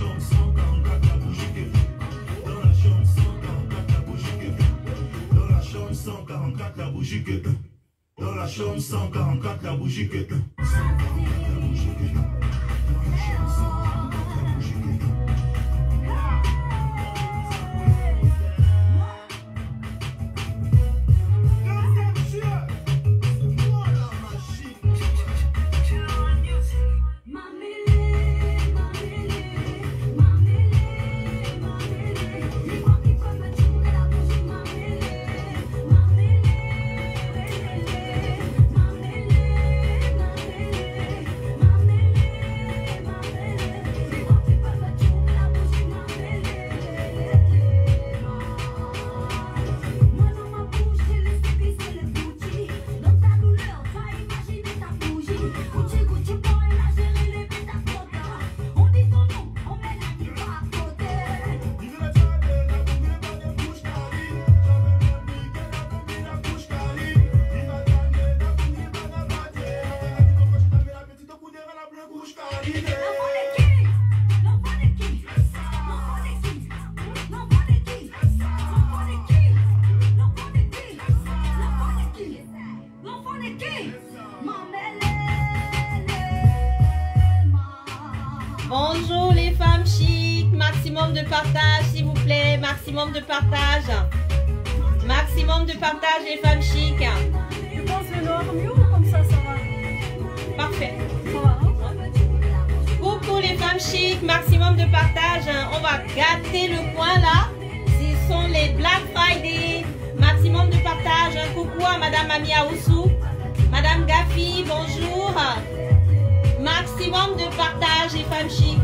chambre 144, la bougie qui fume. Dans la chambre 144, la bougie qui fume. Dans la chambre 144, la bougie qui fume. Dans la chambre 144, la bougie qui fume. 144, la bougie qui fume. Dans la chambre 144, la bougie qui fume. Bonjour les femmes chic, maximum de partage s'il vous plaît, maximum de partage. Maximum de partage les femmes chic. Tu penses le noir mieux ou comme ça va? Parfait. Ça va, hein? Coucou les femmes chic, maximum de partage. On va gâter le coin là. Ce sont les Black Friday. Maximum de partage. Coucou à Madame Amia Oussou. Madame Gafi, bonjour. Maximum de partage les femmes chic.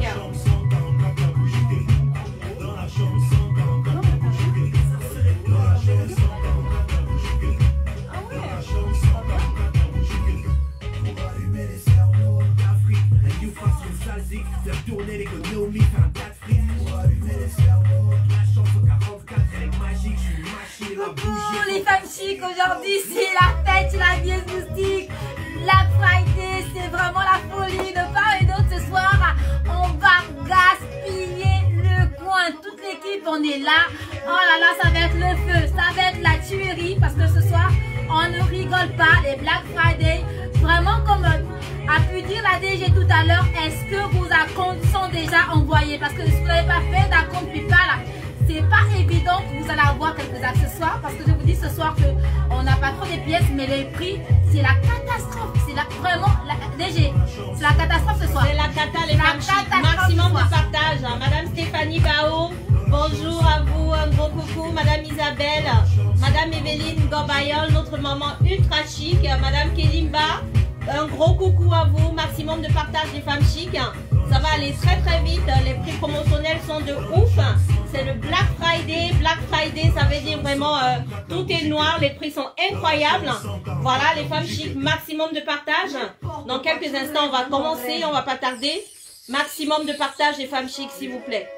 Coucou les femmes chic, aujourd'hui c'est la fête, c'est la Bies Moustique. Black Friday, c'est vraiment la folie de part et d'autre ce soir. On va gaspiller le coin. Toute l'équipe, on est là. Oh là là, ça va être le feu. Ça va être la tuerie parce que ce soir, on ne rigole pas. Les Black Friday, vraiment comme a pu dire la DG tout à l'heure, est-ce que vos acomptes sont déjà envoyés? Parce que si vous n'avez pas fait d'acompte PayPal, c'est pas évident que vous allez avoir quelques accessoires. Parce que je vous dis ce soir qu'on n'a pas trop de pièces, mais les prix, c'est la catastrophe. C'est vraiment la DG. C'est la catastrophe ce soir. C'est la cata les femmes chic. Maximum de partage. Madame Stéphanie Bao, bonjour à vous. Un gros coucou. Madame Isabelle, Madame Evelyne Gorbayol, notre maman ultra chic. Madame Kelimba, un gros coucou à vous. Maximum de partage des femmes chic. Ça va aller très très vite. Les prix promotionnels sont de ouf. C'est le Black Friday. Black Friday, ça veut dire vraiment tout est noir. Les prix sont incroyables. Voilà, les femmes chic, maximum de partage. Dans quelques instants, on va commencer. On va pas tarder. Maximum de partage, les femmes chic, s'il vous plaît.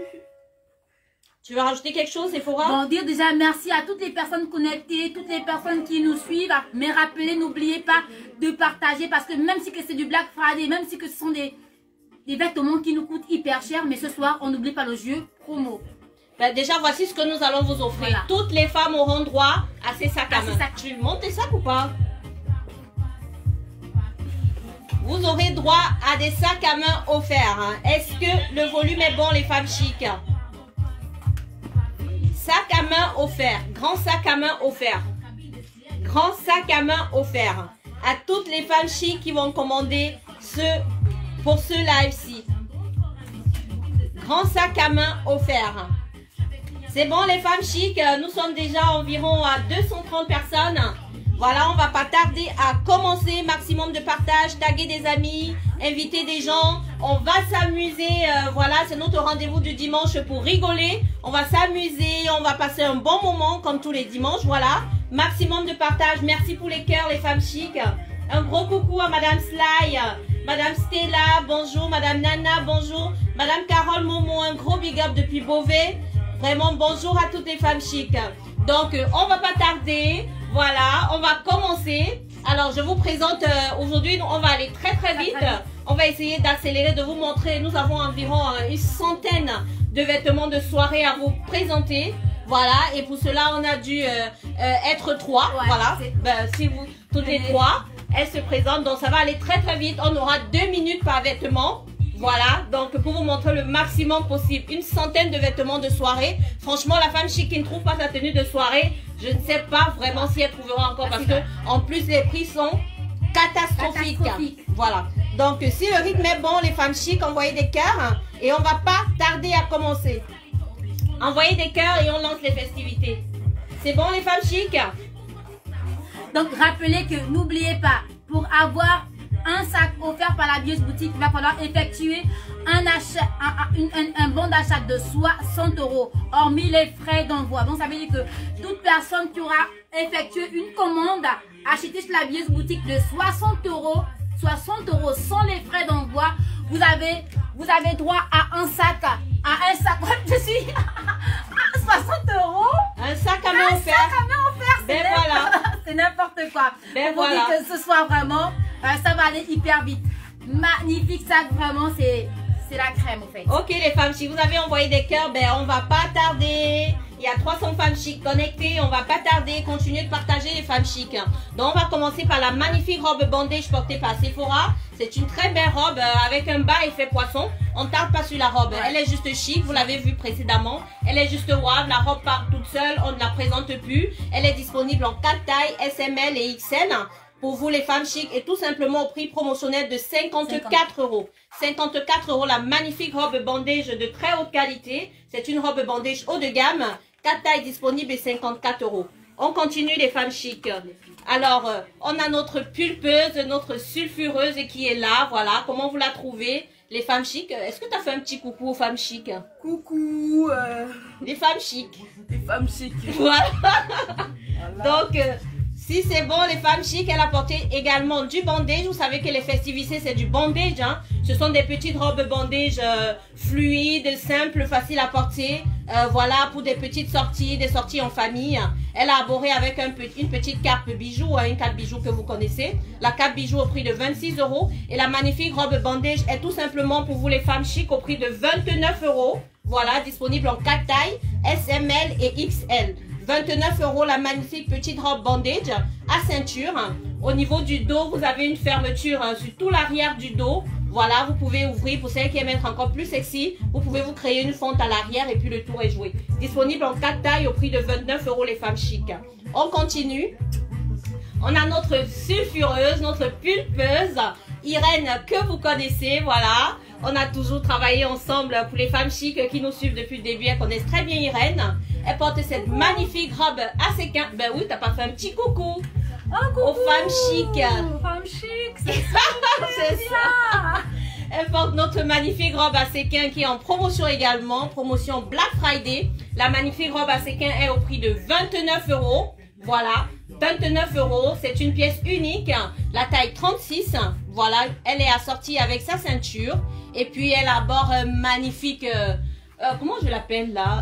Tu veux rajouter quelque chose, Sephora? Bon, dire déjà merci à toutes les personnes connectées, toutes les personnes qui nous suivent. Mais rappelez, n'oubliez pas de partager parce que même si c'est du Black Friday, même si ce sont des vêtements qui nous coûtent hyper cher, mais ce soir, on n'oublie pas le jeu promo. Ben déjà, voici ce que nous allons vous offrir. Voilà. Toutes les femmes auront droit à ces sacs à main. Tu montes tes sacs ou pas? Vous aurez droit à des sacs à main offerts. Hein. Est-ce que le volume est bon, les femmes chic? Sac à main offert. Grand sac à main offert. Grand sac à main offert. À toutes les femmes chic qui vont commander pour ce live-ci. Grand sac à main offert. C'est bon les femmes chic, nous sommes déjà environ à 230 personnes. Voilà, on va pas tarder à commencer. Maximum de partage, taguer des amis, inviter des gens. On va s'amuser, voilà, c'est notre rendez-vous du dimanche pour rigoler. On va s'amuser, on va passer un bon moment comme tous les dimanches, voilà. Maximum de partage, merci pour les cœurs les femmes chic. Un gros coucou à Madame Sly, Madame Stella, bonjour, Madame Nana, bonjour. Madame Carole Momo, un gros big up depuis Beauvais. Vraiment, bonjour à toutes les femmes chic. Donc, on va pas tarder. Voilà, on va commencer. Alors, je vous présente aujourd'hui, on va aller très très vite. on va essayer d'accélérer, de vous montrer. Nous avons environ une centaine de vêtements de soirée à vous présenter. Voilà, et pour cela, on a dû être 3. Ouais, voilà, si vous, toutes les 3, elles se présentent. Donc, ça va aller très très vite. On aura 2 minutes par vêtement. Voilà, donc pour vous montrer le maximum possible. Une centaine de vêtements de soirée. Franchement, la femme chic qui ne trouve pas sa tenue de soirée, je ne sais pas vraiment si elle trouvera encore. Parce que, en plus, les prix sont catastrophiques. Voilà. Donc, si le rythme est bon, les femmes chic, envoyez des cœurs. Et on ne va pas tarder à commencer. Envoyez des cœurs et on lance les festivités. C'est bon, les femmes chic? Donc, rappelez que n'oubliez pas, pour avoir un sac offert par la Bieuse Boutique, il va falloir effectuer un achat, un bon d'achat de 60 €, hormis les frais d'envoi. Donc, ça veut dire que toute personne qui aura effectué une commande achetée sur la Bieuse Boutique de 60 €, 60 € sans les frais d'envoi, vous avez droit à un sac, je suis à 60 €. Un sac à main offert. Un sac à main offert, ben voilà. C'est n'importe quoi. Ben pour voilà. dire que ce soit vraiment, ça va aller hyper vite. Magnifique sac, vraiment, c'est la crème en fait. Ok les femmes, si vous avez envoyé des cœurs, ben on va pas tarder. Il y a 300 femmes chic connectées, on va pas tarder. Continuez de partager les femmes chic. Donc on va commencer par la magnifique robe bandage portée par Sephora. C'est une très belle robe avec un bas effet poisson. On ne tarde pas sur la robe. Elle est juste chic, vous l'avez vu précédemment. Elle est juste wow, la robe part toute seule, on ne la présente plus. Elle est disponible en 4 tailles, SML et XL. Pour vous les femmes chic et tout simplement au prix promotionnel de 54 €. 54 € la magnifique robe bandage de très haute qualité. C'est une robe bandage haut de gamme. 4 tailles disponibles et 54 €. On continue les femmes chic. Alors, on a notre pulpeuse, notre sulfureuse qui est là. Voilà, comment vous la trouvez les femmes chic? Est-ce que tu as fait un petit coucou aux femmes chic? Coucou les femmes chic. Les femmes chic. Voilà. Donc, si c'est bon, les femmes chic, elle a porté également du bandage. Vous savez que les festivités, c'est du bandage. Hein. Ce sont des petites robes bandage fluides, simples, faciles à porter. Voilà, pour des petites sorties, des sorties en famille. Elle a abordé avec une petite cape bijou, une cape bijou que vous connaissez. La cape bijou au prix de 26 €. Et la magnifique robe bandage est tout simplement pour vous les femmes chic au prix de 29 €. Voilà, disponible en 4 tailles, SML et XL. 29 € la magnifique petite robe bandage à ceinture. Au niveau du dos, vous avez une fermeture sur tout l'arrière du dos. Voilà, vous pouvez ouvrir pour celles qui aiment être encore plus sexy. Vous pouvez vous créer une fente à l'arrière et puis le tour est joué. Disponible en 4 tailles au prix de 29 € les femmes chic. On continue. On a notre sulfureuse, notre pulpeuse, Irène que vous connaissez, voilà. On a toujours travaillé ensemble pour les femmes chic qui nous suivent depuis le début. Elles connaissent très bien Irène. Elle porte cette magnifique robe à séquins. Ben oui, t'as pas fait un petit coucou aux femmes chic. Aux femmes chic, c'est ça. C'est ça. Elle porte notre magnifique robe à séquins qui est en promotion également. Promotion Black Friday. La magnifique robe à séquins est au prix de 29 €. Voilà. 29 €, c'est une pièce unique, la taille 36, voilà, elle est assortie avec sa ceinture, et puis elle aborde un magnifique, comment je l'appelle là,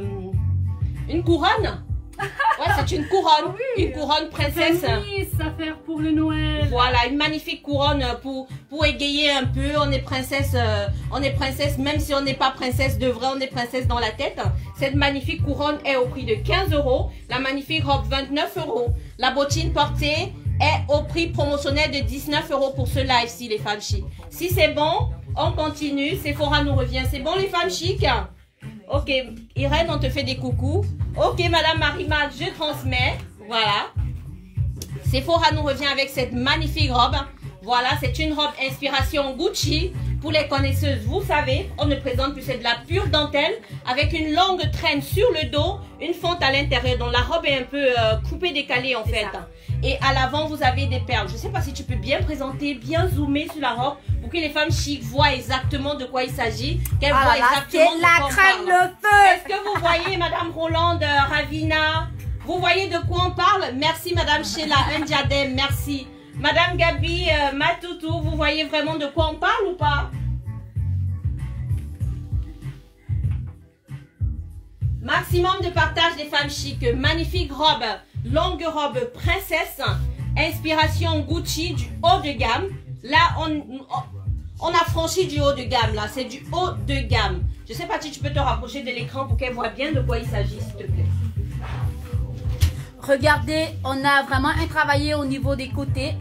une couronne. Ouais, c'est une couronne, oui, une couronne princesse. Oui, ça fait pour le Noël. Voilà, une magnifique couronne pour égayer un peu. On est princesse, même si on n'est pas princesse de vrai, on est princesse dans la tête. Cette magnifique couronne est au prix de 15 €. La magnifique robe, 29 €. La bottine portée est au prix promotionnel de 19 € pour ce live-ci, les femmes chic. Si c'est bon, on continue. Sephora nous revient. C'est bon, les femmes chic? Ok, Irène, on te fait des coucous. Ok, Madame Marie-Marc, je transmets. Voilà. Sephora nous revient avec cette magnifique robe. Voilà, c'est une robe inspiration Gucci. Pour les connaisseuses, vous savez, on ne présente plus, c'est de la pure dentelle avec une longue traîne sur le dos, une fente à l'intérieur. Donc la robe est un peu coupée, décalée en fait. Et à l'avant, vous avez des perles. Je ne sais pas si tu peux bien présenter, bien zoomer sur la robe pour que les femmes chic voient exactement de quoi il s'agit. Qu'elles voient exactement de quoi on crème parle. de feu. Est-ce que vous voyez, Madame Rolande, Ravina? Vous voyez de quoi on parle? Merci, Madame Sheila, un diadème, merci. Madame Gabi, Matoutou, vous voyez vraiment de quoi on parle ou pas? Maximum de partage des femmes chic. Magnifique robe, longue robe princesse, inspiration Gucci du haut de gamme. Là, On a franchi du haut de gamme là, c'est du haut de gamme. Je sais pas si tu peux te rapprocher de l'écran pour qu'elle voit bien de quoi il s'agit, s'il te plaît. Regardez, on a vraiment un travaillé au niveau des côtés.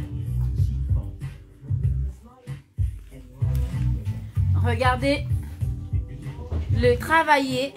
Regardez le travaillé.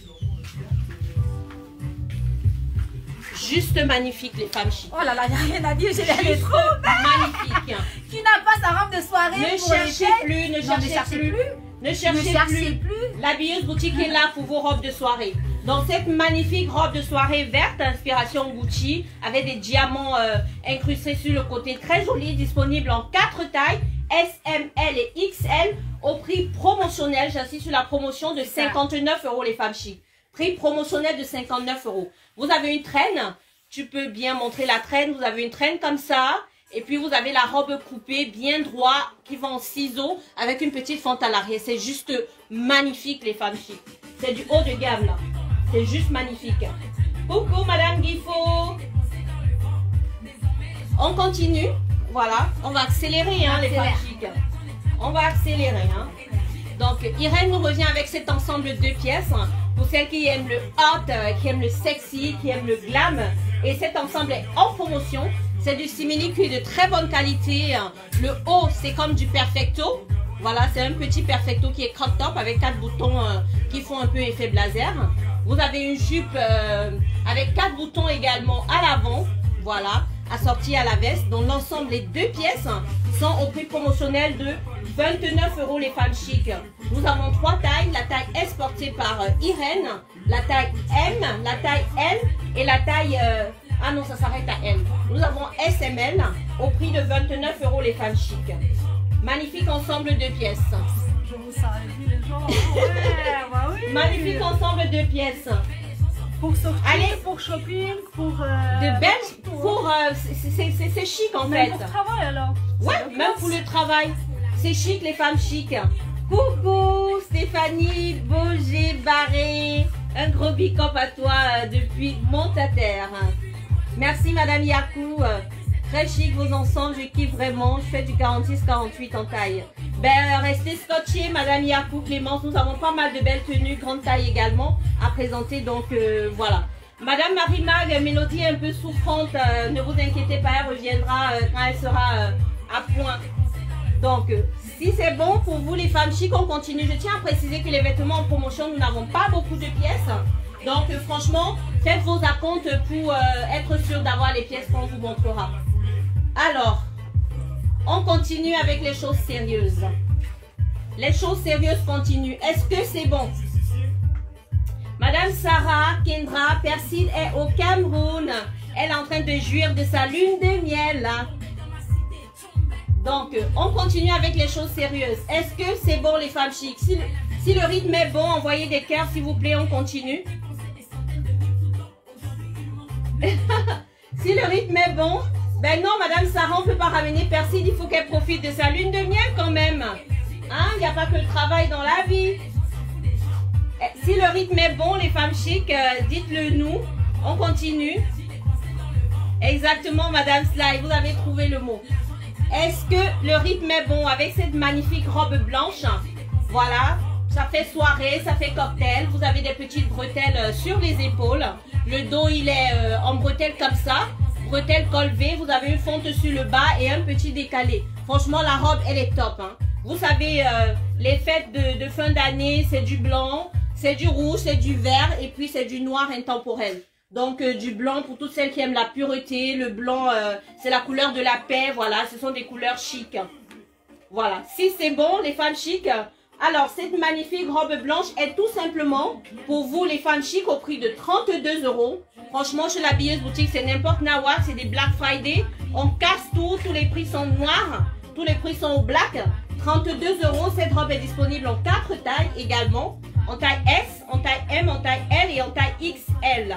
Juste magnifique les femmes chic. Oh là là, il n'y a rien à dire, j'ai l'air trop belle. Magnifique. Qui n'a pas sa robe de soirée Ne pour cherchez les plus, ne cherchez plus. Ne cherchez plus. L'habilleuse boutique est là pour vos robes de soirée. Donc cette magnifique robe de soirée verte, inspiration Gucci, avec des diamants incrustés sur le côté, très jolie, disponible en 4 tailles, S, M, L et XL, au prix promotionnel, j'insiste sur la promotion de 59 € les femmes chic. Prix promotionnel de 59 €. Vous avez une traîne, tu peux bien montrer la traîne, vous avez une traîne comme ça, et puis vous avez la robe coupée bien droit qui va en ciseaux avec une petite fente à l'arrière. C'est juste magnifique les femmes chic. C'est du haut de gamme là. C'est juste magnifique. Coucou Madame Guifo. On continue. Voilà, on va accélérer hein, les femmes chic. On va accélérer. Hein. Donc Irène nous revient avec cet ensemble de 2 pièces. Pour celles qui aiment le hot, qui aiment le sexy, qui aiment le glam. Et cet ensemble est en promotion. C'est du simili-cuir de très bonne qualité. Le haut, c'est comme du perfecto. Voilà, c'est un petit perfecto qui est crop top avec 4 boutons qui font un peu effet blazer. Vous avez une jupe avec 4 boutons également à l'avant. Voilà, assortie à la veste. Donc l'ensemble des 2 pièces sont au prix promotionnel de 29 € les femmes chic. Nous avons 3 tailles. La taille S portée par Irène, la taille M, la taille L et la taille... ah non, ça s'arrête à M. Nous avons SML au prix de 29 € les femmes chic. Magnifique ensemble de pièces. Je vous savais les gens. Ouais, bah oui. Magnifique ensemble de pièces. Pour sortir, allez, pour shopping, pour... de belles... Pour... c'est chic en même fait. pour le travail alors. Ouais, même pour le travail. C'est chic les femmes chic. Coucou Stéphanie Boger-Barré. Un gros big up à toi depuis Montataire. Merci Madame Yakou. Très chic vos ensembles, je kiffe vraiment. Je fais du 46-48 en taille. Ben restez scotchés Madame Yakou, Clémence. Nous avons pas mal de belles tenues, grande taille également à présenter. Donc voilà. Madame Marie-Mag, Mélodie est un peu souffrante. Ne vous inquiétez pas, elle reviendra quand elle sera à point. Donc si c'est bon pour vous les femmes chic, on continue. Je tiens à préciser que les vêtements en promotion, nous n'avons pas beaucoup de pièces. Donc franchement, faites vos acomptes pour être sûr d'avoir les pièces qu'on vous montrera. Alors, on continue avec les choses sérieuses. Les choses sérieuses continuent. Est-ce que c'est bon? Madame Sarah Kendra Perside est au Cameroun. Elle est en train de jouir de sa lune de miel. Donc, on continue avec les choses sérieuses. Est-ce que c'est bon les femmes chic? Si le rythme est bon, envoyez des cœurs s'il vous plaît, on continue. Si le rythme est bon, ben non, Madame Sarah, on ne peut pas ramener Perside, il faut qu'elle profite de sa lune de miel quand même. Hein, il n'y a pas que le travail dans la vie. Si le rythme est bon, les femmes chic, dites-le nous. On continue. Exactement, Madame Sly, vous avez trouvé le mot. Est-ce que le rythme est bon avec cette magnifique robe blanche? Voilà, ça fait soirée, ça fait cocktail. Vous avez des petites bretelles sur les épaules. Le dos, il est en bretelles comme ça. Bretelles col V, vous avez une fonte sur le bas et un petit décalé. Franchement, la robe, elle est top. Hein. Vous savez, les fêtes de fin d'année, c'est du blanc, c'est du rouge, c'est du vert et puis c'est du noir intemporel. Donc, du blanc pour toutes celles qui aiment la pureté. Le blanc, c'est la couleur de la paix. Voilà, ce sont des couleurs chic. Voilà, si c'est bon, les femmes chic. Alors, cette magnifique robe blanche est tout simplement pour vous, les femmes chic, au prix de 32 €. Franchement, chez l'habilleuse boutique, c'est n'importe quoi. C'est des Black Friday. On casse tout. Tous les prix sont noirs. Tous les prix sont au black. 32 €. Cette robe est disponible en 4 tailles également. En taille S, en taille M, en taille L et en taille XL.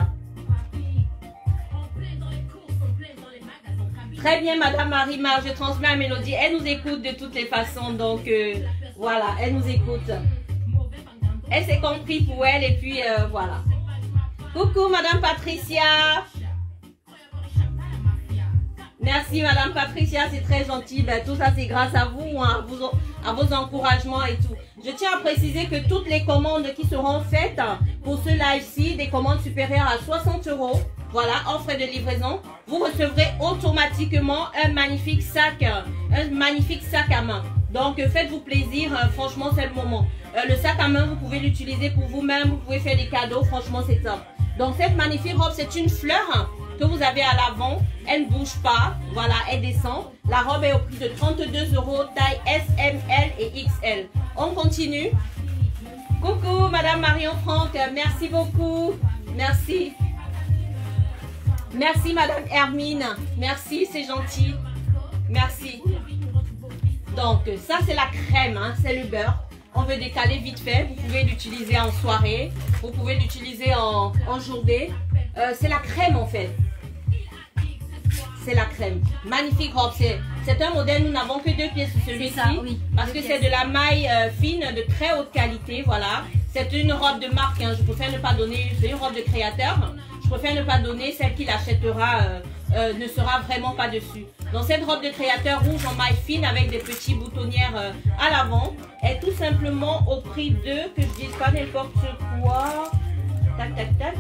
Très bien, Madame Marie-Mar, je transmets à Mélodie. Elle nous écoute de toutes les façons. Donc, voilà, elle nous écoute. Elle s'est compris pour elle et puis voilà. Coucou, Madame Patricia. Merci Madame Patricia, c'est très gentil. Ben, tout ça c'est grâce à vous, hein, à vos encouragements et tout. Je tiens à préciser que toutes les commandes qui seront faites pour ce live-ci, des commandes supérieures à 60 €, voilà, en frais de livraison, vous recevrez automatiquement un magnifique sac à main. Donc faites-vous plaisir, franchement c'est le moment. Le sac à main, vous pouvez l'utiliser pour vous-même, vous pouvez faire des cadeaux, franchement c'est top. Donc cette magnifique robe, c'est une fleur que vous avez à l'avant, elle ne bouge pas, voilà, elle descend. La robe est au prix de 32 €, taille S, M, L et XL. On continue. Coucou Madame Marion Franck, merci beaucoup, merci. Merci Madame Hermine, merci, c'est gentil, merci. Donc ça c'est la crème, hein, c'est le beurre. On veut décaler vite fait, vous pouvez l'utiliser en soirée, vous pouvez l'utiliser en journée. C'est la crème en fait. C'est la crème. Magnifique robe. C'est un modèle, nous n'avons que 2 pièces sur celui-ci. Oui, parce que c'est de la maille fine de très haute qualité. Voilà. C'est une robe de marque. Hein. Je préfère ne pas donner. C'est une robe de créateur. Je préfère ne pas donner. Celle qui l'achètera ne sera vraiment pas dessus. Donc cette robe de créateur rouge en maille fine avec des petits boutonnières à l'avant est tout simplement au prix de, que je dise pas n'importe quoi. Tac, tac, tac.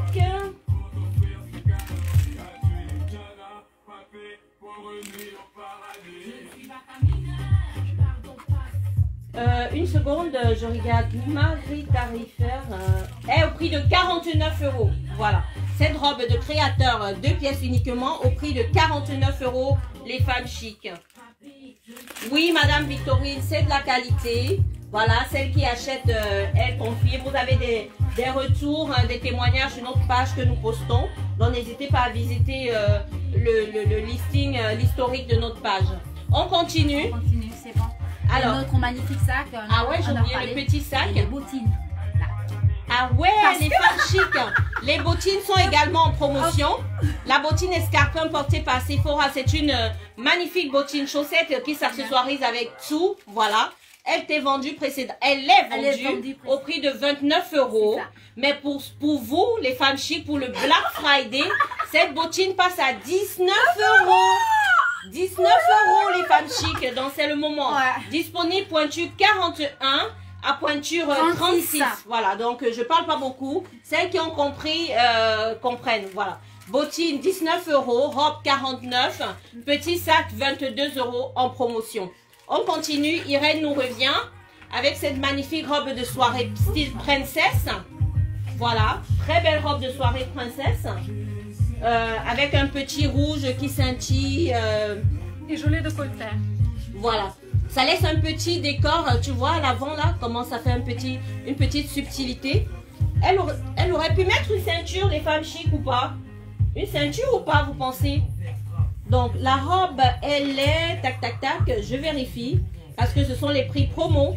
Une seconde, je regarde ma grille tarifaire est au prix de 49 €. Voilà, cette robe de créateur 2 pièces uniquement au prix de 49 € les femmes chic. Oui Madame Victorine, c'est de la qualité. Voilà, celle qui achète, elle confie. Vous avez des retours, des témoignages sur notre page que nous postons. Donc n'hésitez pas à visiter le listing, l'historique de notre page. On continue. On continue, c'est bon. Alors, notre magnifique sac. Ah ouais, j'ai oublié le petit sac. Et les bottines. Ah ouais, les femmes chic. Les bottines sont également en promotion. La bottine escarpin portée par Sephora, c'est une magnifique bottine chaussette qui s'accessoirise avec tout. Voilà. Elle t'est vendue précédemment. Elle est vendue au prix de 29 €. Mais pour vous, les femmes chic, pour le Black Friday, cette bottine passe à 19 €. 19 € les femmes chic, donc c'est le moment. Ouais. Disponible pointure 41 à pointure 36. Voilà, donc je parle pas beaucoup. Celles qui ont compris comprennent. Voilà. Bottine 19 €, robe 49, petit sac 22 € en promotion. On continue, Irène nous revient avec cette magnifique robe de soirée style princesse. Voilà, très belle robe de soirée princesse. Avec un petit rouge qui scintille. Et joli de côté. Voilà. Ça laisse un petit décor, tu vois, à l'avant là, comment ça fait une petite subtilité. Elle aurait pu mettre une ceinture, les femmes chic ou pas? Une ceinture ou pas, vous pensez? Donc, la robe, elle est, tac, tac, tac, je vérifie, parce que ce sont les prix promo.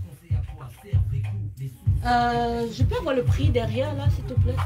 Je peux avoir le prix derrière là, s'il te plaît?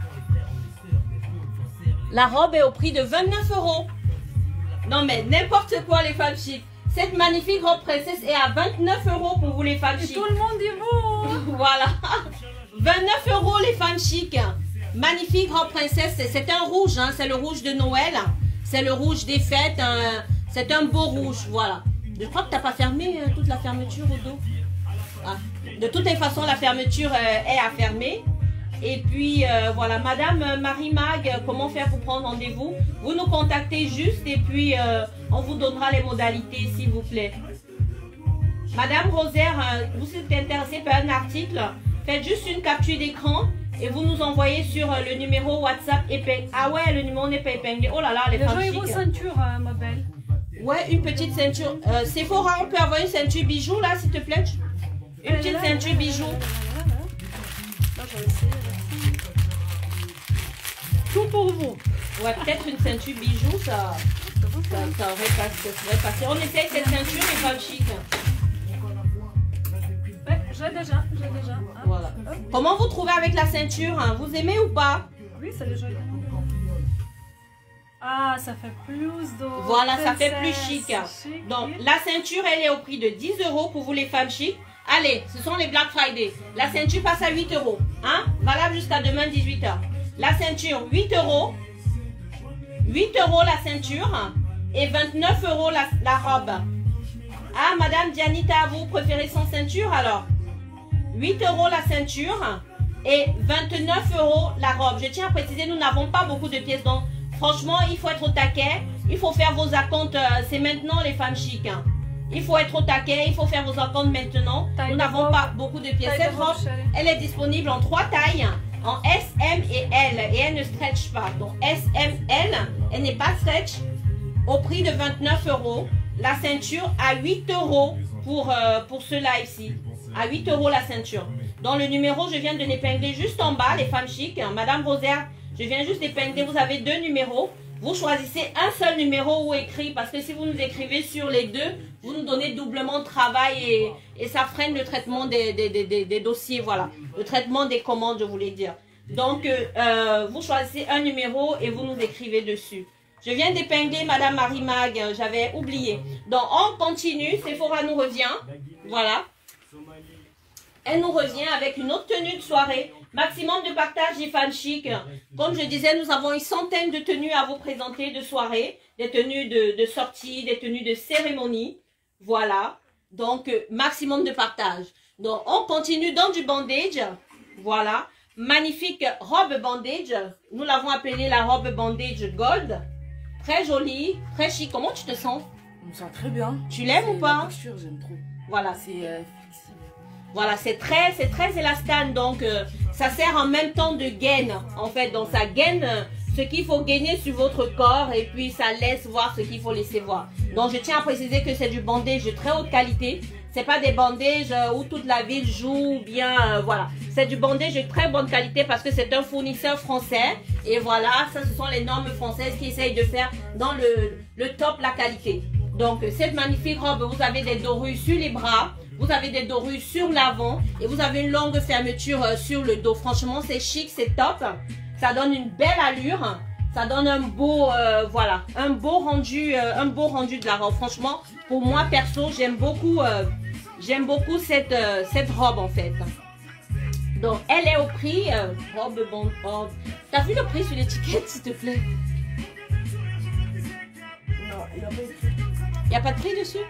La robe est au prix de 29 €. Non mais n'importe quoi les femmes chic. Cette magnifique robe princesse est à 29 € pour vous les femmes chic. Tout le monde dit vous. Voilà. 29 € les femmes chic. Magnifique robe princesse. C'est un rouge, hein, c'est le rouge de Noël. C'est le rouge des fêtes. C'est un beau rouge, voilà. Je crois que tu n'as pas fermé toute la fermeture au dos. Ah. De toutes les façons, la fermeture est à fermer. Et puis voilà, Madame Marie-Mag, comment faire pour prendre rendez-vous? Vous nous contactez juste et puis on vous donnera les modalités s'il vous plaît. Madame Rosaire, vous êtes intéressée par un article, faites juste une capture d'écran et vous nous envoyez sur le numéro WhatsApp épinglé. Ah ouais, le numéro n'est pas épinglé. Oh là là, les femmes chic. Une ceinture, ma belle. Ouais, une petite ceinture. Sephora, on peut avoir une ceinture bijou là, s'il te plaît? Une petite ceinture bijou. Là, je vais essayer. Tout pour vous. Ouais, peut-être une ceinture bijou, ça aurait passé. On essaye cette ceinture, les femmes chic. Ouais, j'ai déjà. Voilà. Comment vous trouvez avec la ceinture, hein? Vous aimez ou pas? Oui, c'est déjà joli. Ah, ça fait plus de... Voilà, ça fait plus chic. Donc, la ceinture, elle est au prix de 10 € pour vous les femmes chic. Allez, ce sont les Black Friday. La ceinture passe à 8 €. Hein? Valable jusqu'à demain 18 h. La ceinture, 8 €. 8 € la ceinture. et 29 € la robe. Ah, Madame Dianita, vous préférez sans ceinture alors? 8 € la ceinture et 29 € la robe. Je tiens à préciser, nous n'avons pas beaucoup de pièces. Donc, franchement, il faut être au taquet. Il faut faire vos acomptes. C'est maintenant les femmes chic. Hein. Il faut être au taquet. Il faut faire vos acomptes maintenant. Nous n'avons pas beaucoup de pièces. Cette robe, elle est disponible en 3 tailles. En S, M et L. Et elle ne stretch pas. Donc, S, M, L. Elle n'est pas stretch. Au prix de 29 €. La ceinture à 8 € pour ce live-ci. À 8 € la ceinture. Dans le numéro, je viens de l'épingler juste en bas, les femmes chic. Madame Rosaire, je viens juste d'épingler. Vous avez 2 numéros. Vous choisissez un seul numéro ou écrit. Parce que si vous nous écrivez sur les 2, vous nous donnez doublement de travail et ça freine le traitement des dossiers. Voilà. Le traitement des commandes, je voulais dire. Donc, vous choisissez un numéro et vous nous écrivez dessus. Je viens d'épingler Madame Marie-Mag, j'avais oublié. Donc, on continue. Sephora nous revient. Voilà. Elle nous revient avec une autre tenue de soirée. Maximum de partage des femmes chic. Comme je disais, nous avons une centaine de tenues à vous présenter de soirée. Des tenues de sortie, des tenues de cérémonie. Voilà. Donc, maximum de partage. Donc, on continue dans du bandage. Voilà. Magnifique robe bandage. Nous l'avons appelée la robe bandage gold. Très jolie, très chic. Comment tu te sens? Je me sens très bien. Tu l'aimes ou pas? La texture, j'aime trop. Voilà. C'est flexible. Voilà, c'est très élastane. Donc, ça sert en même temps de gaine. En fait, donc ça gaine ce qu'il faut gainer sur votre corps. Et puis, ça laisse voir ce qu'il faut laisser voir. Donc, je tiens à préciser que c'est du bandage de très haute qualité. C'est pas des bandages où toute la ville joue bien, voilà. C'est du bandage de très bonne qualité parce que c'est un fournisseur français. Et voilà, ça ce sont les normes françaises qui essayent de faire dans le top la qualité. Donc cette magnifique robe, vous avez des dorures sur les bras, vous avez des dorures sur l'avant et vous avez une longue fermeture sur le dos. Franchement, c'est chic, c'est top. Ça donne une belle allure. Ça donne un beau, voilà, un beau rendu de la robe. Franchement, pour moi perso, j'aime beaucoup cette robe en fait. Donc, elle est au prix, robe bon, robe. T'as vu le prix sur l'étiquette, s'il te plaît? Non, il n'y a pas de prix. Il n'y a pas de prix dessus?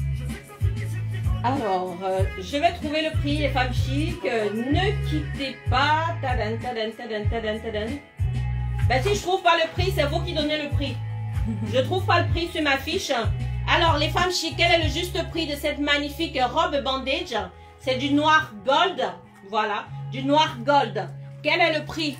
Alors, je vais trouver le prix, les femmes chic. Ne quittez pas. Tadan, tadan, tadan, tadan, tadan. Ben, si je trouve pas le prix, c'est vous qui donnez le prix. Je trouve pas le prix sur ma fiche. Alors, les femmes chic, quel est le juste prix de cette magnifique robe bandage? C'est du noir gold. Voilà, du noir gold. Quel est le prix?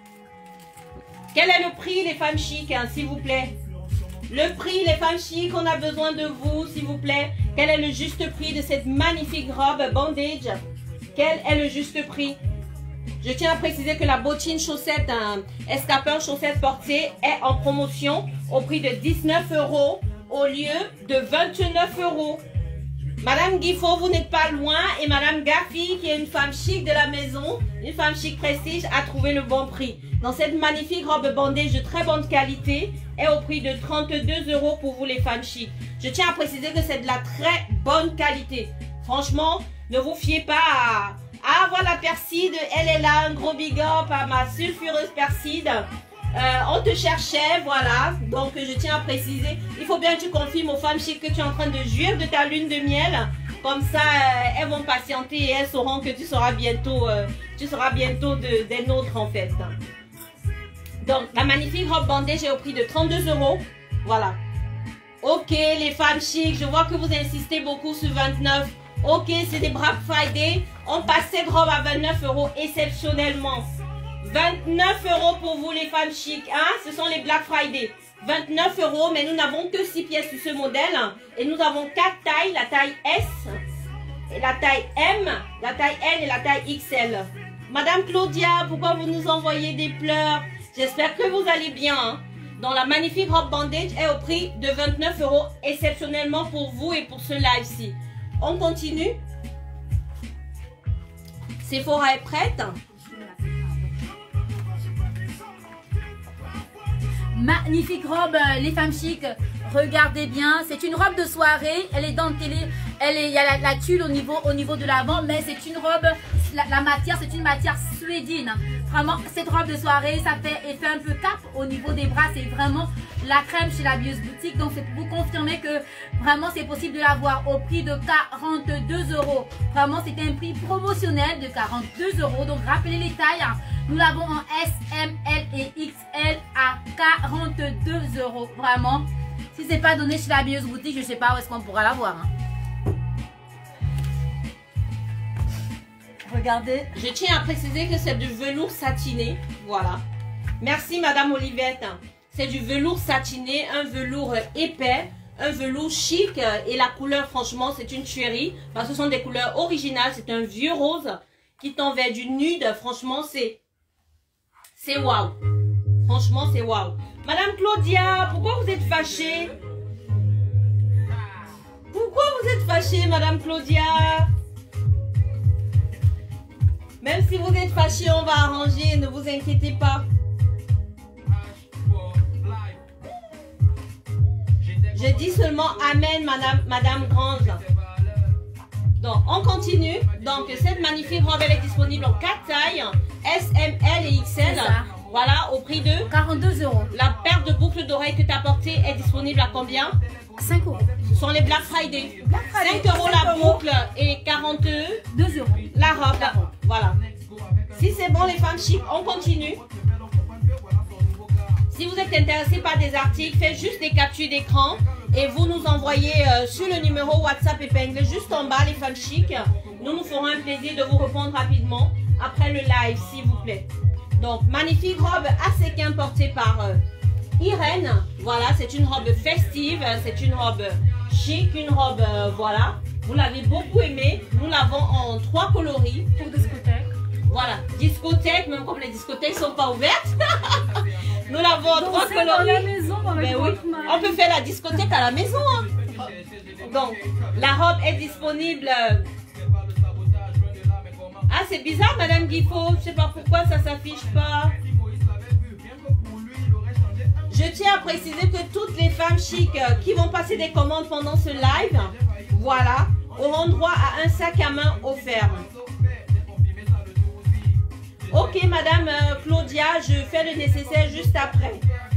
Quel est le prix, les femmes chic, hein, s'il vous plaît? Le prix, les femmes chic, on a besoin de vous, s'il vous plaît. Quel est le juste prix de cette magnifique robe bandage? Quel est le juste prix? Je tiens à préciser que la bottine chaussette, escapeur chaussette portée est en promotion au prix de 19 € au lieu de 29 €. Madame Guifo, vous n'êtes pas loin et Madame Gaffi, qui est une femme chic de la maison, une femme chic prestige, a trouvé le bon prix. Dans cette magnifique robe bandage de très bonne qualité, est au prix de 32 € pour vous les femmes chic. Je tiens à préciser que c'est de la très bonne qualité. Franchement, ne vous fiez pas à... Ah voilà Perside, elle est là, un gros big up à ma sulfureuse Perside. On te cherchait, voilà. Donc je tiens à préciser, il faut bien que tu confirmes aux femmes chic que tu es en train de jouir de ta lune de miel. Comme ça, elles vont patienter et elles sauront que tu seras bientôt des nôtres en fait. Donc la magnifique robe bandage est au prix de 32 €. Voilà. Ok les femmes chic, je vois que vous insistez beaucoup sur 29. Ok, c'est des Black Friday. On passe cette robe à 29 € exceptionnellement. 29 € pour vous les femmes chic, hein? Ce sont les Black Friday. 29 €, mais nous n'avons que 6 pièces sur ce modèle. Et nous avons 4 tailles, la taille S, et la taille M, la taille L et la taille XL. Madame Claudia, pourquoi vous nous envoyez des pleurs? J'espère que vous allez bien. Hein? Donc la magnifique robe bandage est au prix de 29 € exceptionnellement pour vous et pour ce live-ci. On continue. Sephora est prête. Magnifique robe, les femmes chic. Regardez bien, c'est une robe de soirée. Elle est dentelée. Il y a la tulle au niveau de l'avant, mais c'est une robe la matière, c'est une matière suédine. Vraiment, cette robe de soirée, ça fait effet un peu cap au niveau des bras. C'est vraiment la crème chez la Bios Boutique. Donc, c'est pour vous confirmer que vraiment, c'est possible de l'avoir au prix de 42 €. Vraiment, c'était un prix promotionnel de 42 €. Donc, rappelez les tailles. Nous l'avons en S, M, L et XL à 42 €. Vraiment, si c'est pas donné chez la Bios Boutique, je sais pas où est-ce qu'on pourra l'avoir. Regardez. Je tiens à préciser que c'est du velours satiné. Voilà. Merci Madame Olivette. C'est du velours satiné, un velours épais, un velours chic. Et la couleur, franchement, c'est une tuerie. Parce que ce sont des couleurs originales. C'est un vieux rose qui tend vers du nude. Franchement, c'est waouh. Franchement, c'est waouh. Madame Claudia, pourquoi vous êtes fâchée? Pourquoi vous êtes fâchée, Madame Claudia? Même si vous êtes fâchée, on va arranger, ne vous inquiétez pas. Je dis seulement Amen, Madame Grange. Donc, on continue. Donc, cette magnifique robe, elle est disponible en 4 tailles, S, M, L et XL. Voilà, au prix de 42 €. La paire de boucles d'oreilles que tu as portée est disponible à combien? 5 €. Ce sont les Black Friday. 5 € la boucle et 42 2 € la robe. Voilà. Si c'est bon les femmes chic, on continue. Si vous êtes intéressé par des articles, faites juste des captures d'écran et vous nous envoyez sur le numéro WhatsApp épinglé juste en bas les femmes chic. Nous ferons un plaisir de vous répondre rapidement après le live s'il vous plaît. Donc magnifique robe Asséquin portée par Irène. Voilà, c'est une robe festive, c'est une robe chic, une robe voilà. Vous l'avez beaucoup aimée. Nous l'avons en 3 coloris. Pour discothèque. Voilà, discothèque, même comme les discothèques ne sont pas ouvertes. Nous l'avons en 3 coloris. Dans la maison, dans Ben oui, on peut faire la discothèque à la maison. Hein. Donc, la robe est disponible. Ah, c'est bizarre, Madame Guifo. Je ne sais pas pourquoi ça ne s'affiche pas. Je tiens à préciser que toutes les femmes chic qui vont passer des commandes pendant ce live, voilà, auront droit à un sac à main offert. Ok, Madame Claudia, je fais le nécessaire juste après.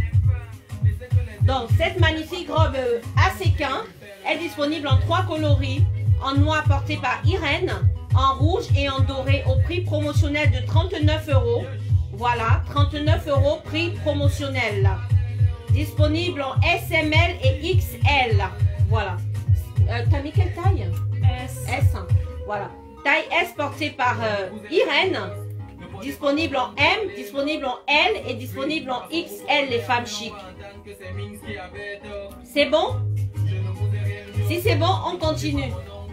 Donc, cette magnifique robe Asséquin est disponible en 3 coloris. En noir porté par Irène, en rouge et en doré au prix promotionnel de 39 €. Voilà, 39 € prix promotionnel. Disponible en SML et XL. Voilà. T'as mis quelle taille? S. S. Voilà. Taille S portée par Irène. Disponible en M, disponible en L et disponible en XL les femmes chic. C'est bon? Si c'est bon, on continue.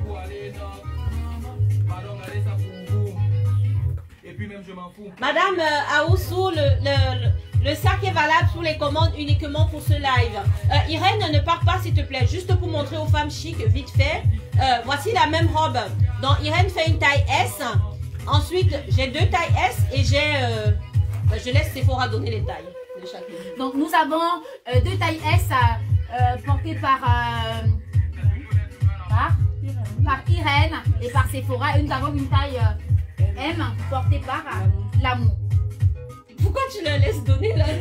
Madame Aoussou, le sac est valable sous les commandes uniquement pour ce live. Irène, ne pars pas s'il te plaît, juste pour montrer aux femmes chic vite fait. Voici la même robe. Donc Irène fait une taille S. Ensuite, j'ai 2 tailles S et j'ai... je laisse Sephora donner les tailles de chacune. Donc, nous avons 2 tailles S portées par Irène et par Sephora. Et nous avons une taille M portée par L'amour. Pourquoi tu la laisses donner là?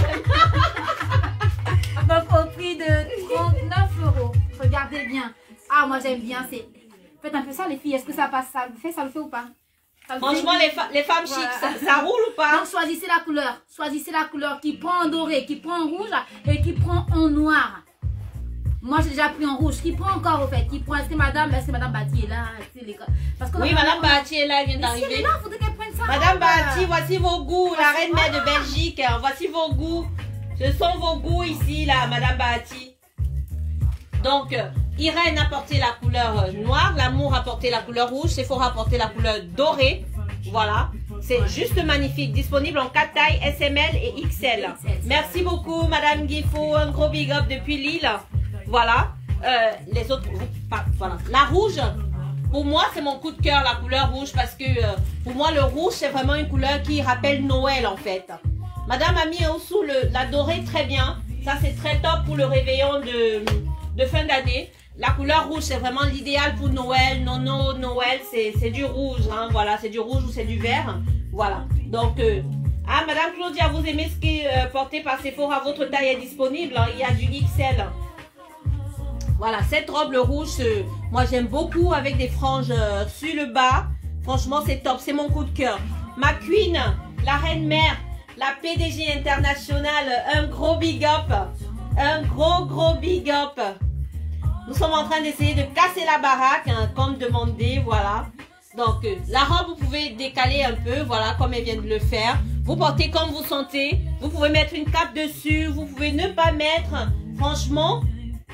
Donc, au prix de 39 €. Regardez bien. Ah, moi j'aime bien. Faites un peu ça les filles. Est-ce que ça passe? Ça le fait ou pas? Franchement, les femmes chic, ça roule ou pas? Donc, choisissez la couleur. Choisissez la couleur qui prend en doré, qui prend en rouge et qui prend en noir. Moi, j'ai déjà pris en rouge. Qui prend encore, au fait? Qui prend? Est-ce que Madame Bati est là? Parce que oui, Madame Bati est là, elle vient d'arriver. Si elle est là, il faudrait qu'elle prenne ça. Madame Bati, voici vos goûts. La reine mère de Belgique. Voici vos goûts. Ce sont vos goûts ici, là, Madame Bati. Donc, Irène a porté la couleur noire, L'amour a porté la couleur rouge, Sephora a porté la couleur dorée. Voilà, c'est juste magnifique. Disponible en 4 tailles, SML et XL. Merci beaucoup, Madame Guifo. Un gros big up depuis Lille. Voilà, les autres, voilà. La rouge, pour moi, c'est mon coup de cœur, la couleur rouge, parce que pour moi, le rouge, c'est vraiment une couleur qui rappelle Noël, en fait. Madame a mis en dessous la dorée très bien. Ça, c'est très top pour le réveillon de fin d'année. La couleur rouge, c'est vraiment l'idéal pour Noël. Non, Noël, c'est du rouge. Hein, voilà, c'est du rouge ou c'est du vert. Voilà. Donc, Madame Claudia, vous aimez ce qui est porté par Sephora? Votre taille est disponible. Hein, il y a du XL. Voilà, cette robe, le rouge, moi j'aime beaucoup avec des franges sur le bas. Franchement, c'est top. C'est mon coup de cœur. Ma queen, la reine mère, la PDG internationale, un gros big up. Un gros big up. Nous sommes en train d'essayer de casser la baraque, hein, comme demandé, voilà. Donc, la robe, vous pouvez décaler un peu, voilà, comme elle vient de le faire. Vous portez comme vous sentez. Vous pouvez mettre une cape dessus. Vous pouvez ne pas mettre. Franchement,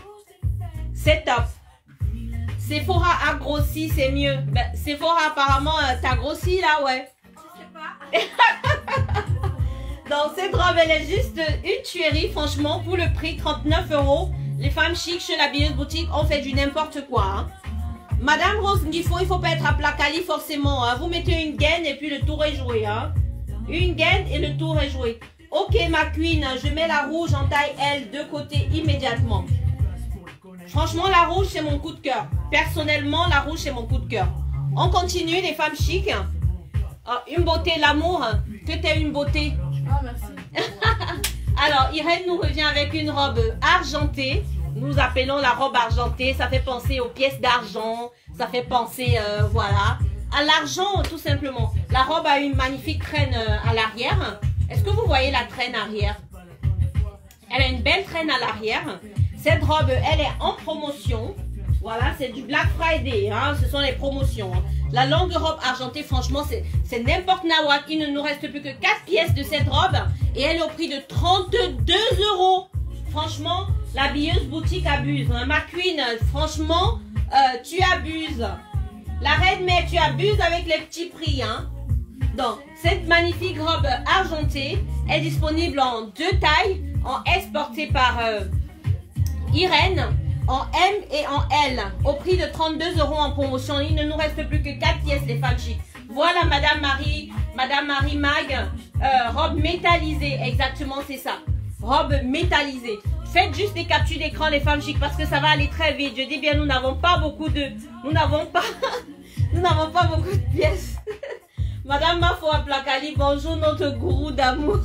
c'est top. Sephora a grossi, c'est mieux. Ben, Sephora, apparemment, t'as grossi là, ouais. Je sais pas. Donc, cette robe, elle est juste une tuerie, franchement, pour le prix, 39 €. Les femmes chics chez la Billeuse Boutique ont fait du n'importe quoi. Hein. Madame Rose Ngifo, il ne faut pas être à Placali forcément. Hein. Vous mettez une gaine et puis le tour est joué. Hein. Une gaine et le tour est joué. Ok, ma queen, je mets la rouge en taille L de côté immédiatement. Franchement, la rouge, c'est mon coup de cœur. Personnellement, la rouge, c'est mon coup de cœur. On continue, les femmes chics. Oh, une beauté, l'amour. Que t'es une beauté. Oh, merci. Alors, Irène nous revient avec une robe argentée. Nous appelons la robe argentée. Ça fait penser aux pièces d'argent. Ça fait penser, voilà, à l'argent, tout simplement. La robe a une magnifique traîne à l'arrière. Est-ce que vous voyez la traîne arrière? Elle a une belle traîne à l'arrière. Cette robe, elle est en promotion. Voilà, c'est du Black Friday. Hein, ce sont les promotions. Hein. La longue robe argentée, franchement, c'est n'importe nawak. Il ne nous reste plus que 4 pièces de cette robe. Et elle est au prix de 32 €. Franchement, la Billeuse Boutique abuse. Hein. Ma queen, franchement, tu abuses. La reine mère, tu abuses avec les petits prix. Hein. Donc, cette magnifique robe argentée est disponible en 2 tailles. En S portée par Irène. En M et en L, au prix de 32 € en promotion. Il ne nous reste plus que 4 pièces, les femmes chics. Voilà, Madame Marie Mag, robe métallisée, exactement, c'est ça. Robe métallisée. Faites juste des captures d'écran, les femmes chics, parce que ça va aller très vite. Je dis bien, nous n'avons pas beaucoup de... Nous n'avons pas beaucoup de pièces. Madame Mafo à Placali, bonjour notre gourou d'amour.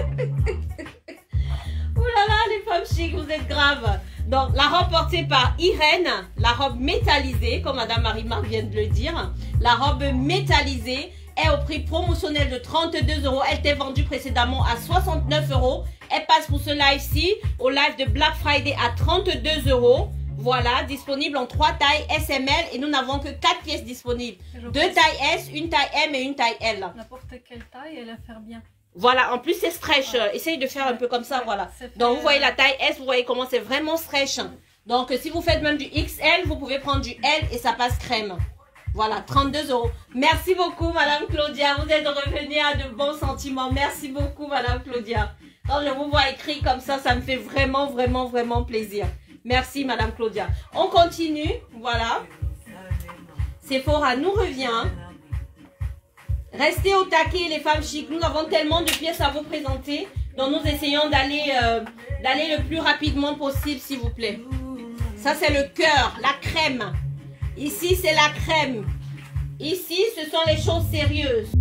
Ouh là là, les femmes chics, vous êtes graves. Donc, la robe portée par Irène, la robe métallisée, comme Madame Marie-Marc vient de le dire. La robe métallisée est au prix promotionnel de 32 €. Elle était vendue précédemment à 69 €. Elle passe pour ce live-ci, au live de Black Friday à 32 €. Voilà, disponible en 3 tailles SML et nous n'avons que 4 pièces disponibles. 2 tailles S, une taille M et une taille L. N'importe quelle taille, elle va faire bien. Voilà, en plus c'est stretch. Essayez de faire un peu comme ça, voilà. Donc vous voyez la taille S, vous voyez comment c'est vraiment stretch. Donc si vous faites même du XL, vous pouvez prendre du L et ça passe crème. Voilà, 32 €. Merci beaucoup, Madame Claudia. Vous êtes revenue à de bons sentiments. Merci beaucoup, Madame Claudia. Quand je vous vois écrit comme ça, ça me fait vraiment plaisir. Merci, Madame Claudia. On continue, voilà. Sephora nous revient. Restez au taquet, les femmes chics. Nous avons tellement de pièces à vous présenter. Donc, nous essayons d'aller le plus rapidement possible, s'il vous plaît. Ça, c'est le cœur, la crème. Ici, c'est la crème. Ici, ce sont les choses sérieuses.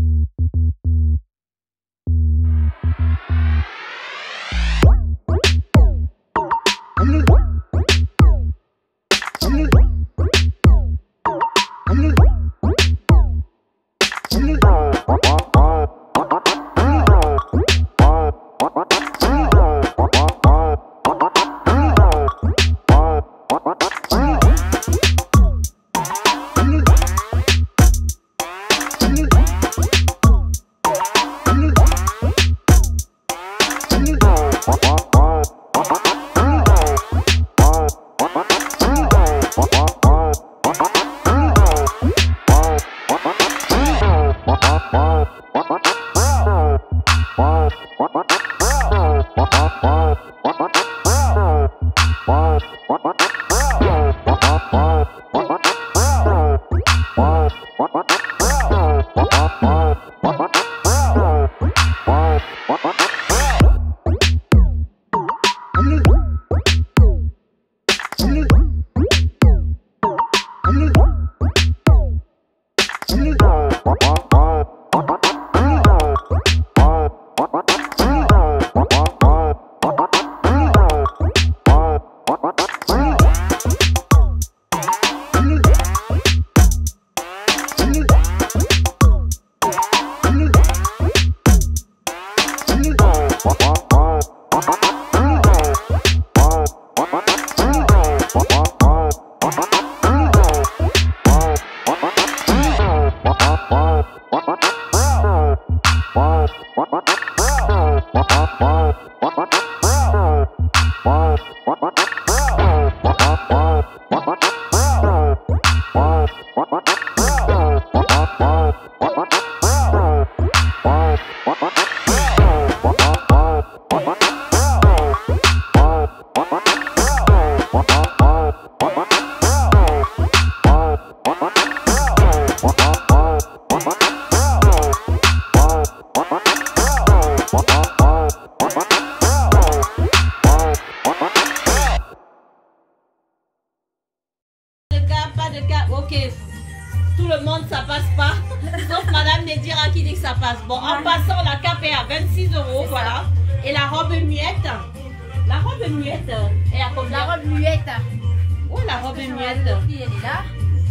Ok, tout le monde ça passe pas, sauf Madame Nedira qui dit que ça passe. Bon, en passant, la cape est à 26 €, voilà. Et la robe muette, la robe muette est à combien? La robe muette. Oh, la robe muette. Le prix, elle est là.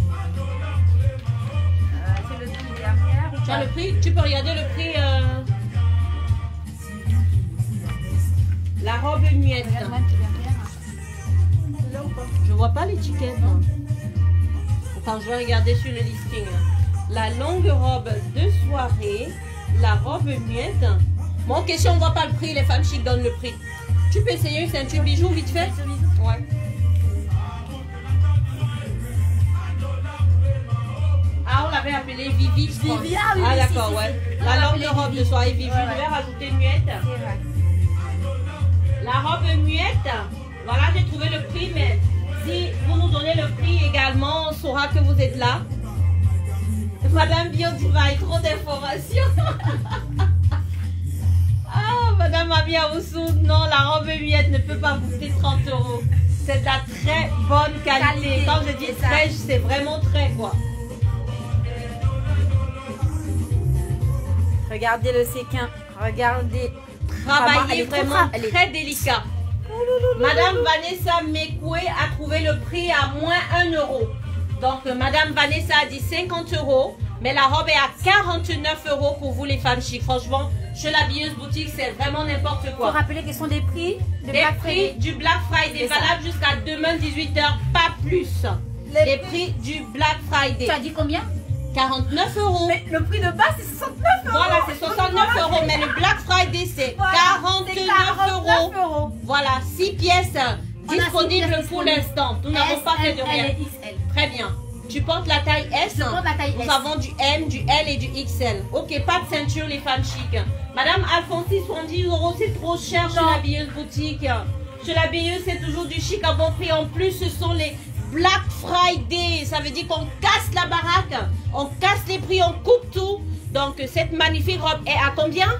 C'est le prix derrière. Tu as le prix? Tu peux regarder le prix. La robe muette. Regarde-moi un petit derrière. Je vois pas l'étiquette. Attends, je vais regarder sur le listing. La longue robe de soirée, la robe muette. Bon, question, on voit pas le prix, les femmes chic donnent le prix. Tu peux essayer une ceinture bijou vite fait? Ouais. Ah, on l'avait appelée Vivi, je crois. Vivi, ah oui, Ah, oui, d'accord, si, ouais. si. La On longue l'appelait robe Vivi. de soirée Vivi. Ouais, Je vais ouais. rajouter muette. C'est vrai. La robe muette, voilà, j'ai trouvé le prix, mais si vous nous donnez le prix également, on saura que vous êtes là. Madame Biodiva, trop d'informations. Ah, Madame Amia Oussou, non, la robe muette ne peut pas coûter 30 €. C'est de la très bonne qualité. Quand je dis c'est ça. très, c'est vraiment très quoi. Regardez le séquin. Regardez. Travaillé elle est vraiment elle est- très délicat. Madame Vanessa Mekwe a trouvé le prix à moins 1 €. Donc, Madame Vanessa a dit 50 €, mais la robe est à 49 € pour vous les femmes chic. Franchement, chez la billeuse boutique, c'est vraiment n'importe Pour quoi. rappeler quels sont des prix de Les Black prix Friday. du Black Friday, C'est ça. valable jusqu'à demain 18 h, pas plus. Les prix du Black Friday, Tu as dit combien? 49 €. Mais le prix de base, c'est 69 €. Voilà, c'est 69 €, mais le Black Friday, c'est Voilà, 49 €. Voilà, 6 pièces On a 6 disponibles pièces pour disponibles. l'instant. Nous n'avons pas fait de rien. L et XL. Très bien. Tu portes la taille S. Je porte la taille Nous S. avons du M, du L et du XL. Ok, pas de ceinture les femmes chic. Madame Alphonse, 70 €, c'est trop cher chez Non. la billeuse boutique. Chez la billeuse, c'est toujours du chic à bon prix. En plus, ce sont les Black Friday. Ça veut dire qu'on casse la baraque, on casse les prix, on coupe tout. Donc, cette magnifique robe est à combien?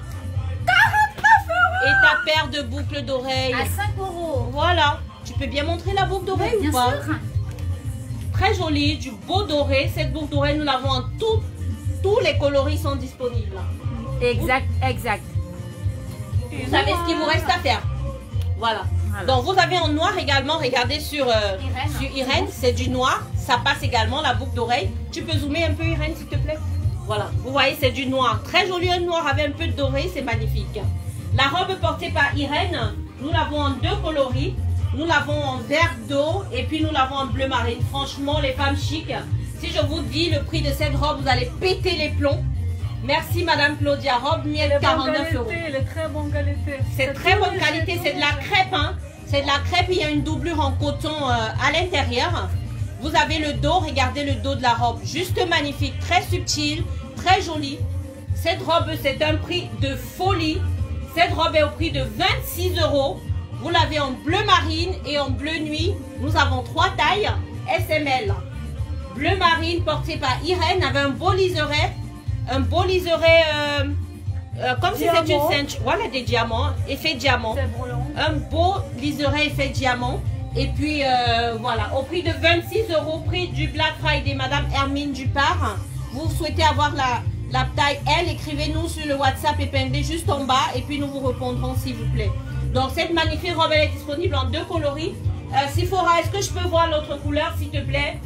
49 €. Et ta paire de boucles d'oreilles. À 5 €. Voilà. Tu peux bien montrer la boucle d'oreille ou Bien pas? sûr. Très jolie, du beau doré. Cette boucle d'oreille, nous l'avons en tout. Tous les coloris sont disponibles. Exact, exact. Vous savez ce qu'il vous reste à faire. Voilà. Voilà. Donc, vous avez en noir également. Regardez sur Irène. sur Irène. C'est du noir. Ça passe également la boucle d'oreille. Tu peux zoomer un peu, Irène, s'il te plaît? Voilà. Vous voyez, c'est du noir. Très joli, un noir avec un peu de doré. C'est magnifique. La robe portée par Irène, nous l'avons en 2 coloris. Nous l'avons en vert d'eau et puis nous l'avons en bleu marine. Franchement, les femmes chic, si je vous dis le prix de cette robe, vous allez péter les plombs. Merci Madame Claudia. Robe miel 49 €. Elle est très bonne qualité. C'est très bonne qualité, c'est de la crêpe. Hein. C'est de la crêpe, il y a une doublure en coton à l'intérieur. Vous avez le dos, regardez le dos de la robe. Juste magnifique, très subtil, très jolie. Cette robe, c'est un prix de folie. Cette robe est au prix de 26 €. Vous l'avez en bleu marine et en bleu nuit. Nous avons 3 tailles SML. Bleu marine porté par Irène avec un beau liseré. Un beau liseré comme si c'était une ceinture. Voilà, des diamants, effet diamant. C'est brûlant. Un beau liseré effet diamant. Et puis voilà, au prix de 26 €, prix du Black Friday, Madame Hermine Dupart. Vous souhaitez avoir la taille L, écrivez-nous sur le WhatsApp épinglé juste en bas et puis nous vous répondrons s'il vous plaît. Donc cette magnifique robe elle est disponible en 2 coloris. Sephora, est-ce que je peux voir l'autre couleur s'il te plaît?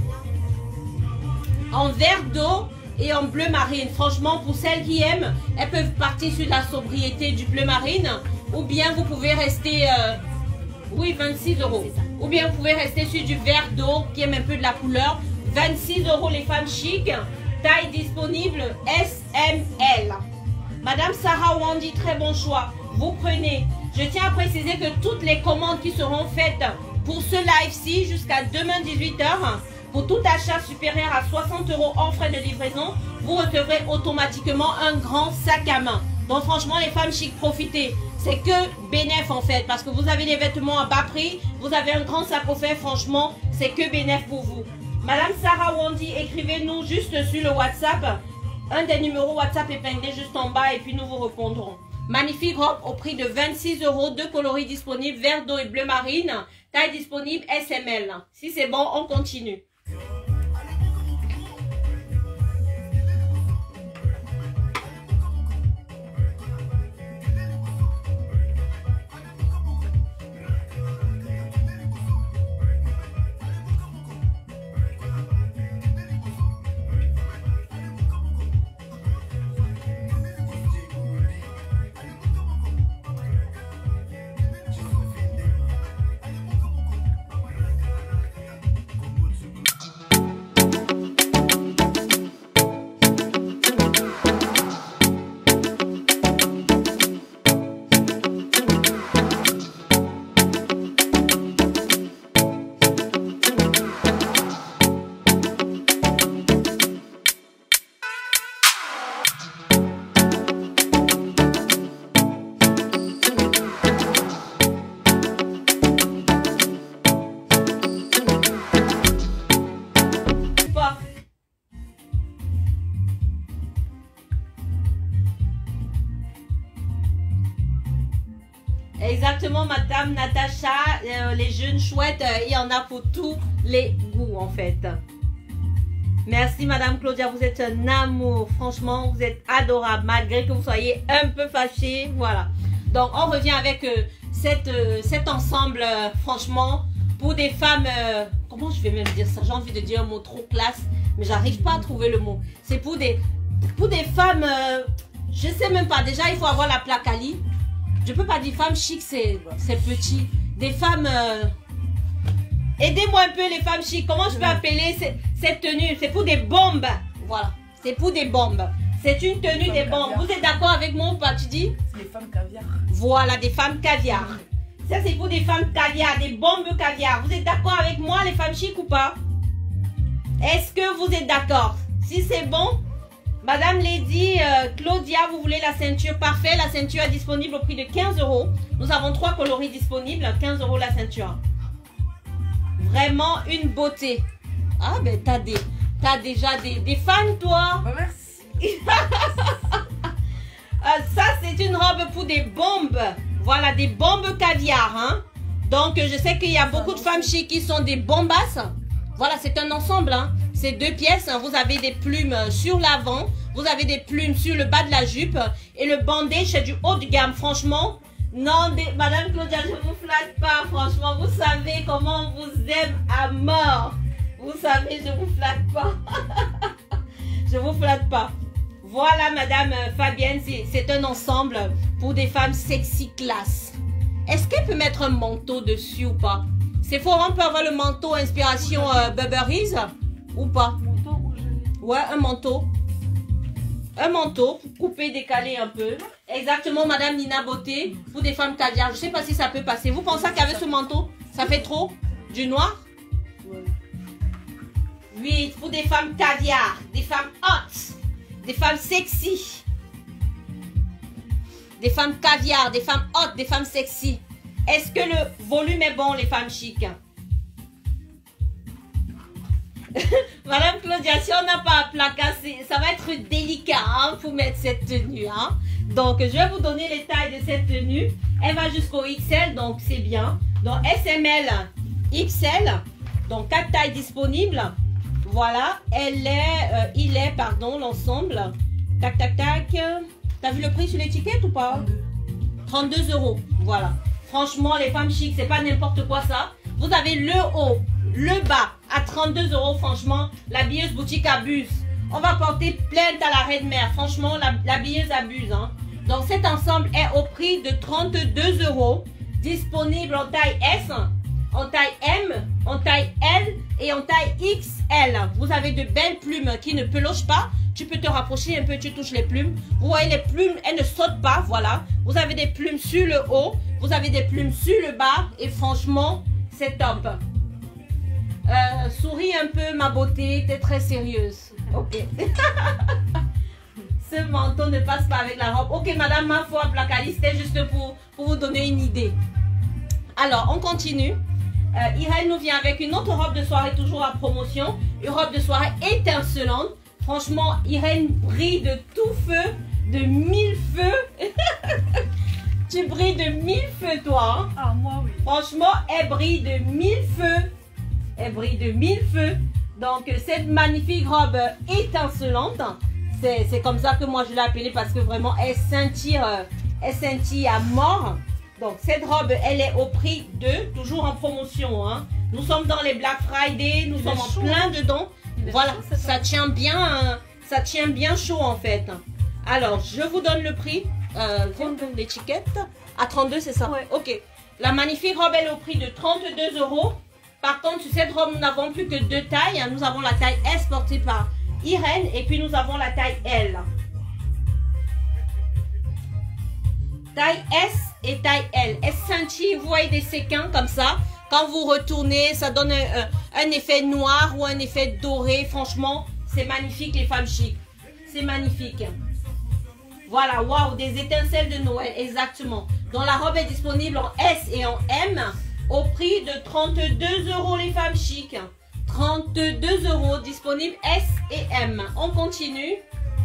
En vert d'eau et en bleu marine. Franchement, pour celles qui aiment, elles peuvent partir sur la sobriété du bleu marine. Ou bien vous pouvez rester... oui, 26 €. Ou bien vous pouvez rester sur du vert d'eau qui aime un peu de la couleur. 26 € les femmes chic. Taille disponible SML. Madame Sarah Wandy, très bon choix. Vous prenez. Je tiens à préciser que toutes les commandes qui seront faites pour ce live-ci jusqu'à demain 18 h Pour tout achat supérieur à 60 € hors frais de livraison, vous recevrez automatiquement un grand sac à main. Donc franchement, les femmes chic, profitez. C'est que bénéf en fait, parce que vous avez des vêtements à bas prix, vous avez un grand sac offert, franchement, c'est que bénéf pour vous. Madame Sarah Wandy, écrivez-nous juste sur le WhatsApp, un des numéros WhatsApp épinglé juste en bas et puis nous vous répondrons. Magnifique robe au prix de 26 €, deux coloris disponibles, vert d'eau et bleu marine, taille disponible SML. Si c'est bon, on continue. Exactement, madame Natacha, les jeunes chouettes, il y en a pour tous les goûts en fait. Merci madame Claudia, vous êtes un amour, franchement vous êtes adorable malgré que vous soyez un peu fâchée, voilà. Donc on revient avec cet ensemble, franchement, pour des femmes, comment je vais même dire ça, j'ai envie de dire un mot trop classe, mais j'arrive pas à trouver le mot. C'est pour des femmes, je sais même pas, déjà il faut avoir la plaque Ali. Je peux pas dire femme chic, c'est petit. Des femmes... aidez-moi un peu les femmes chic. Comment je peux appeler cette tenue? C'est pour des bombes. Voilà. C'est pour des bombes. C'est une tenue des bombes. Vous êtes d'accord avec moi ou pas? Tu dis? C'est des femmes caviar. Voilà, des femmes caviar. Ça, c'est pour des femmes caviar, des bombes caviar. Vous êtes d'accord avec moi les femmes chic ou pas? Est-ce que vous êtes d'accord? Si c'est bon... Madame Lady Claudia, vous voulez la ceinture? Parfait, la ceinture est disponible au prix de 15 €. Nous avons 3 coloris disponibles, 15 € la ceinture. Vraiment une beauté. Ah ben t'as déjà des fans toi. Bah, merci. Ça c'est une robe pour des bombes. Voilà, des bombes caviar. Hein? Donc je sais qu'il y a beaucoup de femmes chic qui sont des bombasses. Voilà, c'est un ensemble, hein. C'est 2 pièces, hein. Vous avez des plumes sur l'avant, vous avez des plumes sur le bas de la jupe et le bandage c'est du haut de gamme, franchement. Non, madame Claudia, je vous flatte pas, franchement, vous savez comment on vous aime à mort. Vous savez, je vous flatte pas. Je vous flatte pas. Voilà, madame Fabienne, c'est un ensemble pour des femmes sexy classe. Est-ce qu'elle peut mettre un manteau dessus ou pas? Sephora peut avoir le manteau inspiration Burberry's ou pas? Manteau rouge. Ouais, un manteau. Un manteau, couper, décaler un peu. Exactement, madame Nina Beauté, pour des femmes caviar. Je sais pas si ça peut passer. Vous pensez qu'avec ce manteau, ça fait trop? Du noir? Ouais. Oui, pour des femmes caviar, des femmes hot, des femmes sexy. Des femmes caviar, des femmes hot, des femmes sexy. Est-ce que le volume est bon, les femmes chic? Madame Claudia, si on n'a pas un placard, ça va être délicat hein, pour mettre cette tenue. Hein. Donc, je vais vous donner les tailles de cette tenue. Elle va jusqu'au XL, donc c'est bien. Donc, SML, XL. Donc, 4 tailles disponibles. Voilà, il est, l'ensemble. Tac, tac, tac. T'as vu le prix sur l'étiquette ou pas? 32 €. Voilà. Franchement, les femmes chic, c'est pas n'importe quoi ça. Vous avez le haut, le bas à 32 €. Franchement, l'habilleuse boutique abuse. On va porter plainte à la reine mère. Franchement, l'habilleuse abuse. Hein. Donc, cet ensemble est au prix de 32 €. Disponible en taille S, en taille M, en taille L et en taille XL. Vous avez de belles plumes qui ne pelochent pas. Tu peux te rapprocher un peu, tu touches les plumes. Vous voyez les plumes, elles ne sautent pas, voilà. Vous avez des plumes sur le haut, vous avez des plumes sur le bas. Et franchement, c'est top. Souris un peu, ma beauté, t'es très sérieuse. Ok. Ce manteau ne passe pas avec la robe. Ok, madame, ma foi, Placali, c'était juste pour vous donner une idée. Alors, on continue. Irène nous vient avec une autre robe de soirée, toujours à promotion. Une robe de soirée étincelante. Franchement, Irène brille de tout feu, de 1000 feux. Tu brilles de 1000 feux, toi. Hein? Ah, moi, oui. Franchement, elle brille de 1000 feux. Elle brille de 1000 feux. Donc, cette magnifique robe étincelante, c'est comme ça que moi je l'ai appelée parce que vraiment, elle scintille à mort. Donc, cette robe, elle est au prix de, toujours en promotion. Hein. Nous sommes dans les Black Friday, nous sommes en plein dedans. Voilà, ça tient bien chaud en fait. Alors, je vous donne le prix. L'étiquette. À 32, c'est ça? Ouais. Ok. La magnifique robe, elle est au prix de 32 €. Par contre, sur cette robe, nous n'avons plus que 2 tailles. Nous avons la taille S portée par Irène et puis nous avons la taille L. Taille S et taille L. Elle scintille, vous voyez des séquins comme ça. Quand vous retournez, ça donne un effet noir ou un effet doré. Franchement, c'est magnifique les femmes chic. C'est magnifique. Voilà, waouh, des étincelles de Noël, exactement. Donc la robe est disponible en S et en M au prix de 32 € les femmes chic. 32 € disponible S et M. On continue.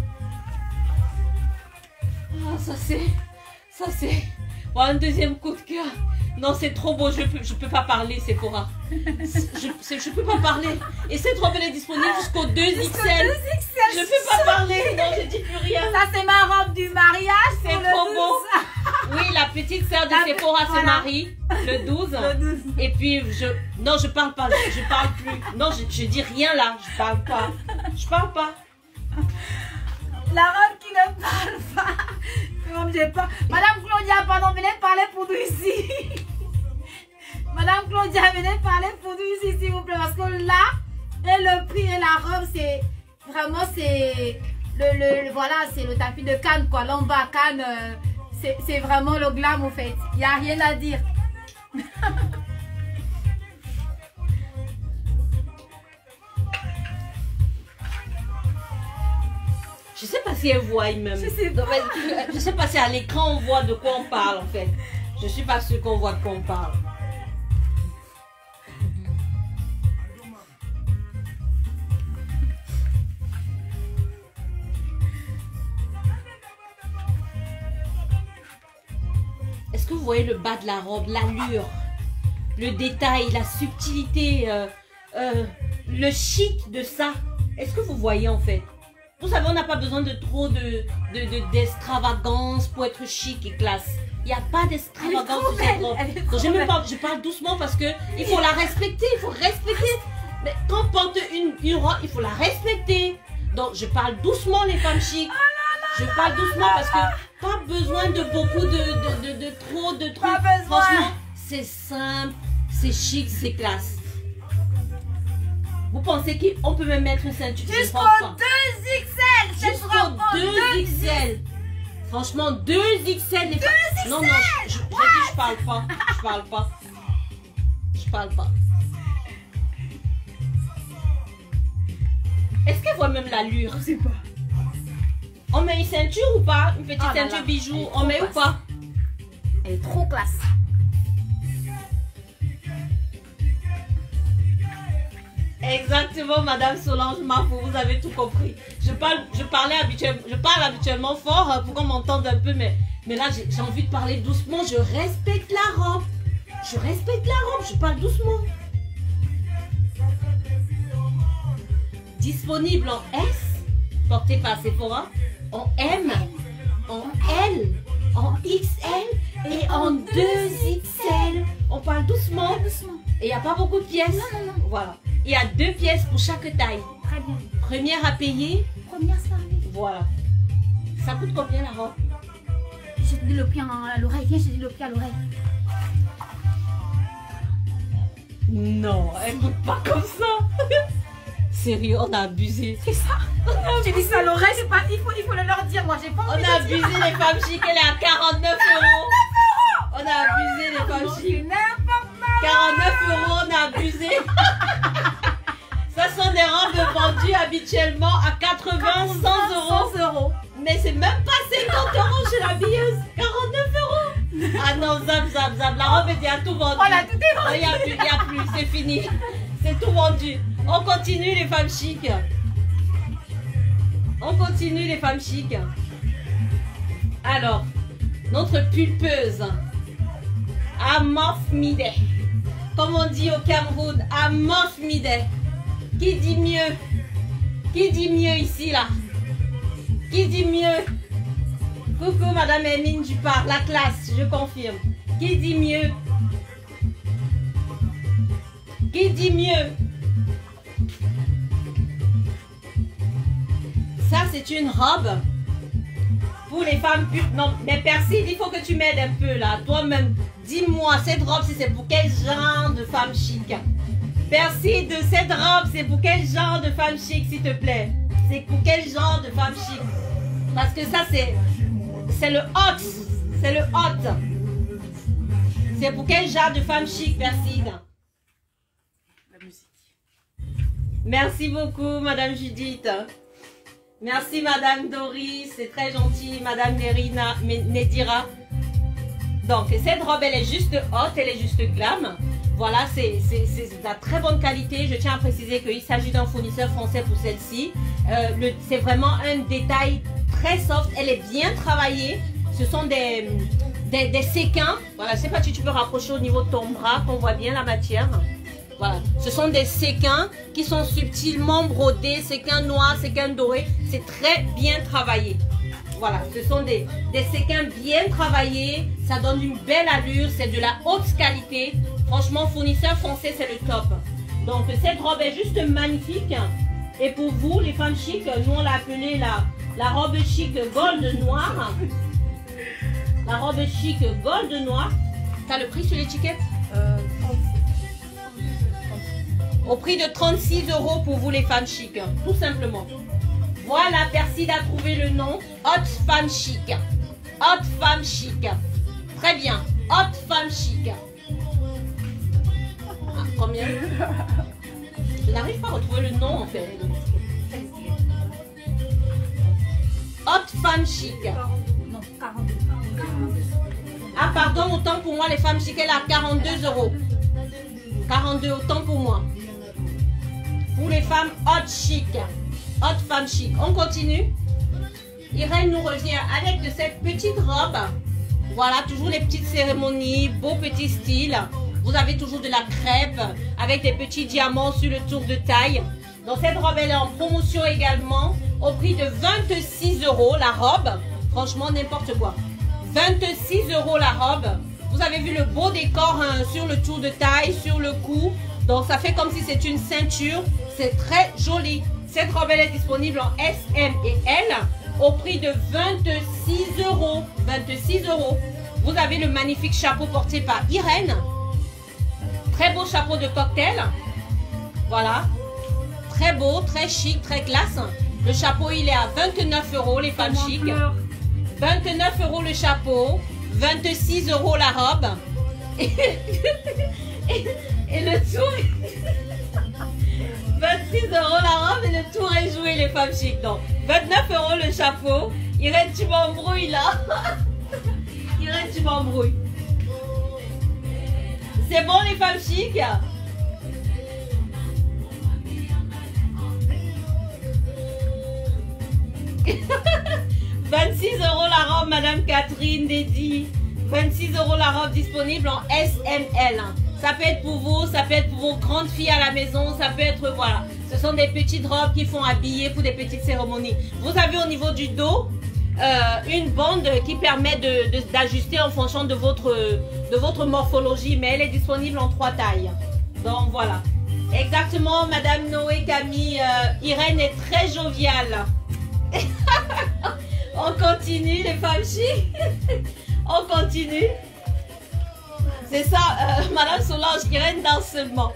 Ah, ça c'est oh, un deuxième coup de cœur. Non, c'est trop beau, je peux pas parler, Sephora. Je peux pas parler. Et cette robe, elle est disponible jusqu'au 2XL. Je peux pas parler, non, je dis plus rien. Ça, c'est ma robe du mariage. C'est trop beau. Oui, la petite sœur de Sephora se marie le 12. Le 12. Et puis, non, je parle pas, je parle plus. Non, je dis rien là, je parle pas. Je parle pas. La robe qui ne parle pas. Madame Claudia, pardon, venez parler pour nous ici. Madame Claudia, venez parler pour nous ici, s'il vous plaît. Parce que là, et le prix et la robe, c'est vraiment, c'est voilà, c'est le tapis de Cannes, quoi. Là, en bas à Cannes, c'est vraiment le glam, en fait. Il n'y a rien à dire. Je sais pas si elle voit même. Je sais pas si à l'écran on voit de quoi on parle en fait. Je suis pas sûre qu'on voit de quoi on parle. Est-ce que vous voyez le bas de la robe, l'allure, le détail, la subtilité, le chic de ça? Est-ce que vous voyez en fait? Vous savez, on n'a pas besoin de trop d'extravagance pour être chic et classe. Il n'y a pas d'extravagance sur cette robe. Donc je parle doucement parce que il faut la respecter, il faut respecter. Mais quand on porte une robe, il faut la respecter. Donc je parle doucement les femmes chic. Je parle doucement parce que pas besoin de beaucoup de trop. Franchement, c'est simple, c'est chic, c'est classe. Vous pensez qu'on peut même mettre une ceinture? Jusqu'au 2XL. Jusqu'au 2XL. Franchement, 2XL. Les femmes. Non, je parle pas. Je parle pas. Je parle pas. Est-ce qu'elle voit même l'allure? Je sais pas. On met une ceinture ou pas? Une petite ceinture bijou, on met ou pas? Elle est trop classe. Exactement, Madame Solange Mafou, vous avez tout compris. Je parle habituellement fort pour qu'on m'entende un peu, mais là j'ai envie de parler doucement. Je respecte la robe. Je respecte la robe, je parle doucement. Disponible en S, porté par Sephora, en M, en L, en XL et en 2XL. On parle doucement. Et il n'y a pas beaucoup de pièces. Non. Voilà. Il y a 2 pièces pour chaque taille. Très bien. Première à payer. Première soirée. Voilà. Ça coûte combien la robe? Je te dis le prix à l'oreille. Viens, je te dis le prix à l'oreille. Non, elle coûte pas comme ça. Sérieux, on a abusé. C'est ça. J'ai dit ça à l'oreille, c'est pas. Il faut le leur dire. Moi, j'ai pas envie On a abusé les femmes chic, elle est à 49 €. On a abusé les femmes chic. N'importe quoi. 49 €, on a abusé. Ça sont des robes vendues habituellement à 80, 100 €. Mais c'est même pas 50 € chez la billeuse. 49 €. Ah non, zap. La robe était à tout vendu. Voilà, tout est vendu. Il n'y a plus, c'est fini. C'est tout vendu. On continue les femmes chics. On continue les femmes chics. Alors, notre pulpeuse. Amofmide. Comme on dit au Cameroun, Amofmide. Qui dit mieux? Qui dit mieux ici, là? Qui dit mieux? Coucou, Madame Hermine Dupart, la classe, je confirme. Qui dit mieux? Qui dit mieux? Ça, c'est une robe pour les femmes. Non, mais Perside, il faut que tu m'aides un peu là. Toi-même, dis-moi, cette robe, c'est pour quel genre de femme chic? Perside, cette robe, c'est pour quel genre de femme chic, s'il te plaît? C'est pour quel genre de femme chic? Parce que ça, c'est le hot. C'est le hot. C'est pour quel genre de femme chic, Perside? La musique. Merci beaucoup, Madame Judith. Merci, Madame Doris. C'est très gentil, Madame Nedira. Donc, cette robe, elle est juste hot, elle est juste glam. Voilà, c'est de la très bonne qualité. Je tiens à préciser qu'il s'agit d'un fournisseur français pour celle-ci. C'est vraiment un détail très soft. Elle est bien travaillée. Ce sont des séquins. Voilà, je sais pas si tu peux rapprocher au niveau de ton bras, qu'on voit bien la matière. Voilà, ce sont des séquins qui sont subtilement brodés, séquins noirs, séquins dorés. C'est très bien travaillé. Voilà, ce sont des séquins bien travaillés. Ça donne une belle allure. C'est de la haute qualité. Franchement, fournisseur français, c'est le top. Donc, cette robe est juste magnifique. Et pour vous, les femmes chic, nous, on l'a appelée la robe chic gold noir. La robe chic gold noir. T'as le prix sur l'étiquette? Au prix de 36 € pour vous, les femmes chic. Tout simplement. Voilà, Perside a trouvé le nom. Hot femme chic. Hot femme chic. Très bien. Hot femme chic. Ah, combien? Je n'arrive pas à retrouver le nom en fait. Hot femme chic. Non, 42. Ah pardon, autant pour moi les femmes chic, elle a 42 €. 42, autant pour moi. Pour les femmes hot chic. Hot femme chic. On continue. Irène nous revient avec de cette petite robe. Voilà, toujours les petites cérémonies, beau petit style. Vous avez toujours de la crêpe avec des petits diamants sur le tour de taille. Donc cette robe, elle est en promotion également au prix de 26 € la robe. Franchement, n'importe quoi. 26 € la robe. Vous avez vu le beau décor hein, sur le tour de taille, sur le cou. Donc ça fait comme si c'est une ceinture. C'est très joli. Cette robe, elle est disponible en S, M et L au prix de 26 €. 26 €. Vous avez le magnifique chapeau porté par Irène. Très beau chapeau de cocktail. Voilà. Très beau, très chic, très classe. Le chapeau, il est à 29 € les femmes chic. 29 € le chapeau. 26 € la robe. Et le tour... 26 € la robe et le tour est joué les femmes chic. Donc 29 € le chapeau. Irène, tu m'embrouilles là. Irène, tu m'embrouilles. C'est bon les femmes chic. « 26 € la robe, Madame Catherine Dédi. 26 € la robe disponible en SML. Ça peut être pour vous, ça peut être pour vos grandes filles à la maison, ça peut être, voilà. Ce sont des petites robes qui font habiller pour des petites cérémonies. Vous avez au niveau du dos une bande qui permet d'ajuster en fonction de votre morphologie, mais elle est disponible en 3 tailles. Donc voilà. Exactement, Madame Noé Camille. Irène est très joviale. On continue les femmes chic. On continue. C'est ça, Madame Solange, Irène danse seulement.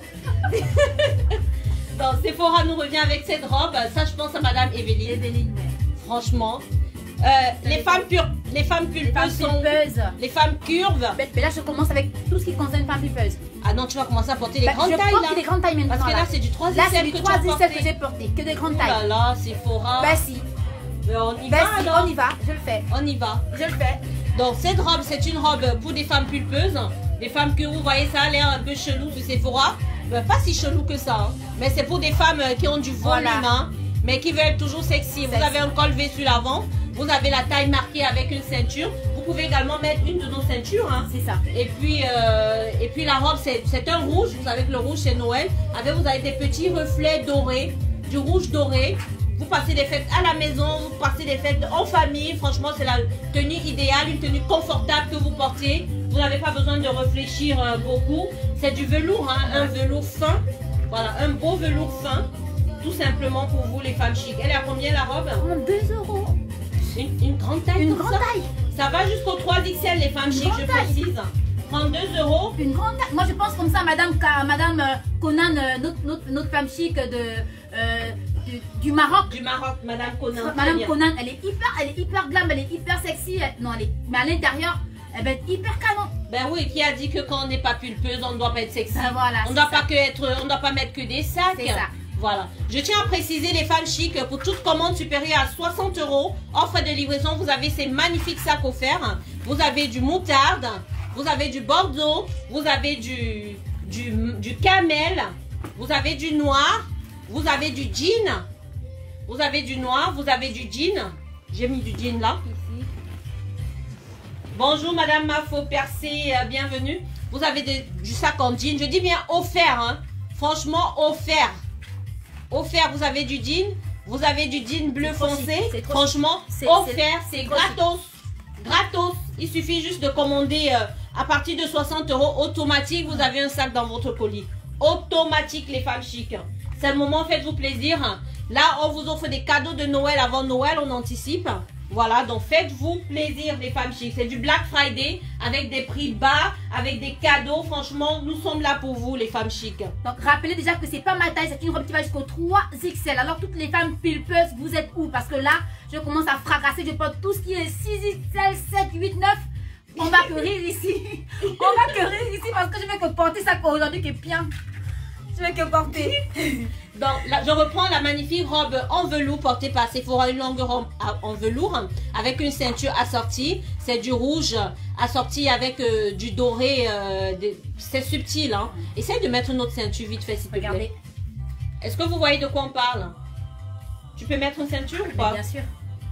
Donc Sephora nous revient avec cette robe. Ça, je pense à Madame Evelyne. Franchement, Les femmes pulpeuses sont... Les femmes curves. Mais là, je commence avec tout ce qui concerne femmes pulpeuses. Ah non, tu vas commencer à porter les grandes je tailles porte là. des grandes tailles maintenant. Parce que là, c'est du 3XL là, c'est du que tu as 3XL porté. que j'ai porté, que des grandes Oh tailles. là là, Sephora. Bah si. Mais on y Bah va si, alors. on y va, je le fais. On y va. Je le fais. Donc cette robe, c'est une robe pour des femmes pulpeuses. Des femmes que vous voyez, ça a l'air un peu chelou de Sephora. Ben, pas si chelou que ça. Hein. Mais c'est pour des femmes qui ont du volume, Voilà. hein, mais qui veulent être toujours sexy. Vous avez un col V sur l'avant. Vous avez la taille marquée avec une ceinture. Vous pouvez également mettre une de nos ceintures. Hein. C'est ça. Et puis la robe, c'est un rouge. Vous savez que le rouge, c'est Noël. Avec, vous avez des petits reflets dorés, du rouge doré. Vous passez des fêtes à la maison, vous passez des fêtes en famille. Franchement, c'est la tenue idéale, une tenue confortable que vous portez. Vous n'avez pas besoin de réfléchir beaucoup. C'est du velours, hein, un velours fin. Voilà, un beau velours fin. Tout simplement pour vous, les femmes chic. Elle est à combien la robe? 2 €. Une grande taille. Une comme grande ça. taille. Ça va jusqu'au 3XL, les femmes chic, je précise. 32 €. Une grande taille. Moi, je pense comme ça, Madame Conan, notre femme chic du Maroc. Du Maroc, Madame Conan. très Madame bien. Conan, elle est hyper glam, elle est hyper sexy. Mais à l'intérieur, elle va être hyper canon. Ben oui, qui a dit que quand on n'est pas pulpeuse, on ne doit pas être sexy. Ah, voilà, on ne doit pas mettre que des sacs. C'est ça. Voilà. Je tiens à préciser, les femmes chic, pour toute commande supérieure à 60 €, offre de livraison, vous avez ces magnifiques sacs offerts. Vous avez du moutarde, vous avez du bordeaux, vous avez du camel, vous avez du noir, vous avez du jean, vous avez du noir, vous avez du jean. J'ai mis du jean là. Ici. Bonjour Madame Mafo Percé, bienvenue. Vous avez du sac en jean, je dis bien offert, hein. Franchement offert. Offert, vous avez du jean, vous avez du jean bleu foncé. Franchement, offert, c'est gratos. Gratos. Il suffit juste de commander à partir de 60 € automatique, vous avez un sac dans votre colis. Automatique, les femmes chic. C'est le moment, faites-vous plaisir. Là, on vous offre des cadeaux de Noël avant Noël, on anticipe. Voilà, donc faites-vous plaisir, les femmes chic. C'est du Black Friday avec des prix bas, avec des cadeaux. Franchement, nous sommes là pour vous, les femmes chic. Donc, rappelez déjà que c'est pas ma taille, c'est une robe qui va jusqu'au 3XL. Alors, toutes les femmes pulpeuses, vous êtes où? Parce que là, je commence à fracasser. Je porte tout ce qui est 6XL, 7, 8, 9. On va que rire ici. On va que rire ici parce que je vais que porter ça aujourd'hui qui est bien. Je vais que porter. Donc là, je reprends la magnifique robe en velours portée par Sephora, une longue robe en velours avec une ceinture assortie. C'est du rouge assorti avec du doré. C'est subtil. Hein. Essaye de mettre une autre ceinture vite fait, s'il te Regardez. plaît. Est-ce que vous voyez de quoi on parle? Tu peux mettre une ceinture ou pas? Bien sûr.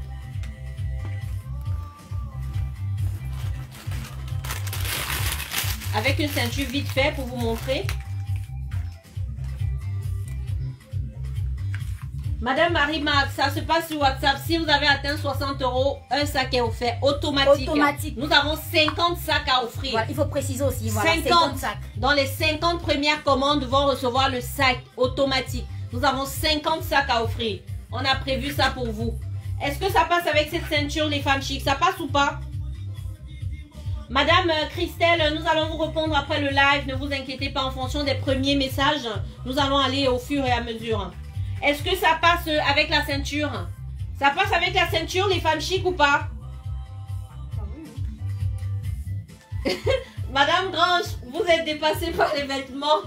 Avec une ceinture vite fait pour vous montrer. Madame Marie-Max, ça se passe sur WhatsApp. Si vous avez atteint 60 €, un sac est offert automatique. Automatique. Nous avons 50 sacs à offrir. Voilà, il faut préciser aussi. Voilà, 50 sacs. Dans les 50 premières commandes vont recevoir le sac automatique. Nous avons 50 sacs à offrir. On a prévu ça pour vous. Est-ce que ça passe avec cette ceinture, les femmes chic? Ça passe ou pas? Madame Christelle, nous allons vous répondre après le live. Ne vous inquiétez pas, en fonction des premiers messages. Nous allons aller au fur et à mesure. Est-ce que ça passe avec la ceinture? Ça passe avec la ceinture, les femmes chic ou pas? Madame Grange, vous êtes dépassée par les vêtements.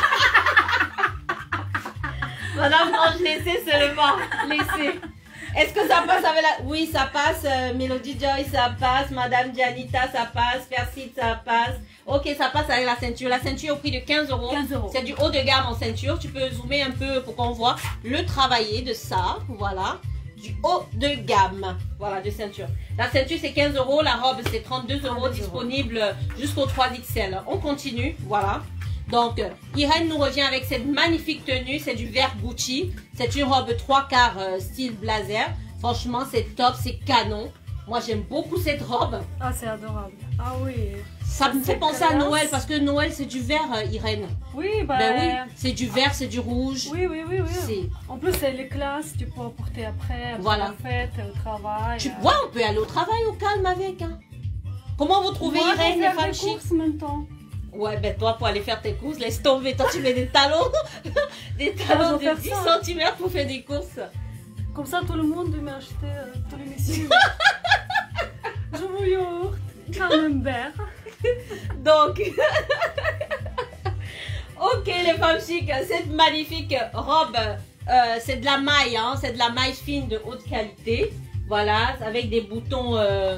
Madame Grange, laissez seulement. Laissez. Est-ce que ça passe avec la... Oui, ça passe. Mélodie Joy, ça passe. Madame Janita, ça passe. Perside, ça passe. Ok, ça passe avec la ceinture. La ceinture au prix de 15 €. 15 €. C'est du haut de gamme en ceinture. Tu peux zoomer un peu pour qu'on voit le travaillé de ça. Voilà. Du haut de gamme. Voilà, de ceinture. La ceinture, c'est 15 €. La robe, c'est 32 € disponible jusqu'au 3XL. On continue. Voilà. Donc, Irène nous revient avec cette magnifique tenue. C'est du vert Gucci. C'est une robe 3/4 style blazer. Franchement, c'est top, c'est canon. Moi, j'aime beaucoup cette robe. Ah, c'est adorable. Ah oui. Ça me fait penser à classe. Noël parce que Noël, c'est du vert, Irène. Oui, bah. Ben oui, c'est du vert, c'est du rouge. Oui, oui, oui, oui. C'est- En plus, c'est les classes, tu peux porter après, Voilà. en fête, au travail. Tu vois, on peut aller au travail au calme avec. Hein. Comment vous trouvez Moi, Irène, pour les faire femmes des chic? courses en même temps. Ouais, ben toi, pour aller faire tes courses, laisse tomber. Toi, tu mets des talons, des talons je vais de faire 10 ça. cm pour faire des courses. Comme ça, tout le monde m'a acheté tous les messieurs. Jojojourt, camembert. Donc, ok les femmes chic, cette magnifique robe, c'est de la maille, hein, c'est de la maille fine de haute qualité. Voilà, avec des boutons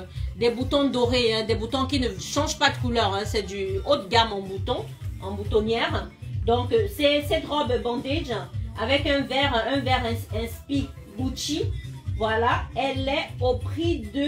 dorés, hein, des boutons qui ne changent pas de couleur. Hein, c'est du haut de gamme en boutonnière. Donc, c'est cette robe bandage avec un verre inspi Gucci. Voilà, elle est au prix de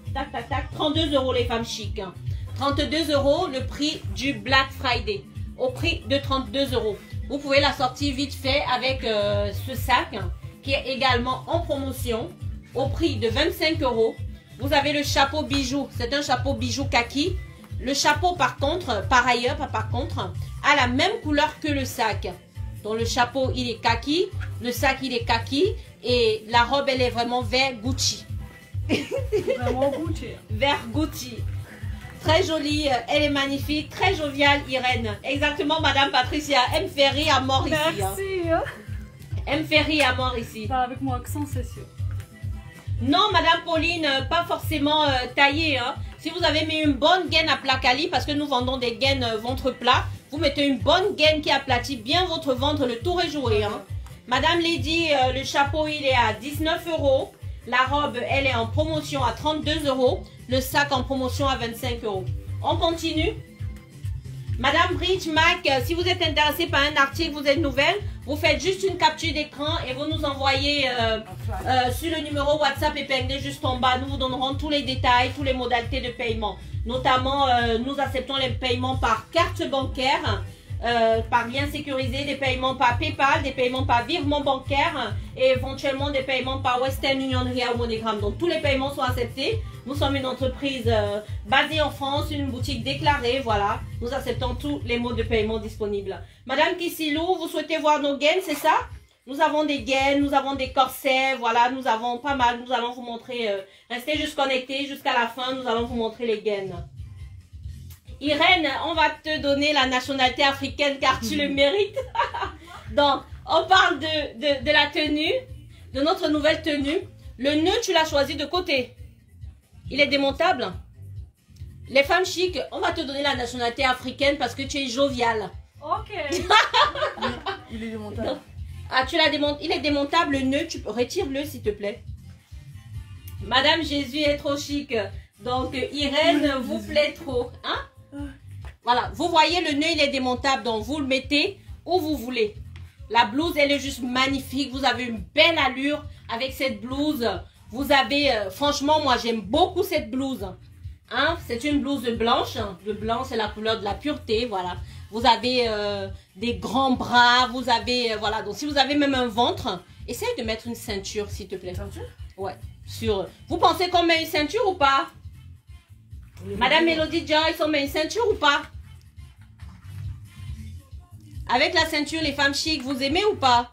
32 € les femmes chic. 32 € le prix du Black Friday. Au prix de 32 €. Vous pouvez la sortir vite fait avec ce sac qui est également en promotion au prix de 25 €. Vous avez le chapeau bijou. C'est un chapeau bijou kaki. Le chapeau par ailleurs, a la même couleur que le sac. Donc le chapeau il est kaki, le sac il est kaki et la robe elle est vraiment vert Gucci. Vraiment Gucci. Vert Gucci. Très jolie, elle est magnifique, très joviale Irène. Exactement Madame Patricia, elle me fait rire à mort ici. Merci. Hein. Elle me fait rire à mort ici. Pas avec mon accent c'est sûr. Non Madame Pauline, pas forcément taillée. Hein. Si vous avez mis une bonne gaine à plat quali, parce que nous vendons des gaines ventre plat, vous mettez une bonne gaine qui aplatit bien votre ventre, le tour est joué. Hein. Madame Lady, le chapeau il est à 19 €. La robe, elle est en promotion à 32 €. Le sac en promotion à 25 €. On continue. Madame Bridge Mac, si vous êtes intéressé par un article, vous êtes nouvelle, vous faites juste une capture d'écran et vous nous envoyez sur le numéro WhatsApp épinglé juste en bas. Nous vous donnerons tous les détails, toutes les modalités de paiement. Notamment, nous acceptons les paiements par carte bancaire, par lien sécurisé, des paiements par PayPal, des paiements par virement bancaire et éventuellement des paiements par Western Union, Ria ou MoneyGram. Donc tous les paiements sont acceptés. Nous sommes une entreprise basée en France, une boutique déclarée, voilà. Nous acceptons tous les modes de paiement disponibles. Madame Kissilou, vous souhaitez voir nos gaines, c'est ça? Nous avons des gaines, nous avons des corsets, voilà, nous avons pas mal. Nous allons vous montrer, restez juste connectés jusqu'à la fin, nous allons vous montrer les gaines. Irène, on va te donner la nationalité africaine car tu le mérites. Donc, on parle de la tenue, de notre nouvelle tenue. Le nœud, tu l'as choisi de côté. Il est démontable. Les femmes chic, on va te donner la nationalité africaine parce que tu es joviale. Ok. Il est démontable. Ah, tu l'as démonté. Il est démontable, le nœud. Tu retire-le, s'il te plaît. Madame Jésus est trop chic. Donc, Irène vous plaît trop. Hein? Voilà. Vous voyez, le nœud, il est démontable. Donc, vous le mettez où vous voulez. La blouse, elle est juste magnifique. Vous avez une belle allure avec cette blouse. Vous avez, franchement, moi, j'aime beaucoup cette blouse. Hein? C'est une blouse blanche. Le blanc, c'est la couleur de la pureté. Voilà. Vous avez des grands bras. Vous avez, voilà. Donc, si vous avez même un ventre, essaye de mettre une ceinture, s'il te plaît. Ceinture? Ouais. Sur. Vous pensez qu'on met une ceinture ou pas? Madame Mélodie Joyce, on met une ceinture ou pas? Avec la ceinture, les femmes chic, vous aimez ou pas?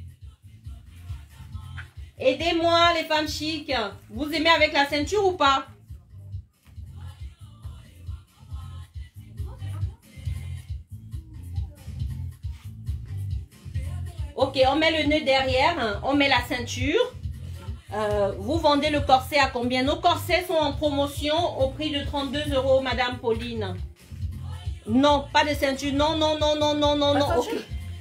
Aidez-moi, les femmes chic. Vous aimez avec la ceinture ou pas? Ok, on met le nœud derrière. On met la ceinture. Vous vendez le corset à combien? Nos corsets sont en promotion au prix de 32 €, Madame Pauline. Non, pas de ceinture. Non, non, non, non, non, non, non. Ok.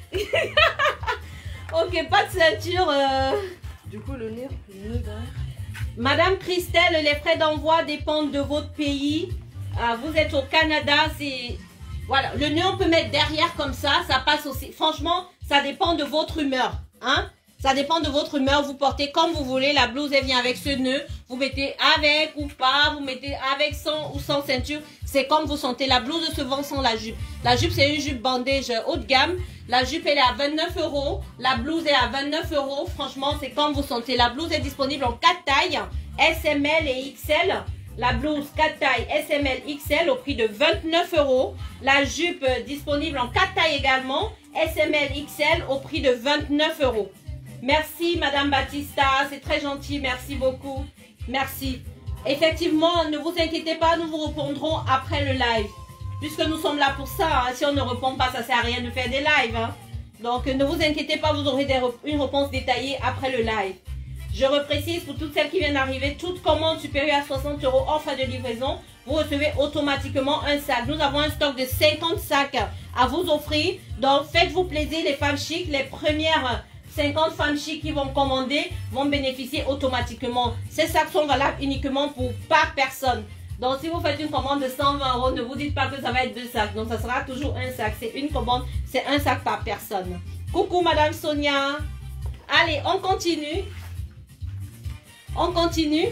Ok, pas de ceinture. Du coup, le nœud derrière. Madame Christelle, les frais d'envoi dépendent de votre pays. Vous êtes au Canada, c'est... Voilà, le nœud, on peut mettre derrière comme ça passe aussi. Franchement, ça dépend de votre humeur. Hein? Ça dépend de votre humeur, vous portez comme vous voulez. La blouse, elle vient avec ce nœud. Vous mettez avec ou pas, vous mettez avec sans ou sans ceinture. C'est comme vous sentez. La blouse se vend sans la jupe. La jupe, c'est une jupe bandage haut de gamme. La jupe, elle est à 29 €. La blouse est à 29 €. Franchement, c'est comme vous sentez. La blouse est disponible en 4 tailles, SML et XL. La blouse 4 tailles SML XL au prix de 29 €. La jupe disponible en 4 tailles également, SML XL au prix de 29 €. Merci Madame Batista, c'est très gentil, merci beaucoup. Merci. Effectivement, ne vous inquiétez pas, nous vous répondrons après le live. Puisque nous sommes là pour ça, hein. Si on ne répond pas, ça ne sert à rien de faire des lives. Hein. Donc ne vous inquiétez pas, vous aurez une réponse détaillée après le live. Je reprécise pour toutes celles qui viennent d'arriver, toute commande supérieure à 60 € hors frais de livraison, vous recevez automatiquement un sac. Nous avons un stock de 50 sacs à vous offrir. Donc faites-vous plaisir les femmes chics. Les premières 50 femmes chics qui vont commander vont bénéficier automatiquement. Ces sacs sont valables uniquement par personne. Donc si vous faites une commande de 120 €, ne vous dites pas que ça va être 2 sacs. Donc ça sera toujours un sac. C'est une commande, c'est un sac par personne. Coucou Madame Sonia. Allez, on continue. On continue.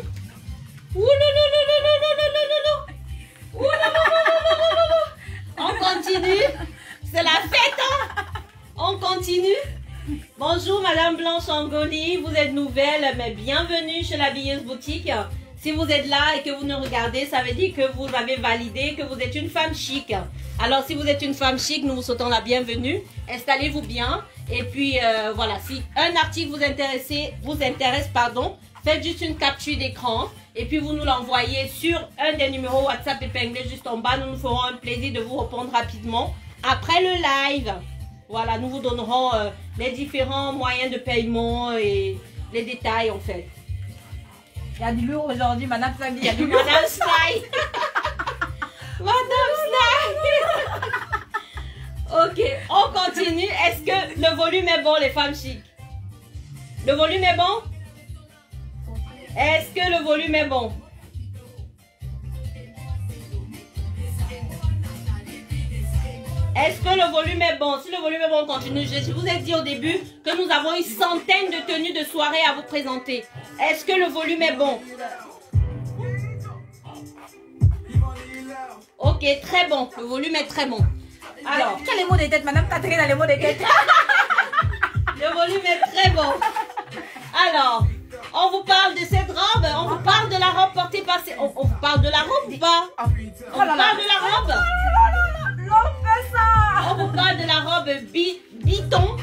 On continue. C'est la fête, hein? On continue. Bonjour Madame Blanche Angoli. Vous êtes nouvelle, mais bienvenue chez l'habilleuse boutique. Si vous êtes là et que vous nous regardez, ça veut dire que vous avez validé que vous êtes une femme chic. Alors si vous êtes une femme chic, nous vous souhaitons la bienvenue. Installez-vous bien. Et puis voilà, si un article vous intéresse, faites juste une capture d'écran et puis vous nous l'envoyez sur un des numéros WhatsApp épinglés juste en bas. Nous nous ferons un plaisir de vous répondre rapidement après le live. Voilà, nous vous donnerons les différents moyens de paiement et les détails en fait. Il y a du lourd aujourd'hui, Madame Sly. Il y a du lourd. Madame Sly. Madame Sly. Ok, on continue. Est-ce que le volume est bon, les femmes chics? Le volume est bon? Est-ce que le volume est bon? Est-ce que le volume est bon? Si le volume est bon, on continue. Je vous ai dit au début que nous avons une centaine de tenues de soirée à vous présenter. Est-ce que le volume est bon? Ok, très bon. Le volume est très bon. Alors, quel est les mots des têtes, Madame Catherine a les mots des têtes. Le volume est très bon. Alors, on vous parle de cette robe. On vous parle de la robe portée par... On vous parle de la robe ou pas? On vous parle de la robe? Non, fais ça. On vous parle de la robe biton.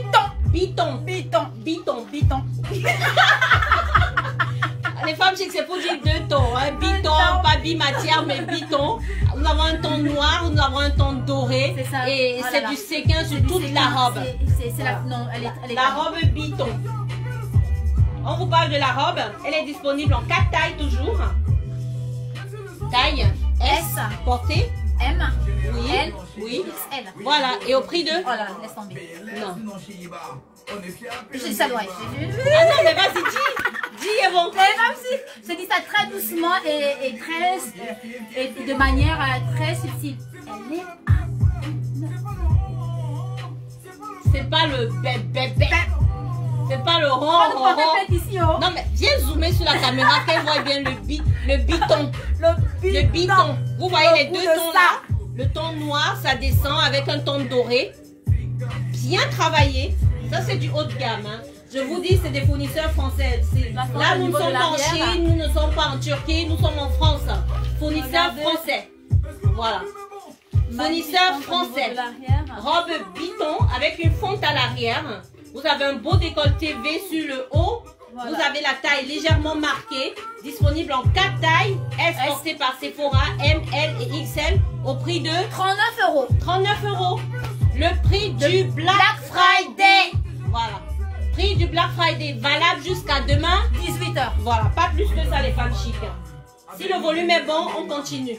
Les femmes chics, c'est pour dire 2 tons. Hein. Biton, pas bimatière, mais biton. Nous avons un ton noir, nous avons un ton doré. C'est ça. Et voilà, c'est du séquin sur toute la robe. Non, elle est la robe biton. On vous parle de la robe. Elle est disponible en 4 tailles toujours. Taille S, portée. M, oui, L, oui. XL. Voilà, et au prix de... Voilà, laisse tomber. Non. Je ça doit être. Ah non, mais vas-y, dis Yvon. Mais même si je dis ça très doucement et très et de manière très subtile. Elle est c'est pas le bébé. C'est pas le rond. Ici, oh. Non mais viens zoomer sur la caméra qu'elle voit bien le biton. Le biton. Vous voyez les 2 tons là? Le ton noir, ça descend avec un ton doré. Bien travaillé. Ça c'est du haut de gamme. Hein. Je vous dis, c'est des fournisseurs français. Là, nous ne sommes pas en Chine, nous ne sommes pas en Turquie, nous sommes en France. Fournisseurs français. Voilà. Fournisseurs français. Robe biton avec une fonte à l'arrière. Vous avez un beau décolleté V sur le haut. Voilà. Vous avez la taille légèrement marquée. Disponible en 4 tailles. S portée par Sephora, M, L et XL. Au prix de 39 €. 39 €. Le prix du Black Friday. Voilà. Prix du Black Friday. Valable jusqu'à demain. 18 h. Voilà. Pas plus que ça les femmes chics. Si le volume est bon, on continue.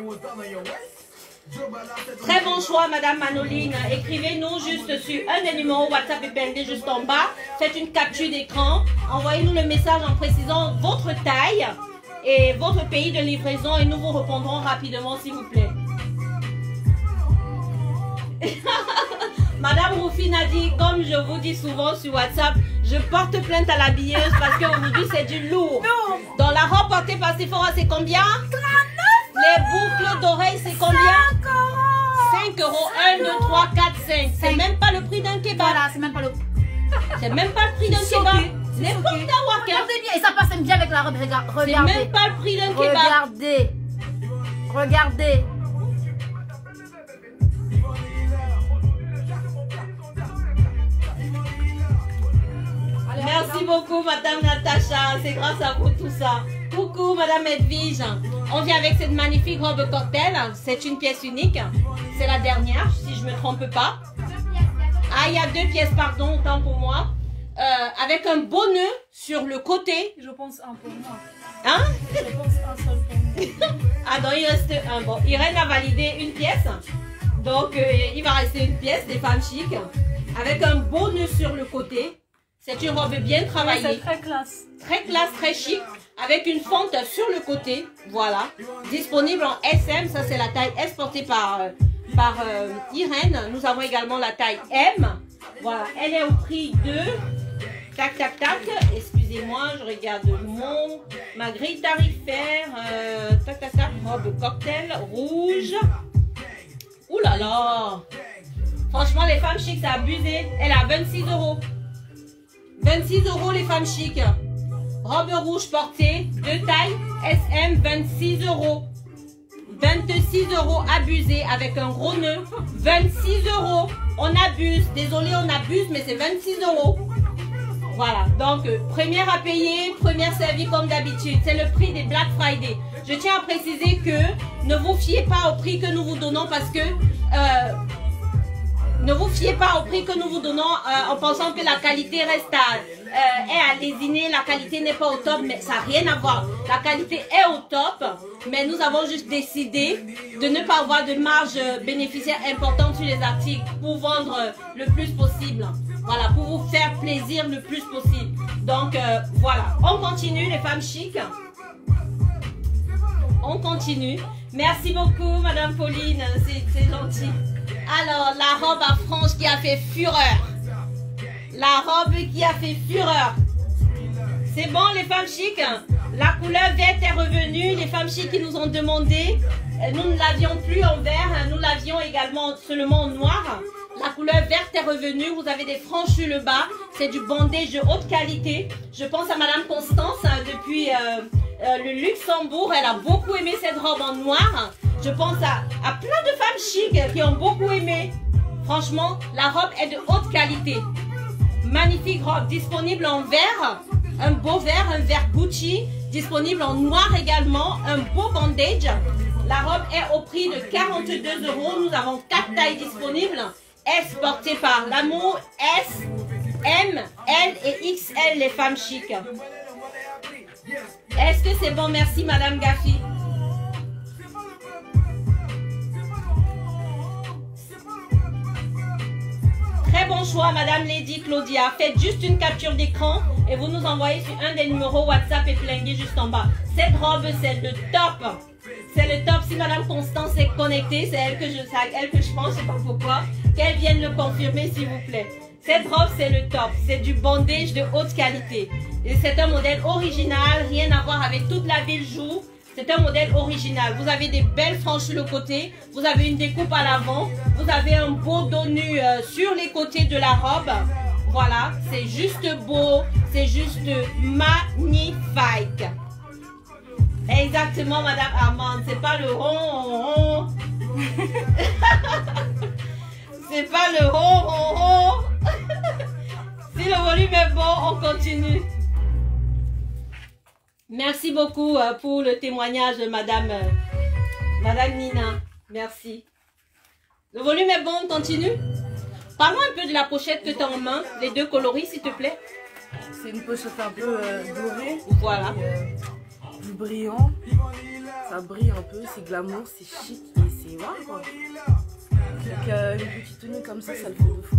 Très bon choix, Madame Manoline. Écrivez-nous juste sur un des numéros WhatsApp épinglé juste en bas. Faites une capture d'écran. Envoyez-nous le message en précisant votre taille et votre pays de livraison et nous vous répondrons rapidement, s'il vous plaît. Madame Roufine a dit, comme je vous dis souvent sur WhatsApp, je porte plainte à l'habilleuse parce qu'aujourd'hui c'est du lourd. Dans la robe portée par Sephora, c'est combien? 39 €. Les boucles d'oreilles, c'est combien? 5 €. 1, 2, 3, 4, 5. C'est même pas le prix d'un kebab. Voilà, c'est même pas le C'est même pas le prix d'un kebab. N'importe quoi. Regardez bien, et ça passe bien avec la robe. Regardez. C'est même pas le prix d'un kebab. Regardez. Regardez. Merci beaucoup, Madame Natacha. C'est grâce à vous tout ça. Coucou, Madame Edwige. On vient avec cette magnifique robe cocktail. C'est une pièce unique. C'est la dernière, si je ne me trompe pas. Ah, il y a 2 pièces, pardon, autant pour moi. avec un beau nœud sur le côté. Je pense un pour moi. Hein? Je pense un seul pour moi. Ah non, il reste un. Bon, Irène a validé une pièce. Donc, il va rester une pièce des femmes chic. Avec un beau nœud sur le côté. C'est une robe bien travaillée. C'est très classe. Très classe, très chic. Avec une fente sur le côté. Voilà. Disponible en SM. Ça, c'est la taille S portée par Irène. Nous avons également la taille M. Voilà. Elle est au prix de... Tac, tac, tac. Excusez-moi, je regarde ma grille tarifaire. Tac, tac, tac. Robe cocktail rouge. Ouh là là. Franchement, les femmes chic, c'est abusé. Elle est à 26 €. 26 € les femmes chic. Robe rouge portée, de taille SM, 26 €. 26 € abusé avec un gros nœud. 26 €. On abuse. Désolé, on abuse, mais c'est 26 €. Voilà. Donc, première à payer, première servie comme d'habitude. C'est le prix des Black Friday. Je tiens à préciser que ne vous fiez pas au prix que nous vous donnons parce que... ne vous fiez pas au prix que nous vous donnons en pensant que la qualité reste est à lésiner, la qualité n'est pas au top, mais ça n'a rien à voir. La qualité est au top, mais nous avons juste décidé de ne pas avoir de marge bénéficiaire importante sur les articles pour vendre le plus possible. Voilà, pour vous faire plaisir le plus possible. Donc, voilà. On continue, les femmes chic. On continue. Merci beaucoup, Madame Pauline. C'est gentil. Alors, la robe à franges qui a fait fureur. La robe qui a fait fureur. C'est bon, les femmes chic. La couleur verte est revenue. Les femmes chic qui nous ont demandé. Nous ne l'avions plus en vert. Nous l'avions également seulement en noir. La couleur verte est revenue. Vous avez des franges sur le bas. C'est du bandage de haute qualité. Je pense à Madame Constance depuis le Luxembourg. Elle a beaucoup aimé cette robe en noir. Je pense à plein de femmes chic qui ont beaucoup aimé. Franchement, la robe est de haute qualité. Magnifique robe. Disponible en vert. Un beau vert, un vert Gucci. Disponible en noir également. Un beau bandage. La robe est au prix de 42 €. Nous avons 4 tailles disponibles. S portée par l'amour, S, M, L et XL les femmes chic. Est-ce que c'est bon? Merci Madame Gaffi. Très bon choix Madame Lady Claudia. Faites juste une capture d'écran et vous nous envoyez sur un des numéros WhatsApp épinglé juste en bas. Cette robe c'est le top. C'est le top. Si Madame Constance est connectée, c'est elle que je pense, je sais pas pourquoi. Qu'elle vienne le confirmer s'il vous plaît. Cette robe c'est le top. C'est du bandage de haute qualité. Et c'est un modèle original, rien à voir avec toute la ville joue. C'est un modèle original. Vous avez des belles franges sur le côté. Vous avez une découpe à l'avant. Vous avez un beau dos nu sur les côtés de la robe. Voilà, c'est juste beau. C'est juste magnifique. Exactement, Madame Armande. C'est pas le rond. C'est pas le rond. Si le volume est bon, on continue. Merci beaucoup pour le témoignage de Madame Nina. Merci. Le volume est bon, on continue. Parle-moi un peu de la pochette que tu as en main, les deux coloris s'il te plaît. C'est une pochette un peu dorée. Voilà. Du brillant. Ça brille un peu, c'est glamour, c'est chic et c'est waouh quoi. Donc une petite tenue comme ça le fait de fou.